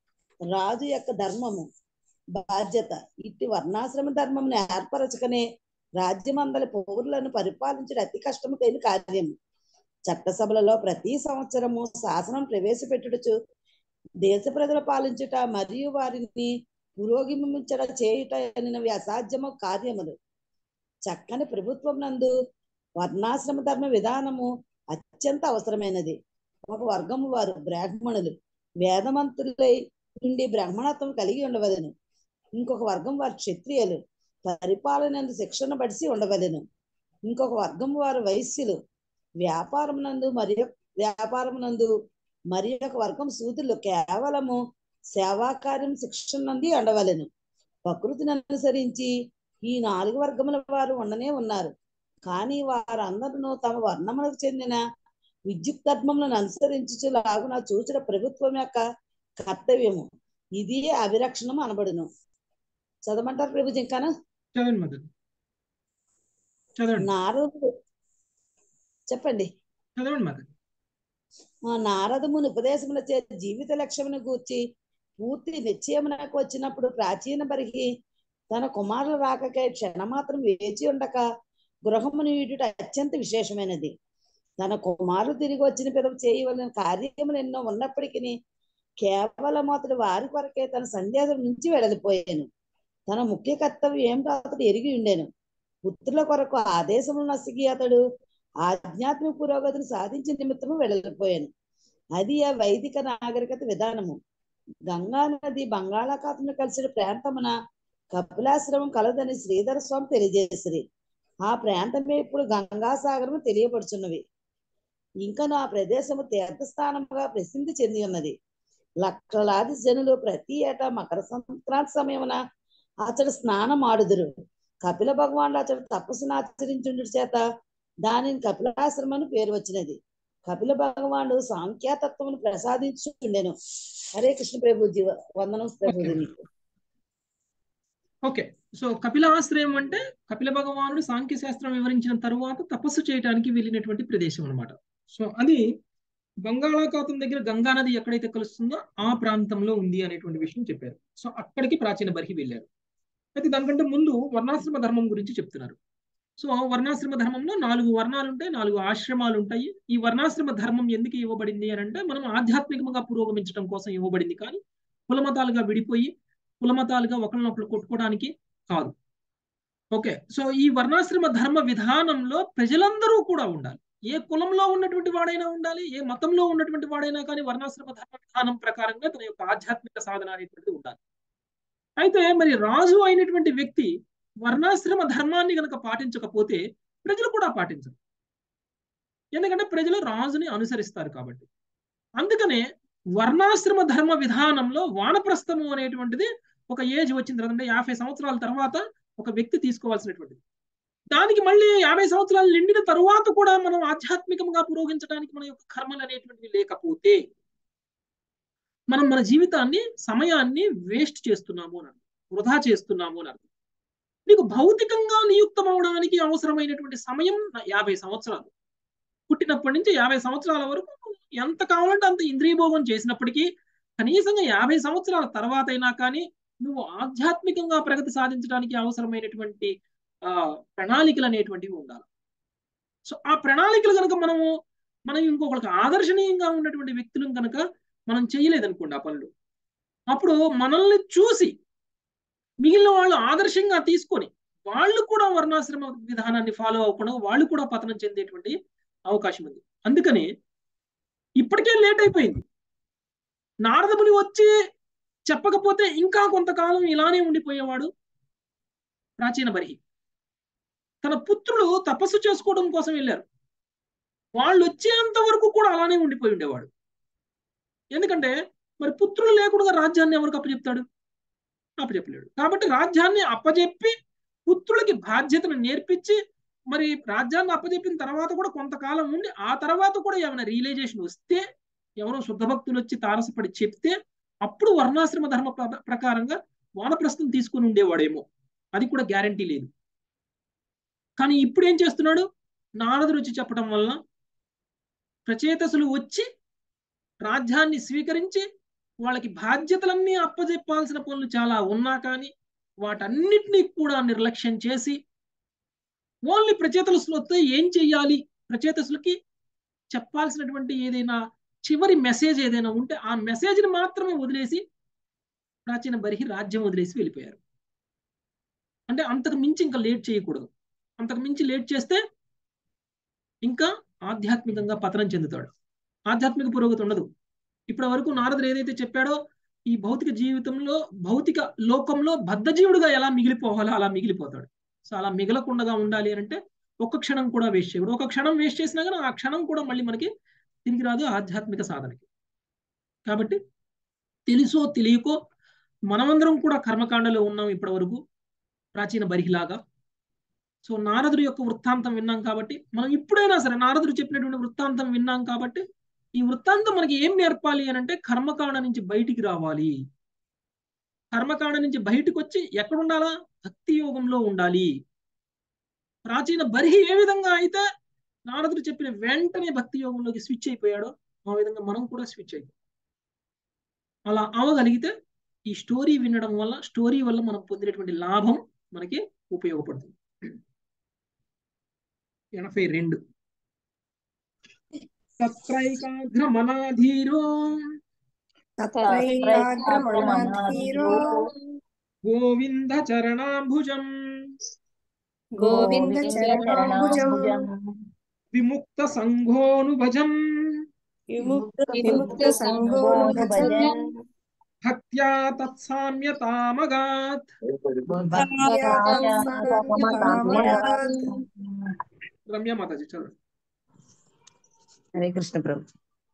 రాజు యొక్క ధర్మము, బాధ్యత. ఇట్టి వర్ణాశ్రమ ధర్మమును ఏర్పరచుకనే రాజ్యమందలి పౌరులను పరిపాలించడం అతి కష్టముకైన కార్యము. చట్టసభలలో ప్రతి సంవత్సరము శాసనం ప్రవేశపెట్టుటచు దేశ ప్రజలు పాలించుట మరియు వారిని పురోగమించట చేయుట అనేవి అసాధ్యము కార్యములు. చక్కని ప్రభుత్వం నందు వర్ణాశ్రమ ధర్మ విధానము అత్యంత అవసరమైనది. ఒక వర్గము వారు బ్రాహ్మణులు వేదమంతులై నుండి బ్రాహ్మణత్వం కలిగి ఉండవలెను. ఇంకొక వర్గం వారు క్షత్రియులు పరిపాలన శిక్షణ పడిసి ఉండవలెను. ఇంకొక వర్గం వారు వైశ్యులు వ్యాపారం నందు మరి వ్యాపారం నందు మరి ఒక వర్గం శూద్రులు కేవలము సేవాకార్యం శిక్షణ నంది ఉండవలెను. ప్రకృతిని అనుసరించి ఈ నాలుగు వర్గముల వారు ఉండనే ఉన్నారు. కానీ వారందరూ తమ వర్ణములకు చెందిన విద్యుత్ ధర్మములను అనుసరించులాగున చూచిన ప్రభుత్వం యొక్క కర్తవ్యము. ఇది అభిరక్షణం అనబడును. చదవమంటారు ప్రభుజీ? ఇంకానా నారదుడు చెప్పండి. చదవండి. ఆ నారదముని ఉపదేశముల చే జీవిత లక్ష్యమును గూర్చి పూర్తి నిశ్చయమునకు వచ్చినప్పుడు ప్రాచీన బరిహి తన కుమారుల రాకకై క్షణమాత్రం వేచి ఉండక గృహమును వీడుట అత్యంత విశేషమైనది. తన కుమారులు తిరిగి వచ్చిన పిదప చేయవలసిన కార్యములు ఎన్నో ఉన్నప్పటికీ కేవలం అతడు వారి కొరకే తన సందేశం నుంచి వెడలిపోయాను. తన ముఖ్య కర్తవ్యం ఏమిటో అతడు ఎరిగి ఉండేను. పుత్రుల కొరకు ఆదేశములు నసిగి అతడు ఆధ్యాత్మిక పురోగతిని సాధించిన నిమిత్తము వెడలిపోయాను. అది ఆ వైదిక నాగరికత విధానము. గంగా నది బంగాళాఖాతంలో కలిసిన ప్రాంతమున కపిలాశ్రమం కలదని శ్రీధర స్వామి తెలియజేసిరి. ఆ ప్రాంతమే ఇప్పుడు గంగాసాగరము తెలియపడుచున్నవి. ఇంకా ఆ ప్రదేశము తీర్థస్థానముగా ప్రసిద్ధి చెంది ఉన్నది. లక్షలాది జనులు ప్రతి ఏటా మకర సంక్రాంతి సమయమున అతడు స్నానం ఆడుదురు. కపిల భగవానుడు అతడు తపస్సును ఆచరించుండు చేత దానిని కపిలాశ్రమం పేరు వచ్చినది. కపిల భగవానుడు సాంఖ్యాతత్వమును ప్రసాదించుండెను. హరే కృష్ణ ప్రభుజీ, వందనం ప్రభుజీ నీకు. ఓకే, సో కపిలాశ్రయం అంటే కపిల భగవానుడు సాంఖ్య శాస్త్రం వివరించిన తరువాత తపస్సు చేయడానికి వెళ్ళినటువంటి ప్రదేశం అనమాట. సో అది బంగాళాఖాతం దగ్గర గంగా నది ఎక్కడైతే కలుస్తుందో ఆ ప్రాంతంలో ఉంది అనేటువంటి విషయం చెప్పారు. సో అక్కడికి ప్రాచీన బర్హి వెళ్ళారు. అయితే దానికంటే ముందు వర్ణాశ్రమ ధర్మం గురించి చెప్తున్నారు. సో వర్ణాశ్రమ ధర్మంలో నాలుగు వర్ణాలు ఉంటాయి, నాలుగు ఆశ్రమాలు ఉంటాయి. ఈ వర్ణాశ్రమ ధర్మం ఎందుకు ఇవ్వబడింది అని అంటే మనం ఆధ్యాత్మికంగా పురోగమించడం కోసం ఇవ్వబడింది, కానీ కులమతాలుగా విడిపోయి కులమతాలుగా ఒకరినొకరు కొట్టుకోవడానికి కాదు. ఓకే, సో ఈ వర్ణాశ్రమ ధర్మ విధానంలో ప్రజలందరూ కూడా ఉండాలి. ఏ కులంలో ఉన్నటువంటి వాడైనా ఉండాలి, ఏ మతంలో ఉన్నటువంటి వాడైనా కానీ వర్ణాశ్రమ ధర్మ విధానం ప్రకారంగా తన యొక్క ఆధ్యాత్మిక సాధన అనేటువంటిది ఉండాలి. అయితే మరి రాజు అయినటువంటి వ్యక్తి వర్ణాశ్రమ ధర్మాన్ని కనుక పాటించకపోతే ప్రజలు కూడా పాటించరు, ఎందుకంటే ప్రజలు రాజుని అనుసరిస్తారు కాబట్టి. అందుకనే వర్ణాశ్రమ ధర్మ విధానంలో వానప్రస్థము అనేటువంటిది ఒక ఏజ్ వచ్చిన తర్వాత, అంటే యాభై సంవత్సరాల తర్వాత ఒక వ్యక్తి తీసుకోవాల్సినటువంటిది. దానికి మళ్ళీ యాభై సంవత్సరాలు నిండిన తరువాత కూడా మనం ఆధ్యాత్మికంగా పురోగించడానికి మన యొక్క కర్మలు అనేటువంటివి లేకపోతే మనం మన జీవితాన్ని సమయాన్ని వేస్ట్ చేస్తున్నాము అని అర్థం, వృధా చేస్తున్నాము అని అర్థం. నీకు భౌతికంగా నియుక్తం అవడానికి అవసరమైనటువంటి సమయం యాభై సంవత్సరాలు. పుట్టినప్పటి నుంచి యాభై సంవత్సరాల వరకు ఎంత కావాలంటే అంత ఇంద్రియభోగం చేసినప్పటికీ కనీసంగా యాభై సంవత్సరాల తర్వాత అయినా కానీ నువ్వు ఆధ్యాత్మికంగా ప్రగతి సాధించడానికి అవసరమైనటువంటి ఆ ప్రణాళికలు అనేటువంటివి ఉండాలి. సో ఆ ప్రణాళికలు కనుక మనము మనం ఇంకొకరికి ఆదర్శనీయంగా ఉన్నటువంటి వ్యక్తులను కనుక మనం చేయలేదనుకోండి ఆ పనులు, అప్పుడు మనల్ని చూసి మిగిలిన వాళ్ళు ఆదర్శంగా తీసుకొని వాళ్ళు కూడా వర్ణాశ్రమ విధానాన్ని ఫాలో అవ్వకుండా వాళ్ళు కూడా పతనం చెందేటువంటి అవకాశం ఉంది. అందుకని ఇప్పటికే లేట్ అయిపోయింది. నారదముని వచ్చి చెప్పకపోతే ఇంకా కొంతకాలం ఇలానే ఉండిపోయేవాడు ప్రాచీన బర్హి. తన పుత్రులు తపస్సు చేసుకోవడం కోసం వెళ్ళారు, వాళ్ళు వచ్చేంత వరకు కూడా అలానే ఉండిపోయి ఉండేవాడు. ఎందుకంటే మరి పుత్రులు లేకుండా రాజ్యాన్ని ఎవరికి అప్పచెప్తాడు? అప్పచెప్పలేడు. కాబట్టి రాజ్యాన్ని అప్పచెప్పి పుత్రులకి బాధ్యతను నేర్పించి మరి రాజ్యాన్ని అప్పచెప్పిన తర్వాత కూడా కొంతకాలం ఉండి ఆ తర్వాత కూడా ఏమైనా రియలైజేషన్ వస్తే, ఎవరో శుద్ధ భక్తులు వచ్చి తారసపడి చెప్తే అప్పుడు వర్ణాశ్రమ ధర్మ ప్రకారంగా వానప్రస్థం తీసుకుని ఉండేవాడేమో, అది కూడా గ్యారంటీ లేదు. కానీ ఇప్పుడు ఏం చేస్తున్నాడు? నారదుడు వచ్చి చెప్పడం వల్ల ప్రచేతసులు వచ్చి రాజ్యాన్ని స్వీకరించి వాళ్ళకి బాధ్యతలన్నీ అప్పజెప్పాల్సిన పనులు చాలా ఉన్నా కానీ వాటన్నిటినీ కూడా నిర్లక్ష్యం చేసి ఓన్లీ ప్రచేతసులు వస్తే ఏం చెయ్యాలి, ప్రచేతసులకి చెప్పాల్సినటువంటి ఏదైనా చివరి మెసేజ్ ఏదైనా ఉంటే ఆ మెసేజ్ని మాత్రమే వదిలేసి ప్రాచీన బర్హి రాజ్యం వదిలేసి వెళ్ళిపోయారు. అంటే అంతకు మించి ఇంకా లేట్ చేయకూడదు. అంతకు మించి లేట్ చేస్తే ఇంకా ఆధ్యాత్మికంగా పతనం చెందుతాడు, ఆధ్యాత్మిక పురోగతి ఉండదు. ఇప్పటి వరకు నారదుడు ఏదైతే చెప్పాడో ఈ భౌతిక జీవితంలో భౌతిక లోకంలో బద్ధజీవుడుగా ఎలా మిగిలిపోవాలో అలా మిగిలిపోతాడు. సో అలా మిగలకుండా ఉండాలి అంటే ఒక్క క్షణం కూడా వేస్ట్ చేయకూడదు. ఒక క్షణం వేస్ట్ చేసినా కానీ ఆ క్షణం కూడా మళ్ళీ మనకి తిరిగి రాదు ఆధ్యాత్మిక సాధనకి. కాబట్టి తెలుసో తెలియకో మనమందరం కూడా కర్మకాండలో ఉన్నాం ఇప్పటి వరకు ప్రాచీన బర్హిలాగా. సో నారదుడి యొక్క వృత్తాంతం విన్నాం కాబట్టి మనం ఇప్పుడైనా సరే నారదుడు చెప్పినటువంటి వృత్తాంతం విన్నాం కాబట్టి ఈ వృత్తాంతం మనకి ఏం నేర్పాలి అని అంటే కర్మకాండ నుంచి బయటికి రావాలి. కర్మకాండ నుంచి బయటకు వచ్చి ఎక్కడ ఉండాలా? భక్తి యోగంలో ఉండాలి. ప్రాచీన బర్హి ఏ విధంగా అయితే నారదుడు చెప్పిన వెంటనే భక్తి యోగంలోకి స్విచ్ అయిపోయాడో ఆ విధంగా మనం కూడా స్విచ్ అయిపోతాం. అలా అవగలిగితే ఈ స్టోరీ వినడం వల్ల స్టోరీ వల్ల మనం పొందినటువంటి లాభం మనకి ఉపయోగపడుతుంది. ఎనభై రెండు తత్రైకాగ్రమనాధీరో తత్రైకాగ్రమనాధీరో గోవింద చరణాంబుజం గోవింద చరణాంబుజం విముక్త సంఘోనుభజం విముక్త సంఘోనుభజన్ భక్త్యా తత్సామ్యతామగాత్. భక్త్యా తత్సామ్యతామగాత్. రమ్య మాతాజీ చదవండి. హరే కృష్ణ ప్రభు.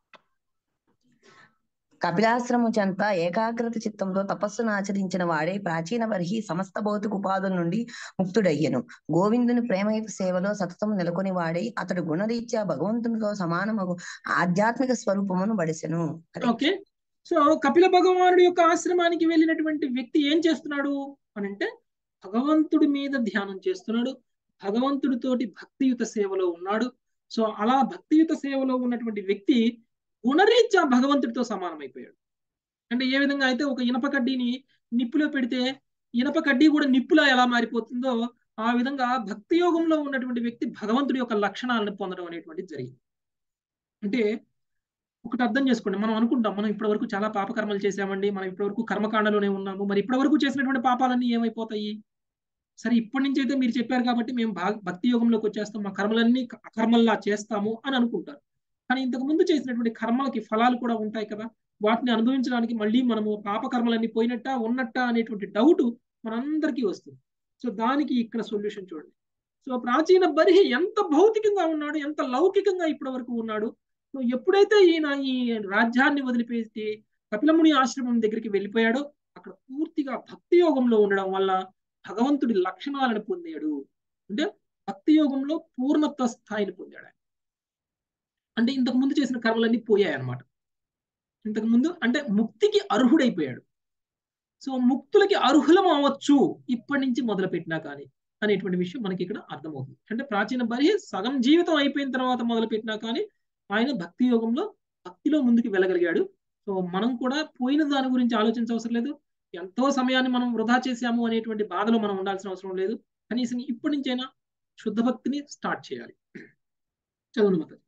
కపిలాశ్రము చెంత ఏకాగ్రత చిత్తంతో తపస్సును ఆచరించిన వాడే ప్రాచీన బర్హి సమస్త భౌతిక ఉపాధుల నుండి ముక్తుడయ్యను. గోవిందుని ప్రేమయుత సేవలో సతతం నెలకొని వాడై అతడు గుణరీత్యా భగవంతునితో సమానమగు ఆధ్యాత్మిక స్వరూపమును బడిసెను. ఓకే, సో కపిల భగవానుడి యొక్క ఆశ్రమానికి వెళ్ళినటువంటి వ్యక్తి ఏం చేస్తున్నాడు అని అంటే భగవంతుడి మీద ధ్యానం చేస్తున్నాడు, భగవంతుడితోటి భక్తియుత సేవలో ఉన్నాడు. సో అలా భక్తియుత సేవలో ఉన్నటువంటి వ్యక్తి గుణరీత్యా భగవంతుడితో సమానమైపోయాడు. అంటే ఏ విధంగా అయితే ఒక ఇనప కడ్డీని నిప్పులో పెడితే ఇనప కడ్డీ కూడా నిప్పులా ఎలా మారిపోతుందో ఆ విధంగా భక్తి యోగంలో ఉన్నటువంటి వ్యక్తి భగవంతుడి యొక్క లక్షణాలను పొందడం అనేటువంటిది జరిగింది. అంటే ఒకటి అర్థం చేసుకోండి, మనం అనుకుంటాం మనం ఇప్పటి వరకు చాలా పాపకర్మలు చేసామండి, మనం ఇప్పటి వరకు కర్మకాండలోనే ఉన్నాము, మరి ఇప్పటి వరకు చేసినటువంటి పాపాలన్నీ ఏమైపోతాయి? సరే ఇప్పటి నుంచి అయితే మీరు చెప్పారు కాబట్టి మేము భక్తి యోగంలోకి వచ్చేస్తాం, మా కర్మలన్నీ అకర్మల్లా చేస్తాము అని అనుకుంటారు. కానీ ఇంతకు ముందు చేసినటువంటి కర్మలకి ఫలాలు కూడా ఉంటాయి కదా, వాటిని అనుభవించడానికి మళ్ళీ మనము పాపకర్మలన్నీ పోయినట్ట ఉన్నట్ట అనేటువంటి డౌట్ మనందరికీ వస్తుంది. సో దానికి ఇక్కడ సొల్యూషన్ చూడండి. సో ప్రాచీన బర్హి ఎంత భౌతికంగా ఉన్నాడు, ఎంత లౌకికంగా ఇప్పటి వరకు ఉన్నాడు. సో ఎప్పుడైతే ఈయన ఈ రాజ్యాన్ని వదిలిపెట్టి కపిలముని ఆశ్రమం దగ్గరికి వెళ్ళిపోయాడో అక్కడ పూర్తిగా భక్తి యోగంలో ఉండడం వల్ల భగవంతుడి లక్షణాలను పొందాడు. అంటే భక్తి యోగంలో పూర్ణత్వ స్థాయిని పొందాడు. అంటే ఇంతకు ముందు చేసిన కర్మలన్నీ పోయాయి అన్నమాట. ఇంతకు ముందు అంటే ముక్తికి అర్హుడైపోయాడు. సో ముక్తులకి అర్హులం అవ్వచ్చు ఇప్పటి నుంచి మొదలు పెట్టినా కానీ అనేటువంటి విషయం మనకి ఇక్కడ అర్థమవుతుంది. అంటే ప్రాచీన బర్హి సగం జీవితం అయిపోయిన తర్వాత మొదలు పెట్టినా కానీ ఆయన భక్తి యోగంలో భక్తిలో ముందుకు వెళ్ళగలిగాడు. సో మనం కూడా పోయిన దాని గురించి ఆలోచించవసరం లేదు, ఎంతో సమయాన్ని మనం వృధా చేశాము అనేటువంటి బాధలో మనం ఉండాల్సిన అవసరం లేదు. కనీసం ఇప్పటి నుంచైనా శుద్ధ భక్తిని స్టార్ట్ చేయాలి. చదువు మాత.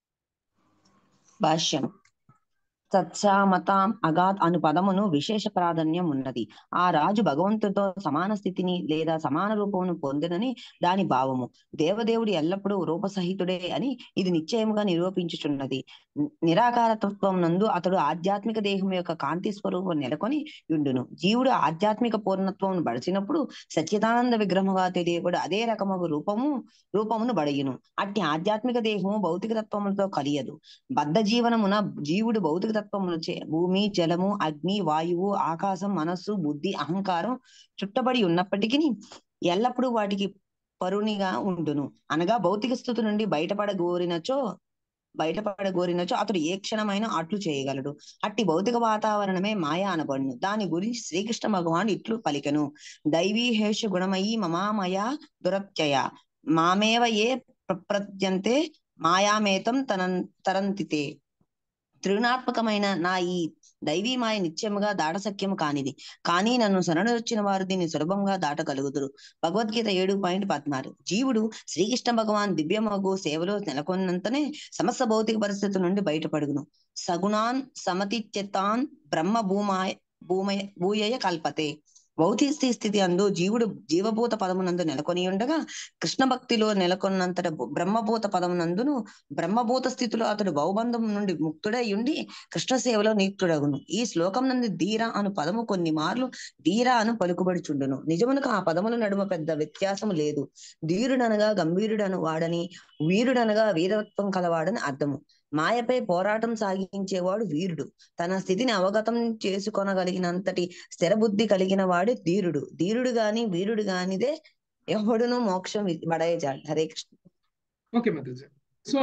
భాష్యం. సత్సామతాం అగాత్ అను పదమును విశేష ప్రాధాన్యం ఉన్నది. ఆ రాజు భగవంతుడితో సమాన స్థితిని లేదా సమాన రూపమును పొందినని దాని భావము. దేవదేవుడు ఎల్లప్పుడూ రూపసహితుడే అని ఇది నిశ్చయముగా నిరూపించుచున్నది. నిరాకారతత్వం నందు అతడు ఆధ్యాత్మిక దేహం యొక్క కాంతి స్వరూపం నెలకొని యుండును. జీవుడు ఆధ్యాత్మిక పూర్ణత్వం బడిచినప్పుడు సచ్చిదానంద విగ్రహముగా తెలియబడు అదే రకము రూపము రూపమును బడయును. అట్టి ఆధ్యాత్మిక దేహము భౌతిక తత్వములతో కలియదు. బద్ధ జీవనమున జీవుడు భౌతిక తత్వములచే భూమి, జలము, అగ్ని, వాయువు, ఆకాశం, మనస్సు, బుద్ధి, అహంకారం చుట్టబడి ఉన్నప్పటికీ ఎల్లప్పుడూ వాటికి పరునిగా ఉండును. అనగా భౌతిక స్థితి నుండి బయటపడగోరినచో బయటపడగోరినచో అతడు ఏ క్షణమైన అట్లు చేయగలడు. అట్టి భౌతిక వాతావరణమే మాయా అనబడును. దాని గురించి శ్రీకృష్ణ భగవాన్ ఇట్లు పలికెను. దైవీ హేష గుణమయీ మమామయ దురత్యయ మామేవ ఏ ప్రప్రద్యంతే మాయామేతం తనం తరంతితే. త్రిగుణాత్మకమైన నా ఈ దైవీ మాయ నిత్యముగా దాటసఖ్యము కానిది, కానీ నన్ను శరణొచ్చిన వారు దీన్ని సులభంగా దాటగలుగుదురు. భగవద్గీత ఏడు పాయింట్ పద్నాలుగు. జీవుడు శ్రీకృష్ణ భగవాన్ దివ్యమగు సేవలో నెలకొన్నంతనే సమస్త భౌతిక పరిస్థితుల నుండి బయటపడుగును. సగుణాన్ సమతిత్యతాన్ బ్రహ్మ భూమాయ భూమయ భూయయ కల్పతే. భౌతిక స్థితి అందు జీవుడు జీవభూత పదమునందు నెలకొని ఉండగా కృష్ణ భక్తిలో నెలకొన్నంతట బ్రహ్మభూత పదమునందును బ్రహ్మభూత స్థితిలో అతడు భవబంధం నుండి ముక్తుడై ఉండి కృష్ణ సేవలో నియుక్తుడగును. ఈ శ్లోకం నందు ధీర అను పదము కొన్ని మార్లు ధీర అను పలుకుబడుచుండును. నిజమునకు ఆ పదముల నడుమ పెద్ద వ్యత్యాసము లేదు. ధీరుడనగా గంభీరుడను వాడని, వీరుడనగా వీరత్వం కలవాడని అర్థము. మాయపై పోరాటం సాగించేవాడు వీరుడు. తన స్థితిని అవగతం చేసుకొనగలిగినంతటి స్థిర బుద్ధి కలిగిన వాడు ధీరుడు. ధీరుడు గాని వీరుడు గానిదే ఎవడును మోక్షం బడయజాడు. హరే కృష్ణ. ఓకే మాతాజీ. సో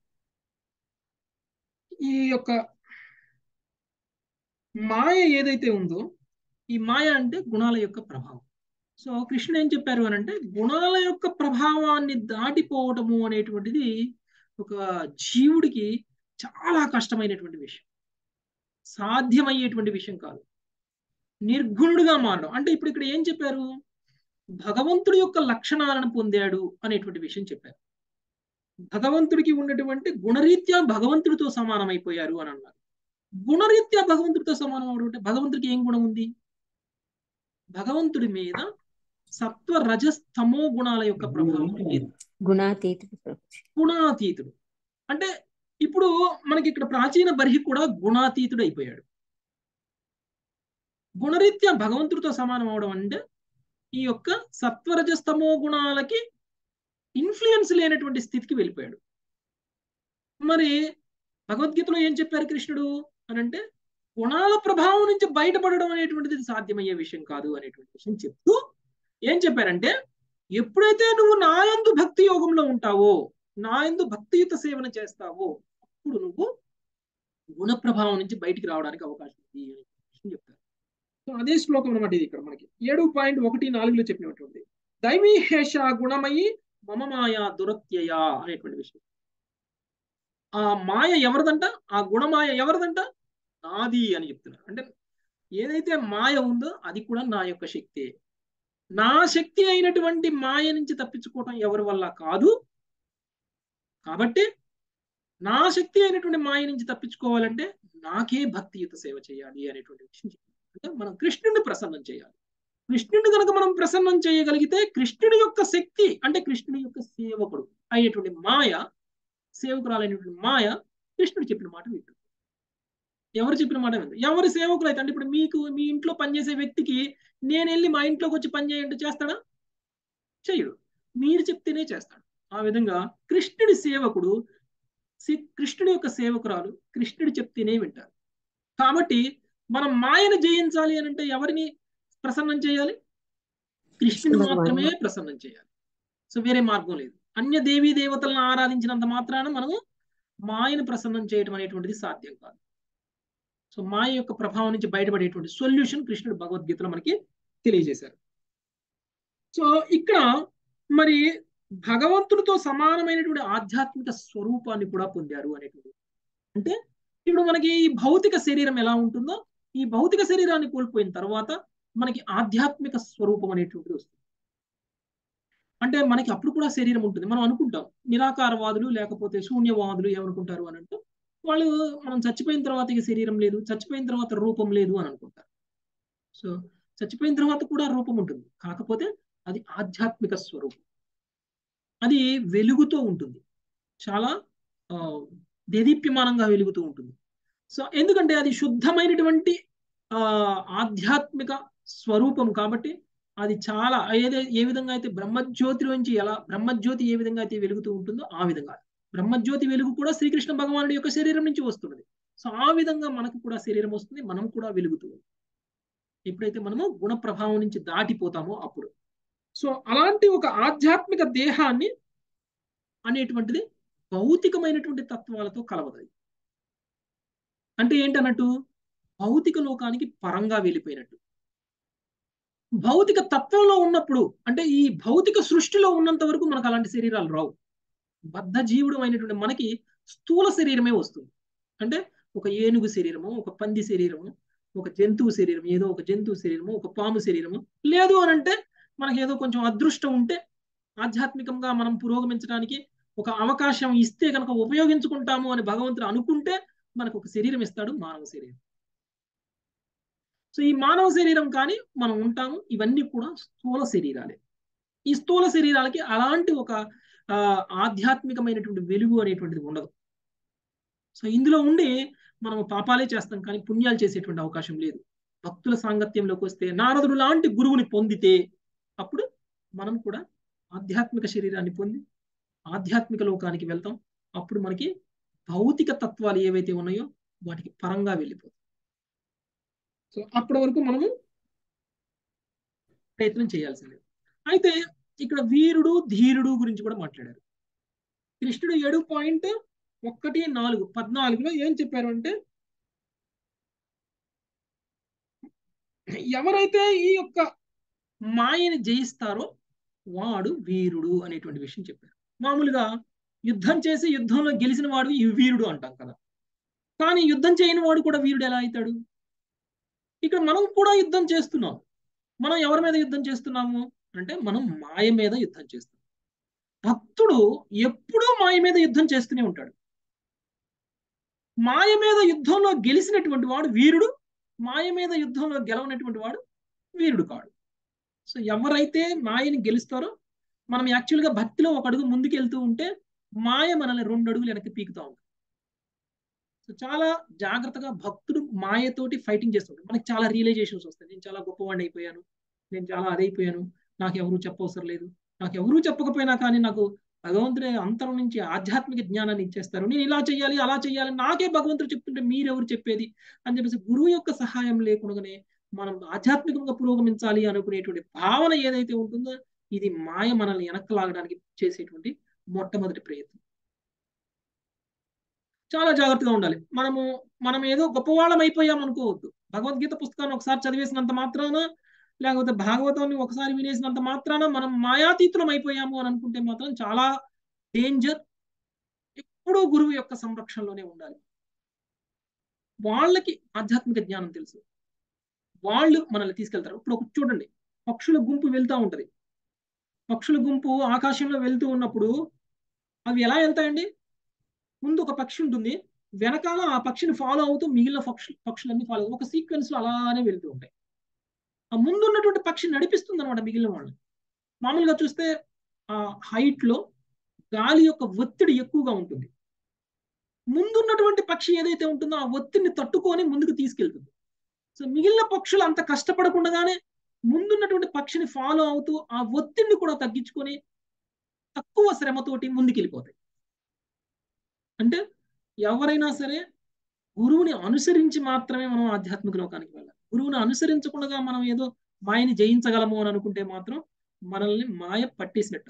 ఈ యొక్క మాయ ఏదైతే ఉందో ఈ మాయ అంటే గుణాల యొక్క ప్రభావం. సో కృష్ణుడు ఏం చెప్పారు అని అంటే గుణాల యొక్క ప్రభావాన్ని దాటిపోవటము అనేటువంటిది ఒక జీవుడికి చాలా కష్టమైనటువంటి విషయం, సాధ్యమయ్యేటువంటి విషయం కాదు. నిర్గుణుడుగా మారడం అంటే ఇప్పుడు ఇక్కడ ఏం చెప్పారు, భగవంతుడి యొక్క లక్షణాలను పొందాడు అనేటువంటి విషయం చెప్పారు. భగవంతుడికి ఉన్నటువంటి గుణరీత్యా భగవంతుడితో సమానమైపోయారు అని అన్నారు. గుణరీత్యా భగవంతుడితో సమానం అవడం అంటే భగవంతుడికి ఏం గుణం ఉంది? భగవంతుడి మీద సత్వ రజస్తమో గుణాల యొక్క ప్రభావం లేదు. గుణాతీతుడు గుణాతీతుడు అంటే ఇప్పుడు మనకి ఇక్కడ ప్రాచీన బర్హి కూడా గుణాతీతుడు అయిపోయాడు. గుణరీత్యా భగవంతుడితో సమానం అవడం అంటే ఈ యొక్క సత్వరజస్తమో గుణాలకి ఇన్ఫ్లుయెన్స్ లేనటువంటి స్థితికి వెళ్ళిపోయాడు. మరి భగవద్గీతలో ఏం చెప్పారు కృష్ణుడు అని అంటే గుణాల ప్రభావం నుంచి బయటపడడం అనేటువంటిది సాధ్యమయ్యే విషయం కాదు అనేటువంటి విషయం చెప్తూ ఏం చెప్పారంటే ఎప్పుడైతే నువ్వు నా యందు భక్తి యోగంలో ఉంటావో, నా యందు భక్తియుత సేవన చేస్తావో అప్పుడు నువ్వు గుణ ప్రభావం నుంచి బయటికి రావడానికి అవకాశం ఉంది అనే విషయం చెప్తారు. సో అదే శ్లోకం అనమాట ఇది ఇక్కడ మనకి ఏడు పాయింట్ ఒకటి నాలుగులో చెప్పినటువంటి దైవీ హేష గుణమయి మమ మాయ దురత్యయ అనేటువంటి విషయం. ఆ మాయ ఎవరిదంట, ఆ గుణమాయ ఎవరిదంట, నాది అని చెప్తున్నారు. అంటే ఏదైతే మాయ ఉందో అది కూడా నా యొక్క శక్తి. నా శక్తి అయినటువంటి మాయ నుంచి తప్పించుకోవటం ఎవరి వల్ల కాదు. కాబట్టి నా శక్తి అయినటువంటి మాయ నుంచి తప్పించుకోవాలంటే నాకే భక్తియుత సేవ చేయాలి అనేటువంటి విషయం చెప్పారు. అంటే మనం కృష్ణుడిని ప్రసన్నం చేయాలి. కృష్ణుడిని కనుక మనం ప్రసన్నం చేయగలిగితే కృష్ణుడి యొక్క శక్తి అంటే కృష్ణుడి యొక్క సేవకుడు అయినటువంటి మాయ, సేవకురాలైనటువంటి మాయ కృష్ణుడు చెప్పిన మాట వింటుంది. ఎవరు చెప్పిన మాట వింటుంది. ఎవరి సేవకులు అయితే అంటే ఇప్పుడు మీకు మీ ఇంట్లో పనిచేసే వ్యక్తికి నేను వెళ్ళి మా ఇంట్లోకి వచ్చి పని చేయంటే చేస్తాడా? చెయ్యడు. మీరు చెప్తేనే చేస్తాడు. ఆ విధంగా కృష్ణుడి సేవకుడు, కృష్ణుడి యొక్క సేవకురాలు కృష్ణుడు చెప్తేనే వింటారు. కాబట్టి మనం మాయను జయించాలి అని అంటే ఎవరిని ప్రసన్నం చేయాలి? కృష్ణుని మాత్రమే ప్రసన్నం చేయాలి. సో వేరే మార్గం లేదు. అన్య దేవీ దేవతలను ఆరాధించినంత మాత్రాన మనము మాయను ప్రసన్నం చేయడం అనేటువంటిది సాధ్యం కాదు. సో మాయ యొక్క ప్రభావం నుంచి బయటపడేటువంటి సొల్యూషన్ కృష్ణుడు భగవద్గీతలో మనకి తెలియజేశారు. సో ఇక్కడ మరి భగవంతుడితో సమానమైనటువంటి ఆధ్యాత్మిక స్వరూపాన్ని కూడా పొందారు అనేటువంటి అంటే ఇప్పుడు మనకి ఈ భౌతిక శరీరం ఎలా ఉంటుందో ఈ భౌతిక శరీరాన్ని కోల్పోయిన తర్వాత మనకి ఆధ్యాత్మిక స్వరూపం అనేటువంటిది వస్తుంది. అంటే మనకి అప్పుడు కూడా శరీరం ఉంటుంది. మనం అనుకుంటాం నిరాకారవాదులు లేకపోతే శూన్యవాదులు ఏమనుకుంటారు అని అంటే వాళ్ళు మనం చచ్చిపోయిన తర్వాత ఇక శరీరం లేదు, చచ్చిపోయిన తర్వాత రూపం లేదు అని అనుకుంటారు. సో చచ్చిపోయిన తర్వాత కూడా రూపం ఉంటుంది, కాకపోతే అది ఆధ్యాత్మిక స్వరూపం. అది వెలుగుతూ ఉంటుంది, చాలా ఆ దేదీప్యమానంగా వెలుగుతూ ఉంటుంది. సో ఎందుకంటే అది శుద్ధమైనటువంటి ఆ ఆధ్యాత్మిక స్వరూపం కాబట్టి అది చాలా ఏదే ఏ విధంగా అయితే బ్రహ్మజ్యోతిలోంచి ఎలా బ్రహ్మజ్యోతి ఏ విధంగా అయితే వెలుగుతూ ఉంటుందో ఆ విధంగా బ్రహ్మజ్యోతి వెలుగు కూడా శ్రీకృష్ణ భగవానుడి యొక్క శరీరం నుంచి వస్తున్నది. సో ఆ విధంగా మనకు కూడా శరీరం వస్తుంది, మనం కూడా వెలుగుతూ ఎప్పుడైతే మనము గుణ ప్రభావం నుంచి దాటిపోతామో అప్పుడు. సో అలాంటి ఒక ఆధ్యాత్మిక దేహాన్ని అనేటువంటిది భౌతికమైనటువంటి తత్వాలతో కలవదు. అంటే ఏంటన్నట్టు భౌతిక లోకానికి పరంగా వెళ్ళిపోయినట్టు. భౌతిక తత్వంలో ఉన్నప్పుడు అంటే ఈ భౌతిక సృష్టిలో ఉన్నంత వరకు మనకు అలాంటి శరీరాలు రావు. బద్ధ జీవుడు అయినటువంటి మనకి స్థూల శరీరమే వస్తుంది. అంటే ఒక ఏనుగు శరీరము, ఒక పంది శరీరము, ఒక జంతువు శరీరం, ఏదో ఒక జంతువు శరీరము, ఒక పాము శరీరము. లేదు అని అంటే మనకి ఏదో కొంచెం అదృష్టం ఉంటే ఆధ్యాత్మికంగా మనం పురోగమించడానికి ఒక అవకాశం ఇస్తే కనుక ఉపయోగించుకుంటాము అని భగవంతుడు అనుకుంటే మనకు ఒక శరీరం ఇస్తాడు, మానవ శరీరం. సో ఈ మానవ శరీరం కానీ మనం ఉంటాము, ఇవన్నీ కూడా స్థూల శరీరాలే. ఈ స్థూల శరీరాలకి అలాంటి ఒక ఆ ఆధ్యాత్మికమైనటువంటి వెలుగు అనేటువంటిది ఉండదు. సో ఇందులో ఉండి మనం పాపాలే చేస్తాం కానీ పుణ్యాలు చేసేటువంటి అవకాశం లేదు. భక్తుల సాంగత్యంలోకి వస్తే నారదుడు లాంటి గురువుని పొందితే అప్పుడు మనం కూడా ఆధ్యాత్మిక శరీరాన్ని పొంది ఆధ్యాత్మిక లోకానికి వెళ్తాం. అప్పుడు మనకి భౌతిక తత్వాలు ఏవైతే ఉన్నాయో వాటికి పరంగా వెళ్ళిపోతాం. సో అప్పటి వరకు మనము ప్రయత్నం చేయాల్సిందే. అయితే ఇక్కడ వీరుడు ధీరుడు గురించి కూడా మాట్లాడారు కృష్ణుడు. ఏడు పాయింట్ ఒకటి నాలుగు పద్నాలుగులో ఏం చెప్పారు అంటే ఎవరైతే ఈ యొక్క మాయని జయిస్తారో వాడు వీరుడు అనేటువంటి విషయం చెప్పారు. మామూలుగా యుద్ధం చేసి యుద్ధంలో గెలిచిన వాడు ఈ వీరుడు అంటాం కదా. కానీ యుద్ధం చేయని వాడు కూడా వీరుడు ఎలా అవుతాడు? ఇక్కడ మనం కూడా యుద్ధం చేస్తున్నాం. మనం ఎవరి మీద యుద్ధం చేస్తున్నాము అంటే మనం మాయ మీద యుద్ధం చేస్తున్నాం. భక్తుడు ఎప్పుడూ మాయ మీద యుద్ధం చేస్తూనే ఉంటాడు. మాయ మీద యుద్ధంలో గెలిచినటువంటి వాడు వీరుడు, మాయ మీద యుద్ధంలో గెలవనటువంటి వాడు వీరుడు కాడు. సో ఎవరైతే మాయని గెలుస్తారో, మనం యాక్చువల్గా భక్తిలో ఒక అడుగు ముందుకు వెళ్తూ ఉంటే మాయ మనల్ని రెండు అడుగులు వెనక్కి పీకుతా ఉంటుంది. సో చాలా జాగ్రత్తగా భక్తుడు మాయతోటి ఫైటింగ్ చేస్తుంటాడు. మనకి చాలా రియలైజేషన్స్ వస్తాయి. నేను చాలా గొప్పవాడిని అయిపోయాను, నేను చాలా అదైపోయాను, నాకు ఎవరూ చెప్పవసరం లేదు, నాకు ఎవరూ చెప్పకపోయినా కానీ నాకు భగవంతుడే అంతరం నుంచి ఆధ్యాత్మిక జ్ఞానాన్ని ఇచ్చేస్తారు, నేను ఇలా చేయాలి అలా చేయాలి, నాకే భగవంతుడు చెప్తుంటే మీరెవరు చెప్పేది అని చెప్పేసి గురువు యొక్క సహాయం లేకుండానే మనం ఆధ్యాత్మికంగా పురోగమించాలి అనుకునేటువంటి భావన ఏదైతే ఉంటుందో, ఇది మాయ మనల్ని వెనక్కి లాగడానికి చేసేటువంటి మొట్టమొదటి ప్రయత్నం. చాలా జాగ్రత్తగా ఉండాలి. మనము మనం ఏదో గొప్పవాళ్ళం అయిపోయాం అనుకోవద్దు. భగవద్గీత పుస్తకాన్ని ఒకసారి చదివేసినంత మాత్రాన, లేకపోతే భాగవతాన్ని ఒకసారి వినేసినంత మాత్రాన మనం మాయాతీతులం అయిపోయాము అని అనుకుంటే మాత్రం చాలా డేంజర్. ఎప్పుడూ గురువు యొక్క సంరక్షణలోనే ఉండాలి. వాళ్ళకి ఆధ్యాత్మిక జ్ఞానం తెలుసు, వాళ్ళు మనల్ని తీసుకెళ్తారు. ఇప్పుడు ఒక చూడండి, పక్షుల గుంపు వెళ్తూ ఉంటది. పక్షుల గుంపు ఆకాశంలో వెళ్తూ ఉన్నప్పుడు అవి ఎలా వెళ్తాయండి? ముందు ఒక పక్షి ఉంటుంది, వెనకాల ఆ పక్షిని ఫాలో అవుతూ మిగిలిన పక్షు పక్షులన్నీ ఫాలో అవుతూ ఒక సీక్వెన్స్ లో అలానే వెళ్తూ ఉంటాయి. ఆ ముందు ఉన్నటువంటి పక్షి నడిపిస్తుంది అనమాట మిగిలిన వాళ్ళని. మామూలుగా చూస్తే ఆ హైట్ లో గాలి యొక్క ఒత్తిడి ఎక్కువగా ఉంటుంది. ముందున్నటువంటి పక్షి ఏదైతే ఉంటుందో ఆ ఒత్తిడిని తట్టుకొని ముందుకు తీసుకెళ్తుంది. సో మిగిలిన పక్షులు అంత కష్టపడకుండానే ముందున్నటువంటి పక్షిని ఫాలో అవుతూ ఆ ఒత్తిడిని కూడా తగ్గించుకొని తక్కువ శ్రమతోటి ముందుకెళ్ళిపోతాయి. అంటే ఎవరైనా సరే గురువుని అనుసరించి మాత్రమే మనం ఆధ్యాత్మిక లోకానికి వెళ్ళాలి. గురువుని అనుసరించకుండా మనం ఏదో మాయని జయించగలము అని అనుకుంటే మాత్రం మనల్ని మాయ పట్టేసినట్టు.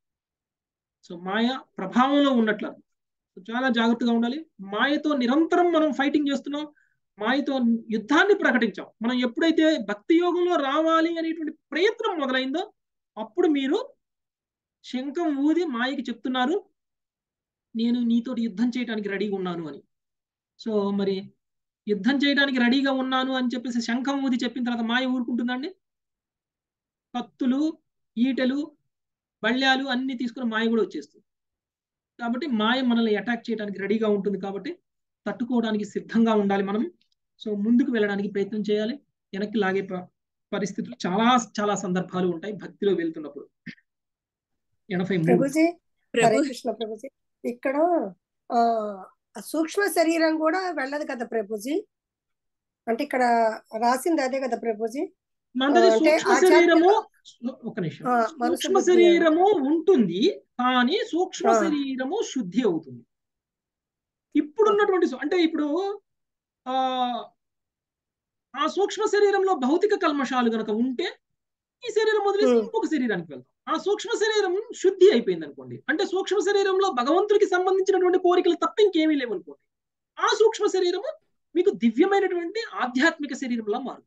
సో మాయ ప్రభావంలో ఉన్నట్లు. సో చాలా జాగ్రత్తగా ఉండాలి. మాయతో నిరంతరం మనం ఫైటింగ్ చేస్తున్నాం, మాయతో యుద్ధాన్ని ప్రకటించాం. మనం ఎప్పుడైతే భక్తి యోగంలో రావాలి అనేటువంటి ప్రయత్నం మొదలైందో అప్పుడు మీరు శంఖం ఊది మాయకి చెప్తున్నారు, నేను నీతోటి యుద్ధం చేయడానికి రెడీగా ఉన్నాను అని. సో మరి యుద్ధం చేయడానికి రెడీగా ఉన్నాను అని చెప్పేసి శంఖం ఊది చెప్పిన తర్వాత మాయ ఊరుకుంటుందండి? కత్తులు, ఈటెలు, బళ్ళ్యాలు అన్ని తీసుకుని మాయ కూడా వచ్చేస్తుంది. కాబట్టి మాయ మనల్ని అటాక్ చేయడానికి రెడీగా ఉంటుంది. కాబట్టి తట్టుకోవడానికి సిద్ధంగా ఉండాలి మనం. సో ముందుకు వెళ్ళడానికి ప్రయత్నం చేయాలి. వెనక్కి లాగే పరిస్థితులు చాలా చాలా సందర్భాలు ఉంటాయి భక్తిలో వెళ్తున్నప్పుడు. ఎనభై మూడు ప్రభుజీ, హరే కృష్ణ ప్రభుజీ. ఇక్కడ ఆ సూక్ష్మ శరీరం కూడా వెళ్ళదు కదా ప్రభుజీ? అంటే ఇక్కడ రాసింది అదే కదా ప్రభుజీ? సూక్ష్మ శరీరము ఒక నిమిషం సూక్ష్మ శరీరము ఉంటుంది, కానీ సూక్ష్మ శరీరము శుద్ధి అవుతుంది. ఇప్పుడున్నటువంటి అంటే ఇప్పుడు ఆ ఆ సూక్ష్మ శరీరంలో భౌతిక కల్మషాలు గనక ఉంటే ఈ శరీరం వదిలేసి ఇంకొక శరీరానికి వెళ్తాం. ఆ సూక్ష్మ శరీరం శుద్ధి అయిపోయింది అనుకోండి, అంటే సూక్ష్మ శరీరంలో భగవంతుడికి సంబంధించినటువంటి కోరికలు తప్ప ఇంకేమీ లేవనుకోండి, ఆ సూక్ష్మ శరీరము మీకు దివ్యమైనటువంటి ఆధ్యాత్మిక శరీరంలా మారుతుంది.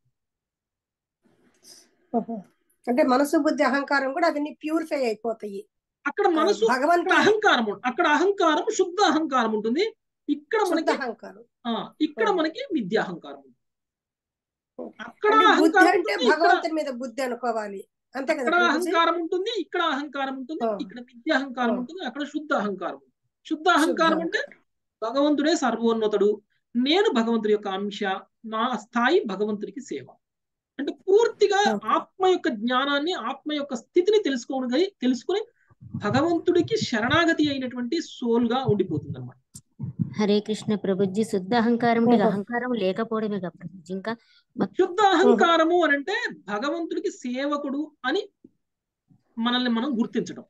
అంటే మనసు, బుద్ధి, అహంకారం కూడా అవన్నీ ప్యూరిఫై అయిపోతాయి. అక్కడ మనసు, అహంకారం, అక్కడ అహంకారం శుద్ధ అహంకారం ఉంటుంది. ఇక్కడ మనకి అహంకారం, ఇక్కడ మనకి మిథ్యా అహంకారం ఉంటుంది. అక్కడ భగవంతుడి మీద బుద్ధి అనుకోవాలి అంతే కదా? అక్కడ అహంకారం ఉంటుంది, ఇక్కడ అహంకారం ఉంటుంది, ఇక్కడ మిథ్యా అహంకారం ఉంటుంది, అక్కడ శుద్ధ అహంకారం. శుద్ధ అహంకారం అంటే భగవంతుడే సర్వోన్నతుడు, నేను భగవంతుడి యొక్క అంశ, నా స్థాయి భగవంతుడికి సేవ. అంటే పూర్తిగా ఆత్మ యొక్క జ్ఞానాన్ని, ఆత్మ యొక్క స్థితిని తెలుసుకోగలి తెలుసుకుని భగవంతుడికి శరణాగతి అయినటువంటి సోల్ గా ఉండిపోతుంది అన్నమాట. హరే కృష్ణ ప్రభుజీ. శుద్ధ అహంకారం అహంకారం లేకపోవడమే కదా ప్రభుజీ? ఇంకా శుద్ధ అహంకారము అని అంటే భగవంతుడికి సేవకుడు అని మనల్ని మనం గుర్తించడం.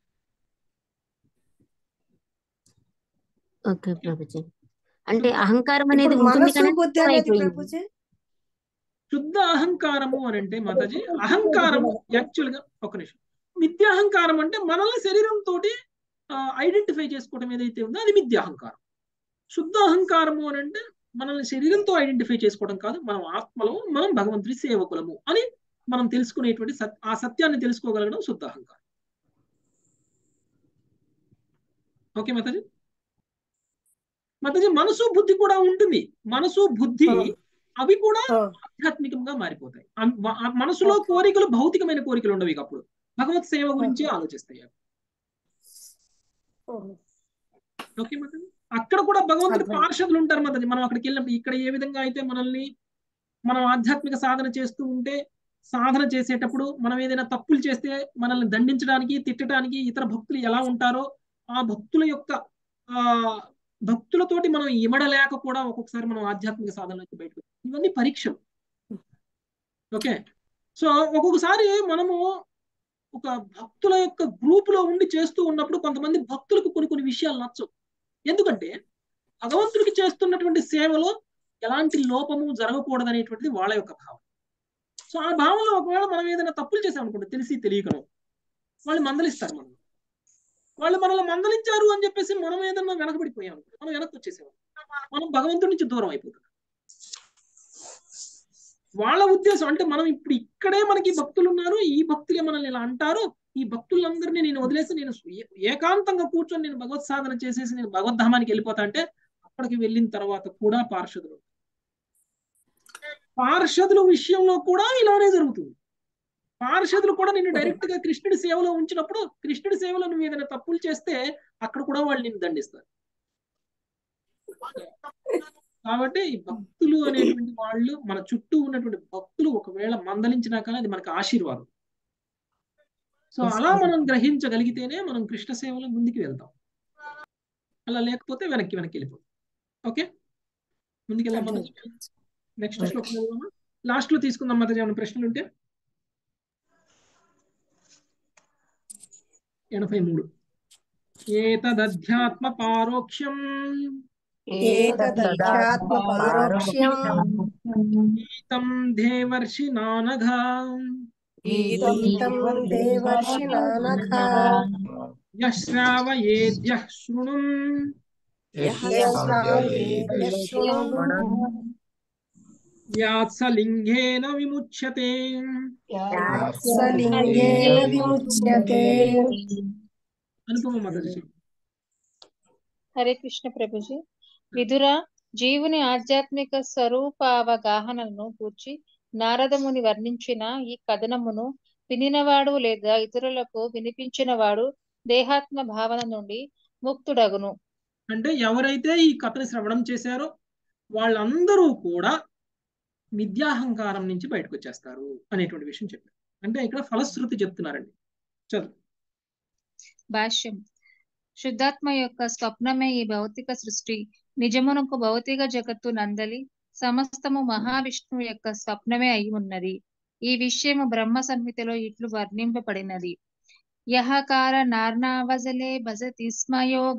ఓకే ప్రభుజీ. అంటే అహంకారం అనేది ఉంటుంది కానీ శుద్ధ అహంకారము అని అంటే మాతాజీ, అహంకారము యాక్చువల్ గా ఒక నిమిషం, మిథ్యాహంకారం అంటే మనల్ని శరీరంతో ఐడెంటిఫై చేసుకోవడం ఏదైతే ఉందో అది మిథ్యాహంకారం. శుద్ధ అహంకారము అని అంటే మనల్ని శరీరంతో ఐడెంటిఫై చేసుకోవడం కాదు, మనం ఆత్మలో మనం భగవంతుడి సేవకులము అని మనం తెలుసుకునేటువంటి ఆ సత్యాన్ని తెలుసుకోగలగడం శుద్ధ అహంకారం. ఓకే మాతాజీ. మాతాజీ మనసు బుద్ధి కూడా ఉంటుంది. మనసు బుద్ధి అవి కూడా ఆధ్యాత్మికంగా మారిపోతాయి. మనసులో కోరికలు భౌతికమైన కోరికలు ఉండవు. ఇక అప్పుడు భగవత్ సేవ గురించి ఆలోచిస్తాయి. ఓకే మాతాజీ. అక్కడ కూడా భగవంతుడి పార్షదులు ఉంటారు మాతాజీ. మనం అక్కడికి వెళ్ళినప్పుడు ఇక్కడ ఏ విధంగా అయితే మనల్ని మనం ఆధ్యాత్మిక సాధన చేస్తూ ఉంటే సాధన చేసేటప్పుడు మనం ఏదైనా తప్పులు చేస్తే మనల్ని దండించడానికి తిట్టడానికి ఇతర భక్తులు ఎలా ఉంటారో ఆ భక్తుల యొక్క ఆ భక్తులతోటి మనం ఇమడలేక కూడా ఒక్కొక్కసారి మనం ఆధ్యాత్మిక సాధన నుంచి బయటకు ఇవన్నీ పరీక్షలు. ఓకే. సో ఒక్కొక్కసారి మనము ఒక భక్తుల యొక్క గ్రూప్ లో ఉండి చేస్తూ ఉన్నప్పుడు కొంతమంది భక్తులకు కొన్ని కొన్ని విషయాలు నచ్చవు. ఎందుకంటే భగవంతుడికి చేస్తున్నటువంటి సేవలో ఎలాంటి లోపము జరగకూడదు అనేటువంటిది వాళ్ళ యొక్క భావం. సో ఆ భావంలో ఒకవేళ మనం ఏదైనా తప్పులు చేసామనుకోండి తెలిసి తెలియకను వాళ్ళు మందలిస్తారు. మనం వాళ్ళు మనల్ని మందలించారు అని చెప్పేసి మనం ఏదన్నా వెనకబడిపోయాం, మనం వెనక్కి వచ్చేసేవాళ్ళం, మనం భగవంతుడి నుంచి దూరం అయిపోతాం. వాళ్ళ ఉద్దేశం అంటే మనం ఇప్పుడు ఇక్కడే మనకి భక్తులు ఉన్నారు, ఈ భక్తులే మనల్ని ఇలా అంటారు, ఈ భక్తులందరినీ నేను వదిలేసి నేను ఏకాంతంగా కూర్చొని నేను భగవత్ సాధన చేసేసి నేను భగవద్ధామానికి వెళ్ళిపోతా అంటే అక్కడికి వెళ్ళిన తర్వాత కూడా పార్షదులు పార్షదుల విషయంలో కూడా ఇలానే జరుగుతుంది. పార్షదులు కూడా నిన్ను డైరెక్ట్ గా కృష్ణుడి సేవలో ఉంచినప్పుడు కృష్ణుడి సేవలో నువ్వు ఏదైనా తప్పులు చేస్తే అక్కడ కూడా వాళ్ళు నిన్ను దండిస్తారు. కాబట్టి ఈ భక్తులు అనేటువంటి వాళ్ళు మన చుట్టూ ఉన్నటువంటి భక్తులు ఒకవేళ మందలించినా కానీ అది మనకు ఆశీర్వాదం. సో అలా మనం గ్రహించగలిగితేనే మనం కృష్ణ సేవలో ముందుకు వెళ్తాం. అలా లేకపోతే వెనక్కి వెనక్కి వెళ్ళిపోతాం. ఓకే, ముందుకెళ్దాం. మనం నెక్స్ట్ శ్లోకం లాస్ట్ లో తీసుకుందాం. మాత్రం ఏమైనా ప్రశ్నలు ఉంటే ఎనభై మూడు ఏతదధ్యాత్మ పారోక్ష్యం గీతం దేవర్షి నానఘా యశ్రావయేద్యః శృణుం యాత్సలింగేన విముచ్యతే. అనుపమ మాతాజీ. హరే కృష్ణ ప్రభుజీ. విదుర జీవుని ఆధ్యాత్మిక స్వరూపావగాహనను గూర్చి నారదముని వర్ణించిన ఈ కథనమును వినినవాడు లేదా ఇతరులకు వినిపించినవాడు దేహాత్మ భావన నుండి ముక్తుడగును. అంటే ఎవరైతే ఈ కథను శ్రవణం చేశారో వాళ్ళందరూ కూడా మిథ్యాహంకారం నుంచి బయటకు వచ్చేస్తారు అనేటువంటి విషయం చెప్పారు. అంటే ఇక్కడ ఫలశ్రుతి చెప్తున్నారండి. చదువు. భాష్యం. శుద్ధాత్మ యొక్క స్వప్నమే ఈ భౌతిక సృష్టి. నిజమునకు భౌతిక జగత్తు నందలి సమస్తము మహావిష్ణువు యొక్క స్వప్నమే అయి ఉన్నది. ఈ విషయము బ్రహ్మ సంహితలో ఇట్లు వర్ణింపబడినది. యహకార నార్నావజలే భజతి స్మయోగ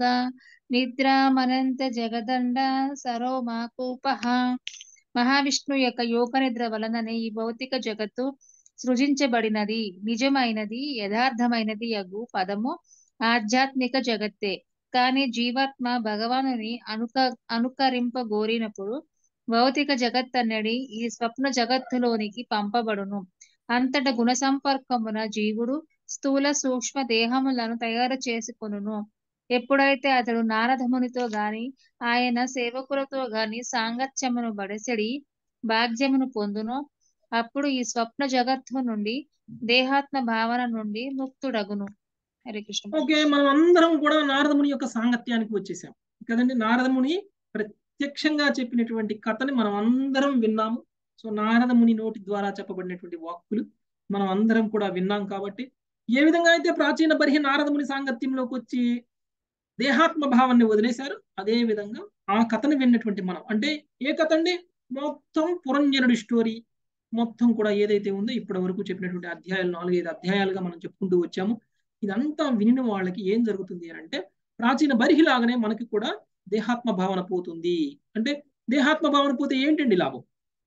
నిద్రామనంత జగదండ సరోమాకూపః. మహావిష్ణు యొక్క యోగ నిద్ర వలననే ఈ భౌతిక జగత్తు సృజించబడినది. నిజమైనది యథార్థమైనది యగు పదము ఆధ్యాత్మిక జగత్తే. కానీ జీవాత్మ భగవానుని అనుక అనుకరింపగోరినప్పుడు భౌతిక జగత్ అన్నది ఈ స్వప్న జగత్తులోనికి పంపబడును. అంతట గుణ సంపర్కమున జీవుడు స్థూల సూక్ష్మ దేహములను తయారు చేసుకొనును. ఎప్పుడైతే అతడు నారదమునితో గాని ఆయన సేవకులతో గాని సాంగత్యమును బడసెడి భాగ్యమును పొందునో అప్పుడు ఈ స్వప్న జగత్తు నుండి దేహాత్మ భావన నుండి ముక్తుడగును. హరే కృష్ణ. ఓకే, మనం అందరం కూడా నారదముని యొక్క సాంగత్యానికి వచ్చేసాం కదండి. నారదముని ప్రత్యక్షంగా చెప్పినటువంటి కథని మనం అందరం విన్నాము. సో నారదముని నోటి ద్వారా చెప్పబడినటువంటి వాక్కులు మనం అందరం కూడా విన్నాం. కాబట్టి ఏ విధంగా అయితే ప్రాచీన బర్హి నారదముని సాంగత్యంలోకి వచ్చి దేహాత్మ భావాన్ని వదిలేశారు, అదే విధంగా ఆ కథను విన్నటువంటి మనం, అంటే ఏ కథ అండి, మొత్తం పురంజనుడి స్టోరీ మొత్తం కూడా ఏదైతే ఉందో ఇప్పటి వరకు చెప్పినటువంటి అధ్యాయాలు నాలుగైదు అధ్యాయాలుగా మనం చెప్పుకుంటూ వచ్చాము. ఇదంతా వినిన వాళ్ళకి ఏం జరుగుతుంది అని అంటే ప్రాచీన బర్హిలాగానే మనకి కూడా దేహాత్మ భావన పోతుంది. అంటే దేహాత్మ భావన పోతే ఏంటండి లాభం?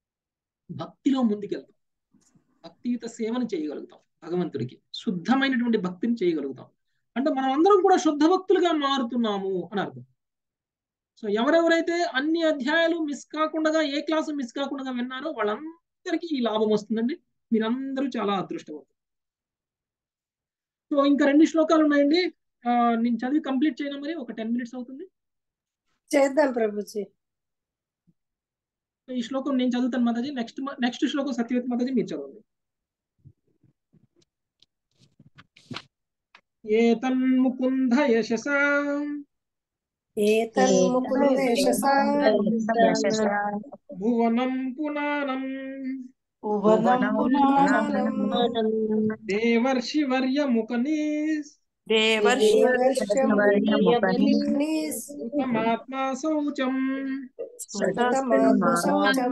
భక్తిలో ముందుకెళ్తాం, భక్తియుత సేవను చేయగలుగుతాం, భగవంతుడికి శుద్ధమైనటువంటి భక్తిని చేయగలుగుతాం. అంటే మనం అందరం కూడా శుద్ధ భక్తులుగా మారుతున్నాము అని అర్థం. సో ఎవరెవరైతే అన్ని అధ్యాయాలు మిస్ కాకుండా ఏ క్లాసు మిస్ కాకుండా విన్నారో వాళ్ళందరికీ ఈ లాభం వస్తుందండి. మీరందరూ చాలా అదృష్టవంతులు. సో ఇంకా రెండు శ్లోకాలు ఉన్నాయండి, నేను చదివి కంప్లీట్ చేయను, మరి ఒక టెన్ మినిట్స్ అవుతుంది. చేద్దాం ప్రభుజీ. ఈ శ్లోకం నేను చదువుతాను మాతాజీ. నెక్స్ట్ నెక్స్ట్ శ్లోకం సత్యవతి మాతాజీ మీరు చదవండి. ఏతన్ముకుంద యశసా ఏతన్ముకుంద యశసా భువనం పునానం భువనం పునానం దేవర్షివర్యముకనీస్ దేవర్షివర్యముకనీస్ సుఖమాత్మా శౌచం సుతమాత్మశౌచం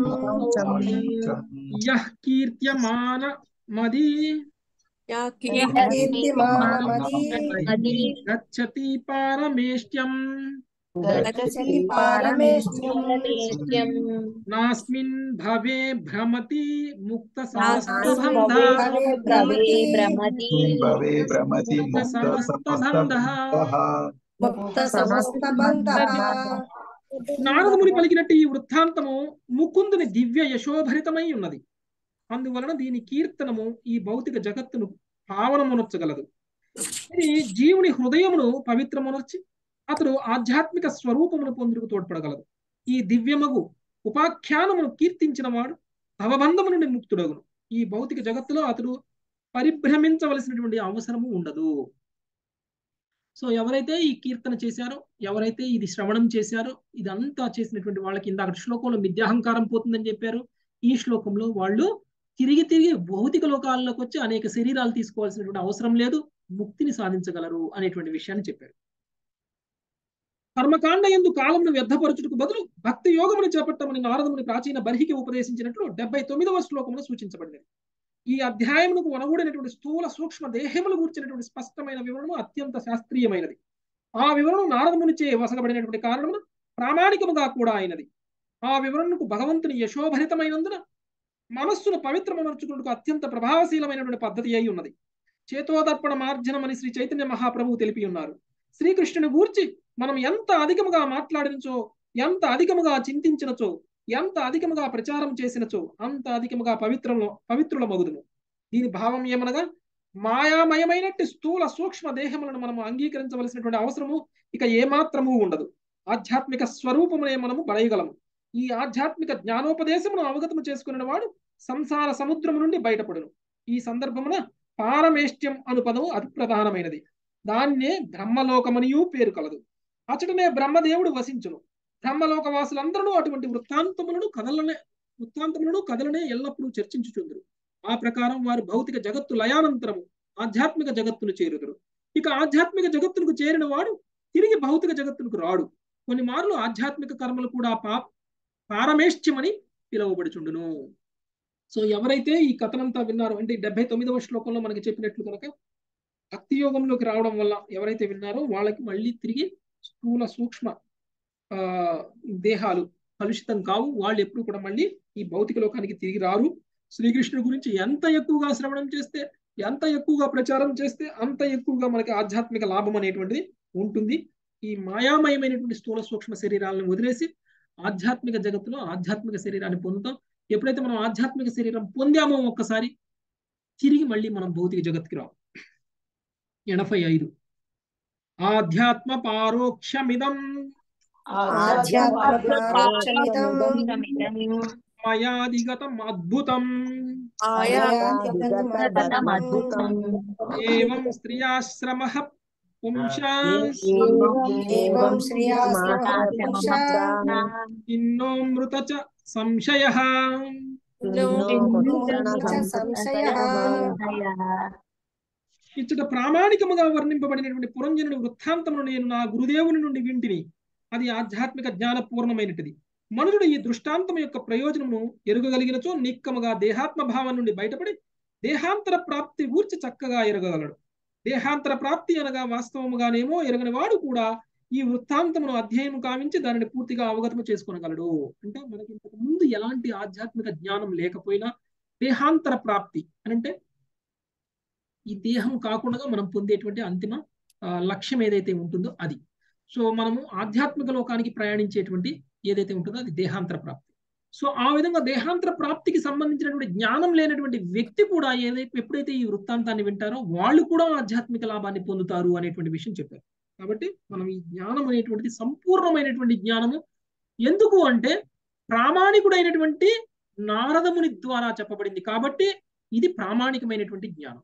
యః కీర్త్యమాన మది కీర్తిమానమది గచ్చతి పారమేష్ట్యం గచ్చతి పారమేష్ట్యం నాస్మిన్ భవే భ్రమతి ముక్త భవే భ్రమతి భవే భ్రమతి ముక్త సమస్తబంధః ముక్త సమస్తబంధః. నారదముని పలికినట్టు ఈ వృత్తాంతము ముకుందుని దివ్య యశోభరితమై ఉన్నది. అందువలన దీని కీర్తనము ఈ భౌతిక జగత్తును పావనమునర్చగలదు. ఇది జీవుని హృదయమును పవిత్రమునర్చి అతడు ఆధ్యాత్మిక స్వరూపమును పొందుటకు తోడ్పడగలదు. ఈ దివ్యమగు ఉపాఖ్యానమును కీర్తించిన వాడు భవబంధము నుండి ముక్తుడగును. ఈ భౌతిక జగత్తులో అతడు పరిభ్రమించవలసినటువంటి అవసరము ఉండదు. సో ఎవరైతే ఈ కీర్తన చేశారో, ఎవరైతే ఇది శ్రవణం చేశారో, ఇదంతా చేసినటువంటి వాళ్ళకి ఇందాక శ్లోకంలో మిథ్యాహంకారం పోతుందని చెప్పారు. ఈ శ్లోకంలో వాళ్ళు తిరిగి తిరిగి భౌతిక లోకాల్లోకి వచ్చి అనేక శరీరాలు తీసుకోవాల్సినటువంటి అవసరం లేదు, ముక్తిని సాధించగలరు అనేటువంటి విషయాన్ని చెప్పారు. కర్మకాండ యందు కాలమును వ్యర్థపరచుటకు బదులు భక్తి యోగమును చేపట్టమని నారదముని ప్రాచీన బర్హికి ఉపదేశించినట్లు డెబ్బై తొమ్మిదవ శ్లోకమును సూచించబడినది. ఈ అధ్యాయమునకు వనగూడినటువంటి స్థూల సూక్ష్మ దేహములు కూర్చున్నటువంటి స్పష్టమైన వివరణము అత్యంత శాస్త్రీయమైనది. ఆ వివరణం నారదమునిచే వసగబడినటువంటి కారణమును ప్రామాణికముగా కూడా అయినది. ఆ వివరణకు భగవంతుని యశోభరితమైనందున మనస్సును పవిత్రమనర్చుకున్నకు అత్యంత ప్రభావశీలమైనటువంటి పద్ధతి అయి ఉన్నది. చేతోదర్పణ మార్జనం అని శ్రీ చైతన్య మహాప్రభువు తెలిపి ఉన్నారు. శ్రీకృష్ణుని గూర్చి మనం ఎంత అధికముగా మాట్లాడినచో, ఎంత అధికముగా చింతించినచో, ఎంత అధికముగా ప్రచారం చేసినచో అంత అధికముగా పవిత్రంలో పవిత్రుల మగుదుము. దీని భావం ఏమనగా మాయామయమైనట్టు స్థూల సూక్ష్మ దేహములను మనము అంగీకరించవలసినటువంటి అవసరము ఇక ఏమాత్రము ఉండదు. ఆధ్యాత్మిక స్వరూపమునే మనము బడయగలము. ఈ ఆధ్యాత్మిక జ్ఞానోపదేశమును అవగతము చేసుకున్న వాడు సంసార సముద్రము నుండి బయటపడును. ఈ సందర్భమున పారమేష్ట్యం అను పదము అతి ప్రధానమైనది. దాన్నే బ్రహ్మలోకమనియూ పేరు కలదు. అచటనే బ్రహ్మదేవుడు వసించును. బ్రహ్మలోక వాసులందరూ అటువంటి వృత్తాంతములను కథలనే వృత్తాంతములను కథలనే ఎల్లప్పుడూ చర్చించుచుందురు. ఆ ప్రకారం వారు భౌతిక జగత్తు లయానంతరము ఆధ్యాత్మిక జగత్తును చేరుదురు. ఇక ఆధ్యాత్మిక జగత్తునకు చేరిన వాడు తిరిగి భౌతిక జగత్తునకు రాడు. కొన్ని మార్లు ఆధ్యాత్మిక కర్మలు కూడా పా పారమేష్ట్యమని పిలువబడుచుండును. సో ఎవరైతే ఈ కథనంతా విన్నారో, అంటే డెబ్బై తొమ్మిదవ శ్లోకంలో మనకి చెప్పినట్లు కనుక భక్తి యోగంలోకి రావడం వల్ల ఎవరైతే విన్నారో వాళ్ళకి మళ్ళీ తిరిగి స్థూల సూక్ష్మ ఆ దేహాలు కలుషితం కావు. వాళ్ళు ఎప్పుడు కూడా మళ్ళీ ఈ భౌతిక లోకానికి తిరిగి రారు. శ్రీకృష్ణుడి గురించి ఎంత ఎక్కువగా శ్రవణం చేస్తే, ఎంత ఎక్కువగా ప్రచారం చేస్తే అంత ఎక్కువగా మనకి ఆధ్యాత్మిక లాభం అనేటువంటిది ఉంటుంది. ఈ మాయామయమైనటువంటి స్థూల సూక్ష్మ శరీరాలను వదిలేసి ఆధ్యాత్మిక జగత్తులో ఆధ్యాత్మిక శరీరాన్ని పొందుతాం. ఎప్పుడైతే మనం ఆధ్యాత్మిక శరీరం పొందామో ఒక్కసారి తిరిగి మళ్ళీ మనం భౌతిక జగత్తుకి రావు. ఎనభై ఐదు ఆధ్యాత్మ పారోక్షమిదం మయాదిగతం అద్భుతం ఏవం స్త్రియాశ్రమః పుంసాన్నోమృత చ సంశయః. ఇచ్చట ప్రామాణికముగా వర్ణింపబడినటువంటి పురంజనుడి వృత్తాంతమును నేను నా గురుదేవుని నుండి వింటిని. అది ఆధ్యాత్మిక జ్ఞాన పూర్ణమైనటిది. మనుషుడు ఈ దృష్టాంతం యొక్క ప్రయోజనము ఎరుగగలిగినచో నిక్కముగా దేహాత్మ భావం నుండి బయటపడి దేహాంతర ప్రాప్తి ఊర్చి చక్కగా ఎరగగలడు. దేహాంతర ప్రాప్తి అనగా వాస్తవముగానేమో ఎరగని వాడు కూడా ఈ వృత్తాంతమును అధ్యయనం కావించి దానిని పూర్తిగా అవగతము చేసుకొనగలడు. అంటే మనకి ఇంతకు ముందు ఎలాంటి ఆధ్యాత్మిక జ్ఞానం లేకపోయినా దేహాంతర ప్రాప్తి అంటే ఈ దేహం కాకుండా మనం పొందేటువంటి అంతిమ లక్ష్యం ఏదైతే ఉంటుందో అది. సో మనము ఆధ్యాత్మిక లోకానికి ప్రయాణించేటువంటి ఏదైతే ఉంటుందో అది దేహాంతర ప్రాప్తి. సో ఆ విధంగా దేహాంతర ప్రాప్తికి సంబంధించినటువంటి జ్ఞానం లేనటువంటి వ్యక్తి కూడా ఏదైతే ఎప్పుడైతే ఈ వృత్తాంతాన్ని వింటారో వాళ్ళు కూడా ఆధ్యాత్మిక లాభాన్ని పొందుతారు అనేటువంటి విషయం చెప్పారు. కాబట్టి మనం ఈ జ్ఞానం అనేటువంటిది సంపూర్ణమైనటువంటి జ్ఞానము. ఎందుకు అంటే ప్రామాణికుడైనటువంటి నారదముని ద్వారా చెప్పబడింది కాబట్టి ఇది ప్రామాణికమైనటువంటి జ్ఞానం.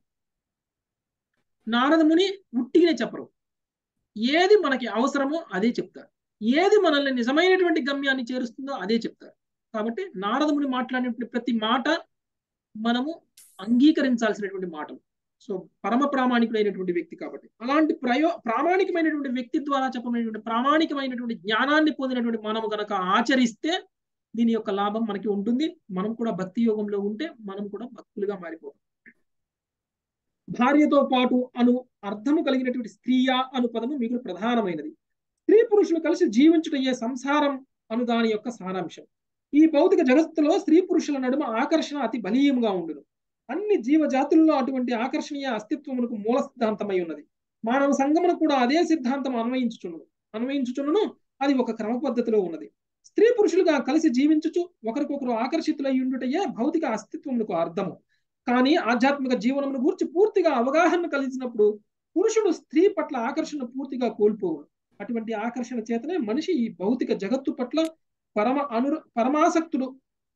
నారదముని ఉట్టిగానే చెప్పరు, ఏది మనకి అవసరమో అదే చెప్తారు, ఏది మనల్ని నిజమైనటువంటి గమ్యాన్ని చేరుస్తుందో అదే చెప్తారు. కాబట్టి నారదముని మాట్లాడినటువంటి ప్రతి మాట మనము అంగీకరించాల్సినటువంటి మాటలు. సో పరమ ప్రామాణికుడైనటువంటి వ్యక్తి కాబట్టి అలాంటి ప్రయో ప్రామాణికమైనటువంటి వ్యక్తి ద్వారా చెప్పబడినటువంటి ప్రామాణికమైనటువంటి జ్ఞానాన్ని పొందినటువంటి మనము గనక ఆచరిస్తే దీని యొక్క లాభం మనకి ఉంటుంది. మనం కూడా భక్తి యోగంలో ఉంటే మనం కూడా భక్తులుగా మారిపోతాం. భార్యతో పాటు అను అర్థము కలిగినటువంటి స్త్రీయా అను పదము మీకు ప్రధానమైనది. స్త్రీ పురుషులు కలిసి జీవించుటయ్యే సంసారం అను దాని యొక్క సారాంశం. ఈ భౌతిక జగత్తులో స్త్రీ పురుషుల నడుమ ఆకర్షణ అతి బలీయంగా ఉండును. అన్ని జీవజాతుల్లో అటువంటి ఆకర్షణీయ అస్తిత్వమునకు మూల సిద్ధాంతమై ఉన్నది. మానవ సంగమును కూడా అదే సిద్ధాంతం అన్వయించుచున్నది అన్వయించుచున్నను అది ఒక క్రమ పద్ధతిలో ఉన్నది. స్త్రీ పురుషులుగా కలిసి జీవించుచు ఒకరికొకరు ఆకర్షితులై ఉండుటయే భౌతిక అస్తిత్వమునకు అర్థము. కానీ ఆధ్యాత్మిక జీవనమును గూర్చి పూర్తిగా అవగాహన కలిగినప్పుడు పురుషుడు స్త్రీ పట్ల ఆకర్షణ పూర్తిగా కోల్పోవును. అటువంటి ఆకర్షణ చేతనే మనిషి ఈ భౌతిక జగత్తు పట్ల పరమ అను పరమాసక్తుడు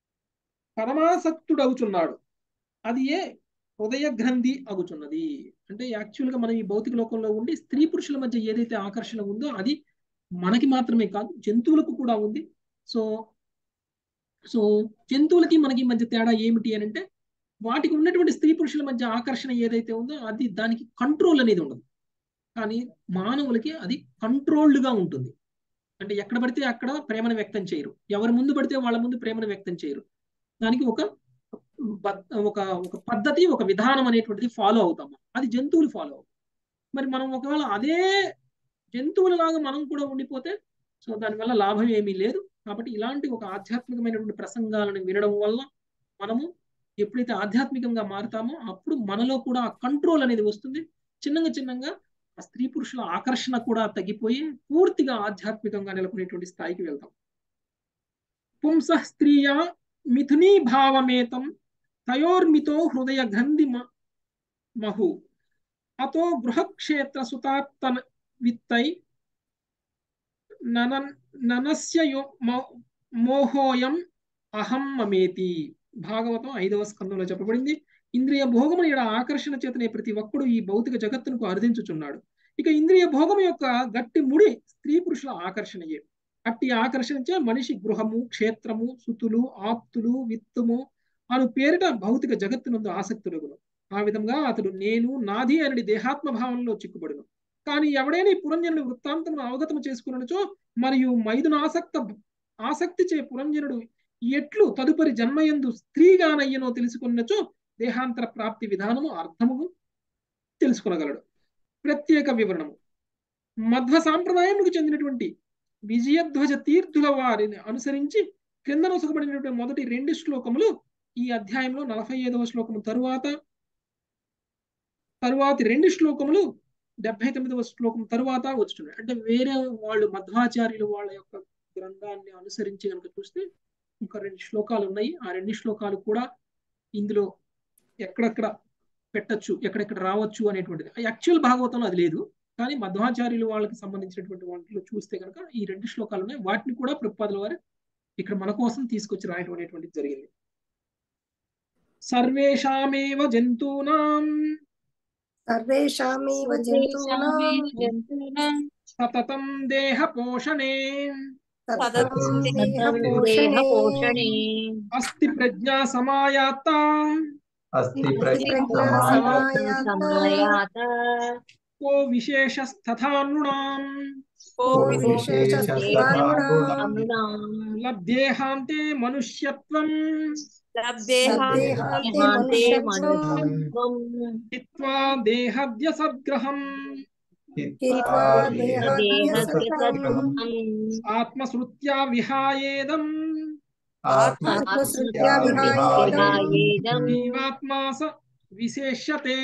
పరమాసక్తుడవుచున్నాడు. అది ఏ హృదయ గ్రంథి అగుచున్నది. అంటే యాక్చువల్ గా మనం ఈ భౌతిక లోకంలో ఉండి స్త్రీ పురుషుల మధ్య ఏదైతే ఆకర్షణ ఉందో అది మనకి మాత్రమే కాదు, జంతువులకు కూడా ఉంది. సో సో జంతువులకి మనకి మధ్య తేడా ఏమిటి అని అంటే వాటికి ఉన్నటువంటి స్త్రీ పురుషుల మధ్య ఆకర్షణ ఏదైతే ఉందో అది దానికి కంట్రోల్ అనేది ఉండదు. కానీ మానవులకి అది కంట్రోల్డ్గా ఉంటుంది. అంటే ఎక్కడ పడితే అక్కడ ప్రేమను వ్యక్తం చేయరు, ఎవరి ముందు పడితే వాళ్ళ ముందు ప్రేమను వ్యక్తం చేయరు. దానికి ఒక ఒక ఒక పద్ధతి, ఒక విధానం అనేటువంటిది ఫాలో అవుతాము. అది జంతువులు ఫాలో అవుతాం. మరి మనం ఒకవేళ అదే జంతువులలాగా మనం కూడా ఉండిపోతే సో దానివల్ల లాభం ఏమీ లేదు. కాబట్టి ఇలాంటి ఒక ఆధ్యాత్మికమైనటువంటి ప్రసంగాలను వినడం వల్ల మనము ఎప్పుడైతే ఆధ్యాత్మికంగా మారుతామో అప్పుడు మనలో కూడా కంట్రోల్ అనేది వస్తుంది. చిన్నగా చిన్నగా ఆ స్త్రీ పురుషుల ఆకర్షణ కూడా తగ్గిపోయి పూర్తిగా ఆధ్యాత్మికంగా నెలకొనేటువంటి స్థాయికి వెళ్తాం. పుంస స్త్రీయ మిథునీ భావమేతం తయోర్మితో హృదయ గంధి మహు అతో గృహక్షేత్ర సుతాప్త విత్తై నన ననస్య మోహోయం అహం మమేతి. భాగవతం ఐదవ స్కందంలో చెప్పబడింది. ఇంద్రియ భోగము ఈడ ఆకర్షణ చేతనే ప్రతి ఒక్కడు ఈ భౌతిక జగత్తునకు అర్థించుచున్నాడు. ఇక ఇంద్రియ భోగము యొక్క గట్టి ముడి స్త్రీ పురుషుల ఆకర్షణయే. అట్టి ఆకర్షణచే మనిషి గృహము, క్షేత్రము, సుతులు, ఆప్తులు, విత్తుము అను పేరిట భౌతిక జగత్తునందు ఆసక్తుడుగును. ఆ విధంగా అతడు నేను నాది అని దేహాత్మ భావంలో చిక్కుబడును. కానీ ఎవడైనా ఈ పురంజనుడి వృత్తాంతమును అవగతము చేసుకున్నచో మరియు మైదునాసక్త ఆసక్తి చే పురంజనుడు ఎట్లు తదుపరి జన్మయందు స్త్రీగానయ్యనో తెలుసుకున్నచో దేహాంతర ప్రాప్తి విధానము అర్థము తెలుసుకునగలడు. ప్రత్యేక వివరణము. మధ్వ సాంప్రదాయముకు చెందినటువంటి విజయధ్వజ తీర్థుల వారిని అనుసరించి క్రింద నొసగబడినటువంటి మొదటి రెండు శ్లోకములు ఈ అధ్యాయంలో నలభై ఐదవ శ్లోకము తరువాత తరువాతి రెండు శ్లోకములు డెబ్బై తొమ్మిదవ శ్లోకం తరువాత వచ్చుతున్నాయి. అంటే వేరే వాళ్ళు మధ్వాచార్యులు వాళ్ళ యొక్క గ్రంథాన్ని అనుసరించి కనుక చూస్తే ఇంకా రెండు శ్లోకాలు ఉన్నాయి. ఆ రెండు శ్లోకాలు కూడా ఇందులో ఎక్కడెక్కడ పెట్టచ్చు, ఎక్కడెక్కడ రావచ్చు అనేటువంటిది యాక్చువల్ భాగవతంలో అది లేదు. కానీ మధ్వాచార్యులు వాళ్ళకి సంబంధించినటువంటి వాటిలో చూస్తే కనుక ఈ రెండు శ్లోకాలు ఉన్నాయి. వాటిని కూడా ప్రభుపాదుల వారు ఇక్కడ మన కోసం తీసుకొచ్చి రాయడం అనేటువంటిది జరిగింది. సర్వేషామేవ జంతూనాం సర్వేషామేవ జంతూనాం సతతం దేహ పోషణే అస్తి ప్రజ్ఞా సమాయాత కో విశేషస్తథానృణాం లబ్ధేహాంతే మనుష్యత్వం హిత్వా దేహద్య సద్గ్రహం ఆత్మశ్రుత్యా విహాయేదం జీవాత్మా స విశేష్యతే.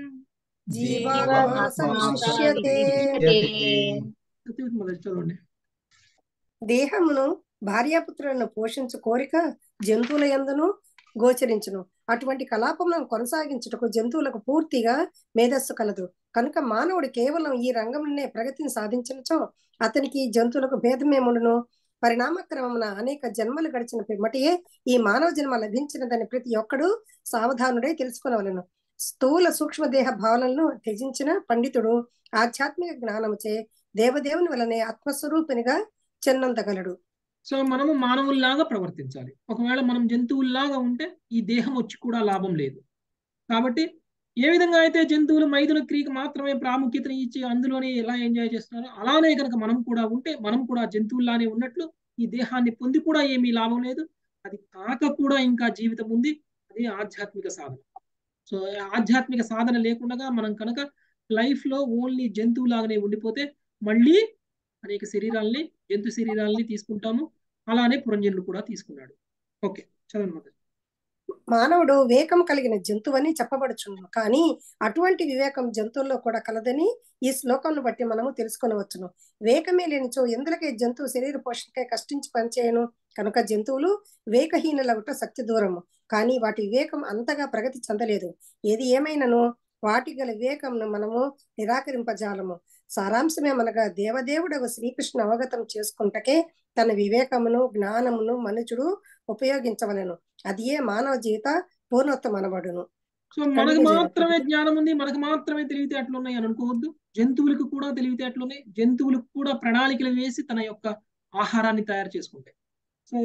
చదవండి. దేహమును భార్యాపుత్రులను పోషించు కోరిక జంతువుల యందును గోచరించును. అటువంటి కలాపములను కొనసాగించుటకు జంతువులకు పూర్తిగా మేధస్సు కలదు. కనుక మానవుడు కేవలం ఈ రంగంలోనే ప్రగతిని సాధించినచో అతనికి జంతువులకు భేదమేముండును? పరిణామక్రమమున అనేక జన్మలు గడిచిన పిమ్మటియే ఈ మానవ జన్మ లభించినదని ప్రతి ఒక్కడు సావధానుడై తెలుసుకునవలను. స్థూల సూక్ష్మదేహ భావనలను త్యజించిన పండితుడు ఆధ్యాత్మిక జ్ఞానముచే దేవదేవుని వలనే ఆత్మస్వరూపినిగా చెన్నొందగలడు. సో మనము మానవుల్లాగా ప్రవర్తించాలి. ఒకవేళ మనం జంతువుల్లాగా ఉంటే ఈ దేహం వచ్చి కూడా లాభం లేదు. కాబట్టి ఏ విధంగా అయితే జంతువులు మైథున క్రియకు మాత్రమే ప్రాముఖ్యతను ఇచ్చి అందులోనే ఎలా ఎంజాయ్ చేస్తున్నారో అలానే కనుక మనం కూడా ఉంటే మనం కూడా జంతువుల్లానే ఉన్నట్లు ఈ దేహాన్ని పొంది కూడా ఏమీ లాభం లేదు. అది కాక కూడా ఇంకా జీవితం ఉంది. అది ఆధ్యాత్మిక సాధన. సో ఆధ్యాత్మిక సాధన లేకుండా మనం కనుక లైఫ్ లో ఓన్లీ జంతువులాగానే ఉండిపోతే మళ్ళీ అనేక శరీరాలని జంతు శరీరాలని తీసుకుంటాము. అలానే పురంజనుడు కూడా తీసుకున్నాడు. ఓకే, చదవండి. మానవుడు వివేకం కలిగిన జంతువని చెప్పబడుచును, కానీ అటువంటి వివేకం జంతువుల్లో కూడా కలదని ఈ శ్లోకంను బట్టి మనము తెలుసుకొనవచ్చును. వివేకమే లేనిచో ఎందులకే జంతువు శరీర పోషణకై కష్టించి పనిచేయను. కనుక జంతువులు వివేకహీనులగుట సత్య దూరము, కానీ వాటి వివేకం అంతగా ప్రగతి చెందలేదు. ఏది ఏమైనను వాటి గల వివేకంను మనము నిరాకరింపజాలము. సారాంశమేమనగా దేవదేవుడు శ్రీకృష్ణ అవగతం చేసుకుంటకే తన వివేకమును జ్ఞానమును మనుషుడు ఉపయోగించవలను. అది ఏ మానవ జీవిత పూర్ణత్వం అనబడును. సో మనకు మాత్రమే జ్ఞానం ఉంది, మనకు మాత్రమే తెలివితేటలు ఉన్నాయి అని అనుకోవద్దు. జంతువులకు కూడా తెలివితేటలు ఉన్నాయి. జంతువులకు కూడా ప్రణాళికలు వేసి తన యొక్క ఆహారాన్ని తయారు చేసుకుంటాయి. సో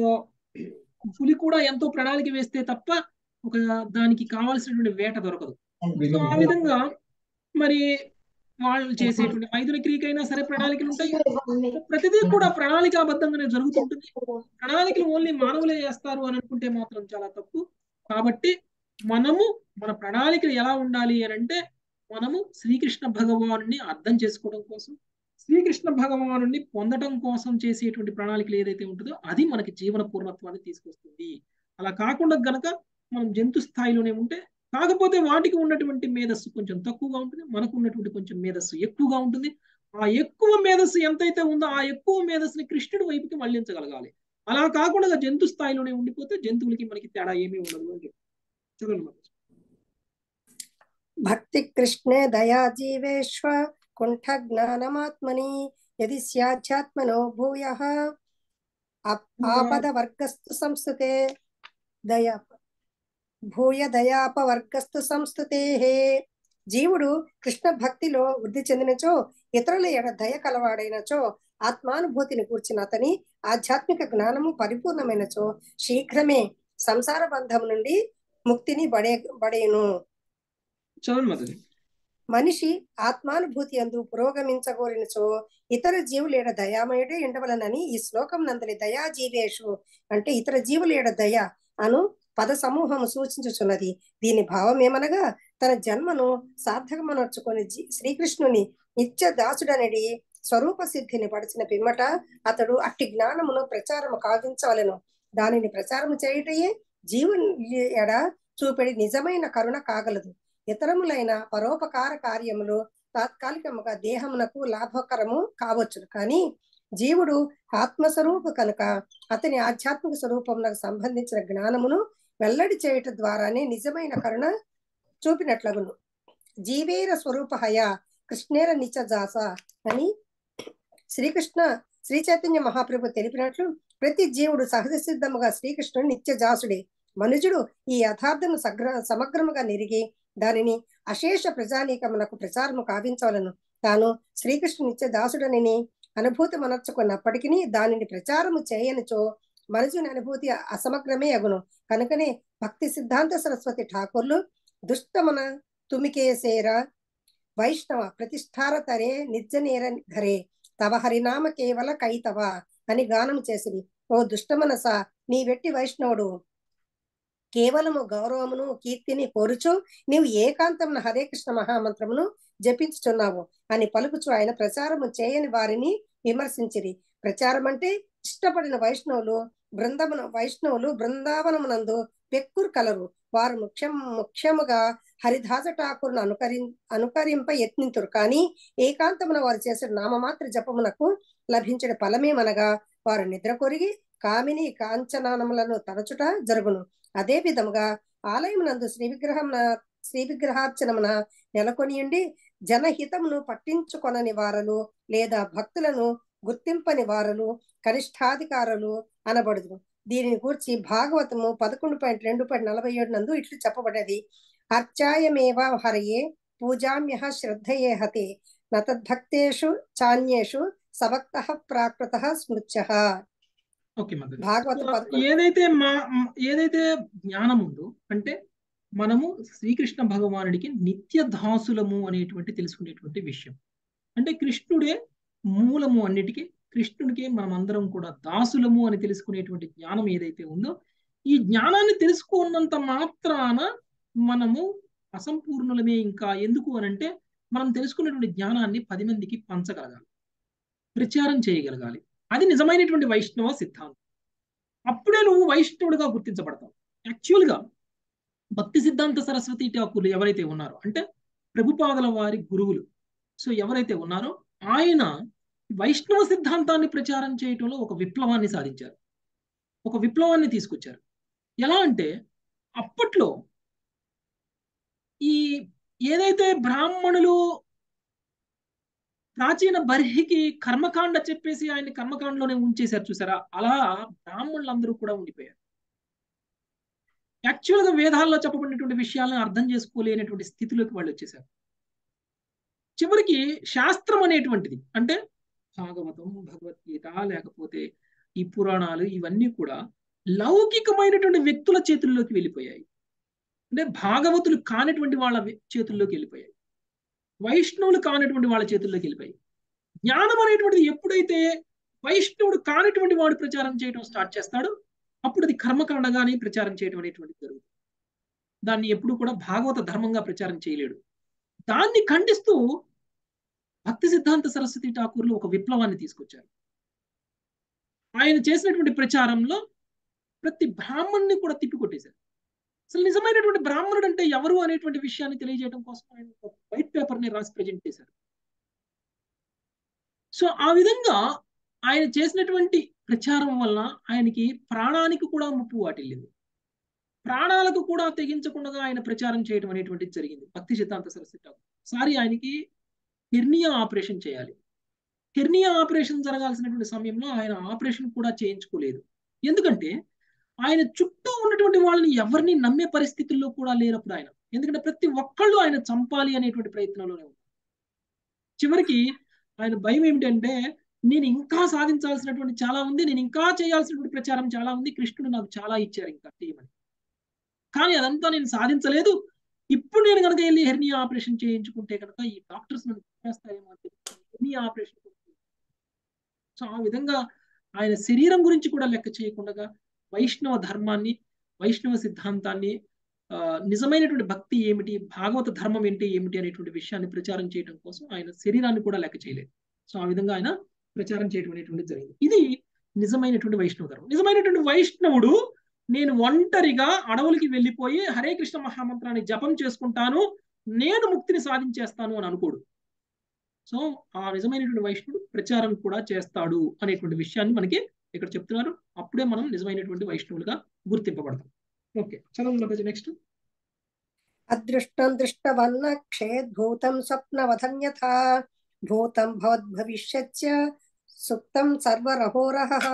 పులి కూడా ఎంతో ప్రణాళిక వేస్తే తప్ప ఒక దానికి కావాల్సినటువంటి వేట దొరకదు. సో ఆ విధంగా మరి వాళ్ళు చేసేటువంటి మైథున క్రియకైనా సరే ప్రణాళికలు ఉంటాయి. ప్రతిదీ కూడా ప్రణాళికాబద్ధంగానే జరుగుతుంటుంది. ప్రణాళికలు ఓన్లీ మానవులే చేస్తారు అని అనుకుంటే మాత్రం చాలా తప్పు. కాబట్టి మనము మన ప్రణాళికలు ఎలా ఉండాలి అని అంటే మనము శ్రీకృష్ణ భగవానుని అర్థం చేసుకోవడం కోసం, శ్రీకృష్ణ భగవానుని పొందడం కోసం చేసేటువంటి ప్రణాళికలు ఏదైతే ఉంటుందో అది మనకి జీవన పూర్ణత్వాన్ని తీసుకొస్తుంది. అలా కాకుండా గనక మనం జంతు స్థాయిలోనే ఉంటే, కాకపోతే వాటికి ఉన్నటువంటి మేధస్సు కొంచెం తక్కువగా ఉంటుంది, మనకు ఉన్నటువంటి కొంచెం మేధస్సు ఎక్కువగా ఉంటుంది. ఆ ఎక్కువ మేధస్సు ఎంతైతే ఉందో ఆ ఎక్కువ మేధస్సుని కృష్ణుడి వైపుకి మళ్లించగలగాలి. అలా కాకుండా జంతు స్థాయిలోనే ఉండిపోతే జంతువులకి మనకి తేడా ఏమీ ఉండదు అని చెప్పి చదవండి. భక్తి కృష్ణే దయా జీవేశ్వ కుంఠ జ్ఞానమాత్మని యది స్యాధ్యాత్మనో భూయః ఆపద వర్గస్తు సంస్థతే దయా భూయ దయాపవర్గస్తు సంస్థతే. జీవుడు కృష్ణ భక్తిలో వృద్ధి చెందినచో, ఇతరుల ఎడ దయ కలవాడైనచో, ఆత్మానుభూతిని కూర్చిన అతని ఆధ్యాత్మిక జ్ఞానము పరిపూర్ణమైనచో శీఘ్రమే సంసార బంధం నుండి ముక్తిని బడే బడేను. మనిషి ఆత్మానుభూతి అందు పురోగమించగోరినచో ఇతర జీవుల ఏడ దయామయుడే ఉండవలనని ఈ శ్లోకం నందలి దయా జీవేషు అంటే ఇతర జీవుల ఏడ దయ అను పద సమూహము సూచించుచున్నది. దీని భావం ఏమనగా తన జన్మను సార్థకమనర్చుకొని శ్రీకృష్ణుని నిత్య దాసుడనడి స్వరూప సిద్ధిని పడిచిన పిమ్మట అతడు అట్టి జ్ఞానమును ప్రచారము కావించవలెను. దానిని ప్రచారము చేయుటయే జీవుని ఎడ చూపెడి నిజమైన కరుణ కాగలదు. ఇతరములైన పరోపకార కార్యములు తాత్కాలికముగా దేహమునకు లాభకరము కావచ్చు, కానీ జీవుడు ఆత్మస్వరూపు కనుక అతని ఆధ్యాత్మిక స్వరూపమునకు సంబంధించిన జ్ఞానమును వెల్లడి చేయుట ద్వారానే నిజమైన కరుణ చూపినట్లగును. జీవేర స్వరూప హయ కృష్ణేర నిత్యజాస అని శ్రీకృష్ణ శ్రీ చైతన్య మహాప్రభు తెలిపినట్లు ప్రతి జీవుడు సహజ సిద్ధముగా శ్రీకృష్ణుడు నిత్యజాసుడే. మనుజుడు ఈ యథార్థను సగ్ర సమగ్రముగా నిరిగి దానిని అశేష ప్రజానీకమునకు ప్రచారము కావించవలను. తాను శ్రీకృష్ణు నిత్య దాసుడని అనుభూతి మనర్చుకున్నప్పటికీ దానిని ప్రచారము చేయనిచో మనుజుని అనుభూతి అసమగ్రమే అగును. కనుకనే భక్తి సిద్ధాంత సరస్వతి ఠాకూర్లు దుష్టమన తుమికేసేర వైష్ణవ ప్రతిష్ఠార తరే నిర్జనేర ఘరే తవ హరినామ కేవల కైతవ అని గానం చేసిరి. ఓ దుష్టమనస, నీ వెట్టి వైష్ణవుడు కేవలము గౌరవమును కీర్తిని కోరుచు నీవు ఏకాంతమున హరే కృష్ణ మహామంత్రమును జపించుచున్నావు అని పలుకుచు ఆయన ప్రచారము చేయని వారిని విమర్శించిరి. ప్రచారం అంటే ఇష్టపడిన వైష్ణవులు బృందమున వైష్ణవులు బృందావనమునందు పెక్కురు కలరు. వారు ముఖ్యం ముఖ్యముగా హరిదాస ఠాకూర్ను అనుకరి అనుకరింప యత్నింతురు, కానీ ఏకాంతమున వారు చేసే నామమాత్ర జపమునకు లభించిన ఫలమేమనగా వారు నిద్ర కొరిగి కామిని కాంచనానములను తరచుట జరుగును. అదే విధముగా ఆలయమునందు శ్రీ విగ్రహం శ్రీ విగ్రహార్చనమున నెలకొనియుండి జనహితమును పట్టించుకొనని వారలు లేదా భక్తులను గుర్తింపని వారలు కనిష్టాధికారులు అనబడుదురు. దీనిని గూర్చి భాగవతము పదకొండు పాయింట్ రెండు పాయింట్ నలభై ఏడు నందు ఇట్లు చెప్పబడేది: అర్చాయమేవ హరయే పూజామ్యః శ్రద్ధయే హతే నతద్భక్తేషు చాన్యేషు సభక్తః ప్రాకృతః స్మృత్యః. ఓకే మాధవి. భాగవతం సో పదకొండు ఏదైతే మా ఏదైతే జ్ఞానం ఉందో, అంటే మనము శ్రీకృష్ణ భగవానుడికి నిత్య దాసులము అనేటువంటి తెలుసుకునేటువంటి విషయం. అంటే కృష్ణుడే మూలము అన్నిటికీ, కృష్ణుడికి మనం అందరం కూడా దాసులము అని తెలుసుకునేటువంటి జ్ఞానం ఏదైతే ఉందో, ఈ జ్ఞానాన్ని తెలుసుకున్నంత మాత్రాన మనము అసంపూర్ణులమే. ఇంకా ఎందుకు అనంటే మనం తెలుసుకున్నటువంటి జ్ఞానాన్ని పది మందికి పంచగలగాలి, ప్రచారం చేయగలగాలి. అది నిజమైనటువంటి వైష్ణవ సిద్ధాంతం. అప్పుడే నువ్వు వైష్ణవుడిగా గుర్తించబడతావు. యాక్చువల్గా భక్తి సిద్ధాంత సరస్వతి ఠాకూర్లు ఎవరైతే ఉన్నారో, అంటే ప్రభుపాదుల వారి గురువులు, సో ఎవరైతే ఉన్నారో ఆయన వైష్ణవ సిద్ధాంతాన్ని ప్రచారం చేయటంలో ఒక విప్లవాన్ని సాధించారు, ఒక విప్లవాన్ని తీసుకొచ్చారు. ఎలా అంటే అప్పట్లో ఈ ఏదైతే బ్రాహ్మణులు ప్రాచీన బర్హికి కర్మకాండ చెప్పేసి ఆయన్ని కర్మకాండలోనే ఉంచేశారు చూసారా, అలా బ్రాహ్మణులందరూ కూడా ఉండిపోయారు. యాక్చువల్గా వేదాల్లో చెప్పబడినటువంటి విషయాలను అర్థం చేసుకోలేనటువంటి స్థితిలోకి వాళ్ళు వచ్చేసారు. చివరికి శాస్త్రం అనేటువంటిది, అంటే భాగవతం, భగవద్గీత, లేకపోతే ఈ పురాణాలు, ఇవన్నీ కూడా లౌకికమైనటువంటి వ్యక్తుల చేతుల్లోకి వెళ్ళిపోయాయి. అంటే భాగవతులు కానిటువంటి వాళ్ళ చేతుల్లోకి వెళ్ళిపోయాయి, వైష్ణవులు కానిటువంటి వాళ్ళ చేతుల్లోకి వెళ్ళిపోయాయి. జ్ఞానం అనేటువంటిది ఎప్పుడైతే వైష్ణవుడు కానిటువంటి వాడు ప్రచారం చేయడం స్టార్ట్ చేస్తాడో అప్పుడు అది కర్మకాండగానే ప్రచారం చేయడం అనేటువంటిది జరుగుతుంది. దాన్ని ఎప్పుడు కూడా భాగవత ధర్మంగా ప్రచారం చేయలేడు. దాన్ని ఖండిస్తూ భక్తి సిద్ధాంత సరస్వతి ఠాకూర్లు ఒక విప్లవాన్ని తీసుకొచ్చారు. ఆయన చేసినటువంటి ప్రచారంలో ప్రతి బ్రాహ్మణ్ణి కూడా తిప్పికొట్టేశారు. అసలు నిజమైనటువంటి బ్రాహ్మణుడు అంటే ఎవరు అనేటువంటి విషయాన్ని తెలియజేయడం కోసం ఆయన ఒక వైట్ పేపర్ని రాసి ప్రజెంట్ చేశారు. సో ఆ విధంగా ఆయన చేసినటువంటి ప్రచారం వల్ల ఆయనకి ప్రాణానికి కూడా ముప్పు వాటిల్లింది. ప్రాణాలకు కూడా తెగించకుండా ఆయన ప్రచారం చేయడం అనేటువంటిది జరిగింది. భక్తి సిద్ధాంత సరస్వతి ఠాకూర్ సారి ఆయనకి హెర్నియా ఆపరేషన్ చేయాలి. హెర్నియా ఆపరేషన్ జరగాల్సినటువంటి సమయంలో ఆయన ఆపరేషన్ కూడా చేయించుకోలేదు. ఎందుకంటే ఆయన చుట్టూ ఉన్నటువంటి వాళ్ళని ఎవరిని నమ్మే పరిస్థితుల్లో కూడా లేనప్పుడు ఆయన, ఎందుకంటే ప్రతి ఒక్కళ్ళు ఆయన చంపాలి అనేటువంటి ప్రయత్నంలోనే ఉన్నారు. చివరికి ఆయన భయం ఏమిటంటే, నేను ఇంకా సాధించాల్సినటువంటి చాలా ఉంది, నేను ఇంకా చేయాల్సినటువంటి ప్రచారం చాలా ఉంది, కృష్ణుడు నాకు చాలా ఇచ్చారు ఇంకా చేయమని, కానీ అదంతా నేను సాధించలేదు. ఇప్పుడు నేను కనుక వెళ్ళి హెర్నియా ఆపరేషన్ చేయించుకుంటే కనుక ఈ డాక్టర్స్ నన్ను చేస్తాయేమో అని చెప్పి హెర్నియా ఆపరేషన్. సో ఆ విధంగా ఆయన శరీరం గురించి కూడా లెక్క చేయకుండా వైష్ణవ ధర్మాన్ని, వైష్ణవ సిద్ధాంతాన్ని, ఆ నిజమైనటువంటి భక్తి ఏమిటి, భాగవత ధర్మం ఏంటి ఏమిటి అనేటువంటి విషయాన్ని ప్రచారం చేయడం కోసం ఆయన శరీరాన్ని కూడా లెక్క చేయలేదు. సో ఆ విధంగా ఆయన ప్రచారం చేయడం అనేటువంటి జరిగింది. ఇది నిజమైనటువంటి వైష్ణవ ధర్మం. నిజమైనటువంటి వైష్ణవుడు నేను ఒంటరిగా అడవులకి వెళ్ళిపోయి హరే కృష్ణ మహామంత్రాన్ని జపం చేసుకుంటాను, నేను ముక్తిని సాధించేస్తాను అని అనుకోడు. సో ఆ నిజమైనటువంటి వైష్ణవుడు ప్రచారం కూడా చేస్తాడు అనేటువంటి విషయాన్ని మనకి ఇక్కడ చెప్తున్నారు. అప్పుడే మనం నిజమైనటువంటి వైష్ణవులుగా గుర్తింపబడతాం. ఓకే, చదవండి నెక్స్ట్. అదృష్టం దృష్టవన్న క్షేద్భూతం స్వప్నవధన్యథా భూతం భవద్భవిష్యత్య సుప్తం సర్వరహోరహః.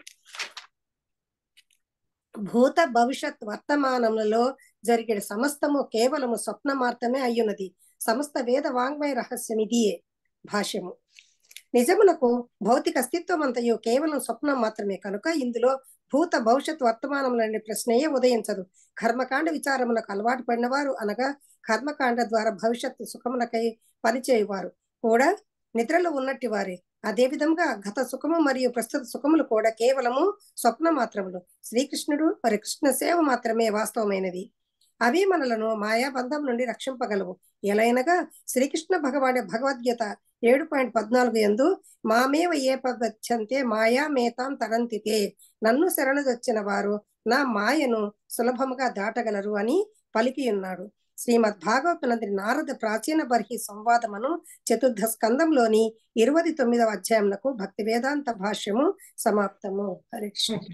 భూత భవిష్యత్ వర్తమానములలో జరిగే సమస్తము కేవలము స్వప్న మాత్రమే అయ్యున్నది. సమస్త వేద వాంగ్మయ రహస్యం ఇదియే. భాష్యము: నిజమునకు భౌతిక అస్తిత్వం అంతయు కేవలం స్వప్నం మాత్రమే కనుక ఇందులో భూత భవిష్యత్ వర్తమానములనే ప్రశ్నయే ఉదయించదు. కర్మకాండ విచారములకు అలవాటు పడిన వారు, అనగా కర్మకాండ ద్వారా భవిష్యత్తు సుఖములకై పనిచేయువారు కూడా నిద్రలో ఉన్నట్టి వారే. అదే విధంగా గత సుఖము మరియు ప్రస్తుత సుఖములు కూడా కేవలము స్వప్న మాత్రములు. శ్రీకృష్ణుడు మరి కృష్ణ సేవ మాత్రమే వాస్తవమైనది. అవి మనలను మాయాబంధం నుండి రక్షింపగలవు. ఎలైనగా శ్రీకృష్ణ భగవాన్ భగవద్గీత ఏడు పాయింట్ పద్నాలుగు యందు మామేవ ఏ పగచ్చంతే మాయా మేతాం తరంతితే, నన్ను శరణుదొచ్చిన వారు నా మాయను సులభముగా దాటగలరు అని పలికి ఉన్నాడు. శ్రీమద్ భాగవతనంది నారద ప్రాచీన బర్హి సంవాదమును చతుర్థ స్కందంలోని ఇరవై తొమ్మిదవ అధ్యాయమునకు భక్తి వేదాంత భాష్యము సమాప్తము. హరే కృష్ణ.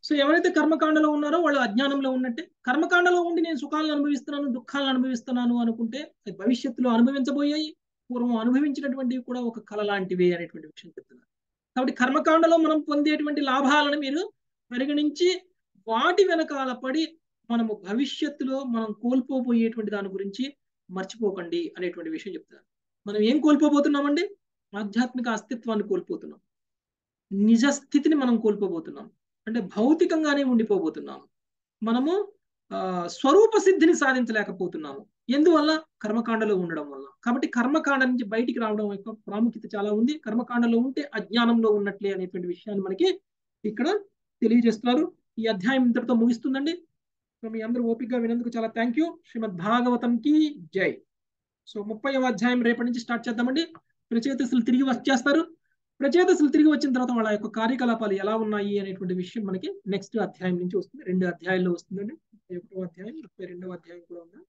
సో ఎవరైతే కర్మకాండలో ఉన్నారో వాళ్ళు అజ్ఞానంలో ఉన్నట్టే. కర్మకాండలో ఉండి నేను సుఖాలను అనుభవిస్తున్నాను, దుఃఖాలను అనుభవిస్తున్నాను అనుకుంటే భవిష్యత్తులో అనుభవించబోయాయి, పూర్వం అనుభవించినటువంటివి కూడా ఒక కళ లాంటివి అనేటువంటి విషయం చెప్తున్నారు. కాబట్టి కర్మకాండలో మనం పొందేటువంటి లాభాలను మీరు పరిగణించి వాటి వెనకాల పడి మనము భవిష్యత్తులో మనం కోల్పోబోయేటువంటి దాని గురించి మర్చిపోకండి అనేటువంటి విషయం చెప్తున్నారు. మనం ఏం కోల్పోబోతున్నామండి? ఆధ్యాత్మిక అస్తిత్వాన్ని కోల్పోతున్నాం, నిజ స్థితిని మనం కోల్పోబోతున్నాం, అంటే భౌతికంగానే ఉండిపోబోతున్నాము. మనము ఆ స్వరూప సిద్ధిని సాధించలేకపోతున్నాము. ఎందువల్ల? కర్మకాండలో ఉండడం వల్ల. కాబట్టి కర్మకాండ నుంచి బయటికి రావడం యొక్క ప్రాముఖ్యత చాలా ఉంది. కర్మకాండలో ఉంటే అజ్ఞానంలో ఉన్నట్లే అనేటువంటి విషయాన్ని మనకి ఇక్కడ తెలియజేస్తున్నారు. ఈ అధ్యాయం ఇంతటితో ముగిస్తుందండి. సో మీ అందరూ ఓపికగా వినందుకు చాలా థ్యాంక్ యూ. శ్రీమద్ భాగవతం కి జై. సో ముప్పైవ అధ్యాయం రేపటి నుంచి స్టార్ట్ చేద్దామండి. ప్రచేతసులు తిరిగి వచ్చేస్తారు. ప్రచేతసులు తిరిగి వచ్చిన తర్వాత వాళ్ళ యొక్క కార్యకలాపాలు ఎలా ఉన్నాయి అనేటువంటి విషయం మనకి నెక్స్ట్ అధ్యాయం నుంచి వస్తుంది. రెండు అధ్యాయాల్లో వస్తుందండి. ముప్పై ఒకటో అధ్యాయం, ముప్పై రెండవ అధ్యాయం కూడా ఉందా?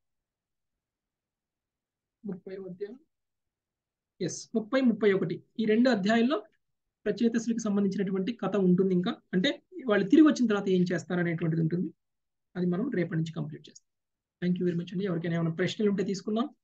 ముప్పై అధ్యాయం ఎస్ ముప్పై ముప్పై ఒకటి ఈ రెండు అధ్యాయాల్లో ప్రచేతసులకు సంబంధించినటువంటి కథ ఉంటుంది. ఇంకా అంటే వాళ్ళు తిరిగి వచ్చిన తర్వాత ఏం చేస్తారు అనేటువంటిది ఉంటుంది. అది మనం రేపటి నుంచి కంప్లీట్ చేస్తాం. థ్యాంక్ యూ వెరీ మచ్ అండి. ఎవరికైనా ఏమైనా ప్రశ్నలు ఉంటే తీసుకుందాం.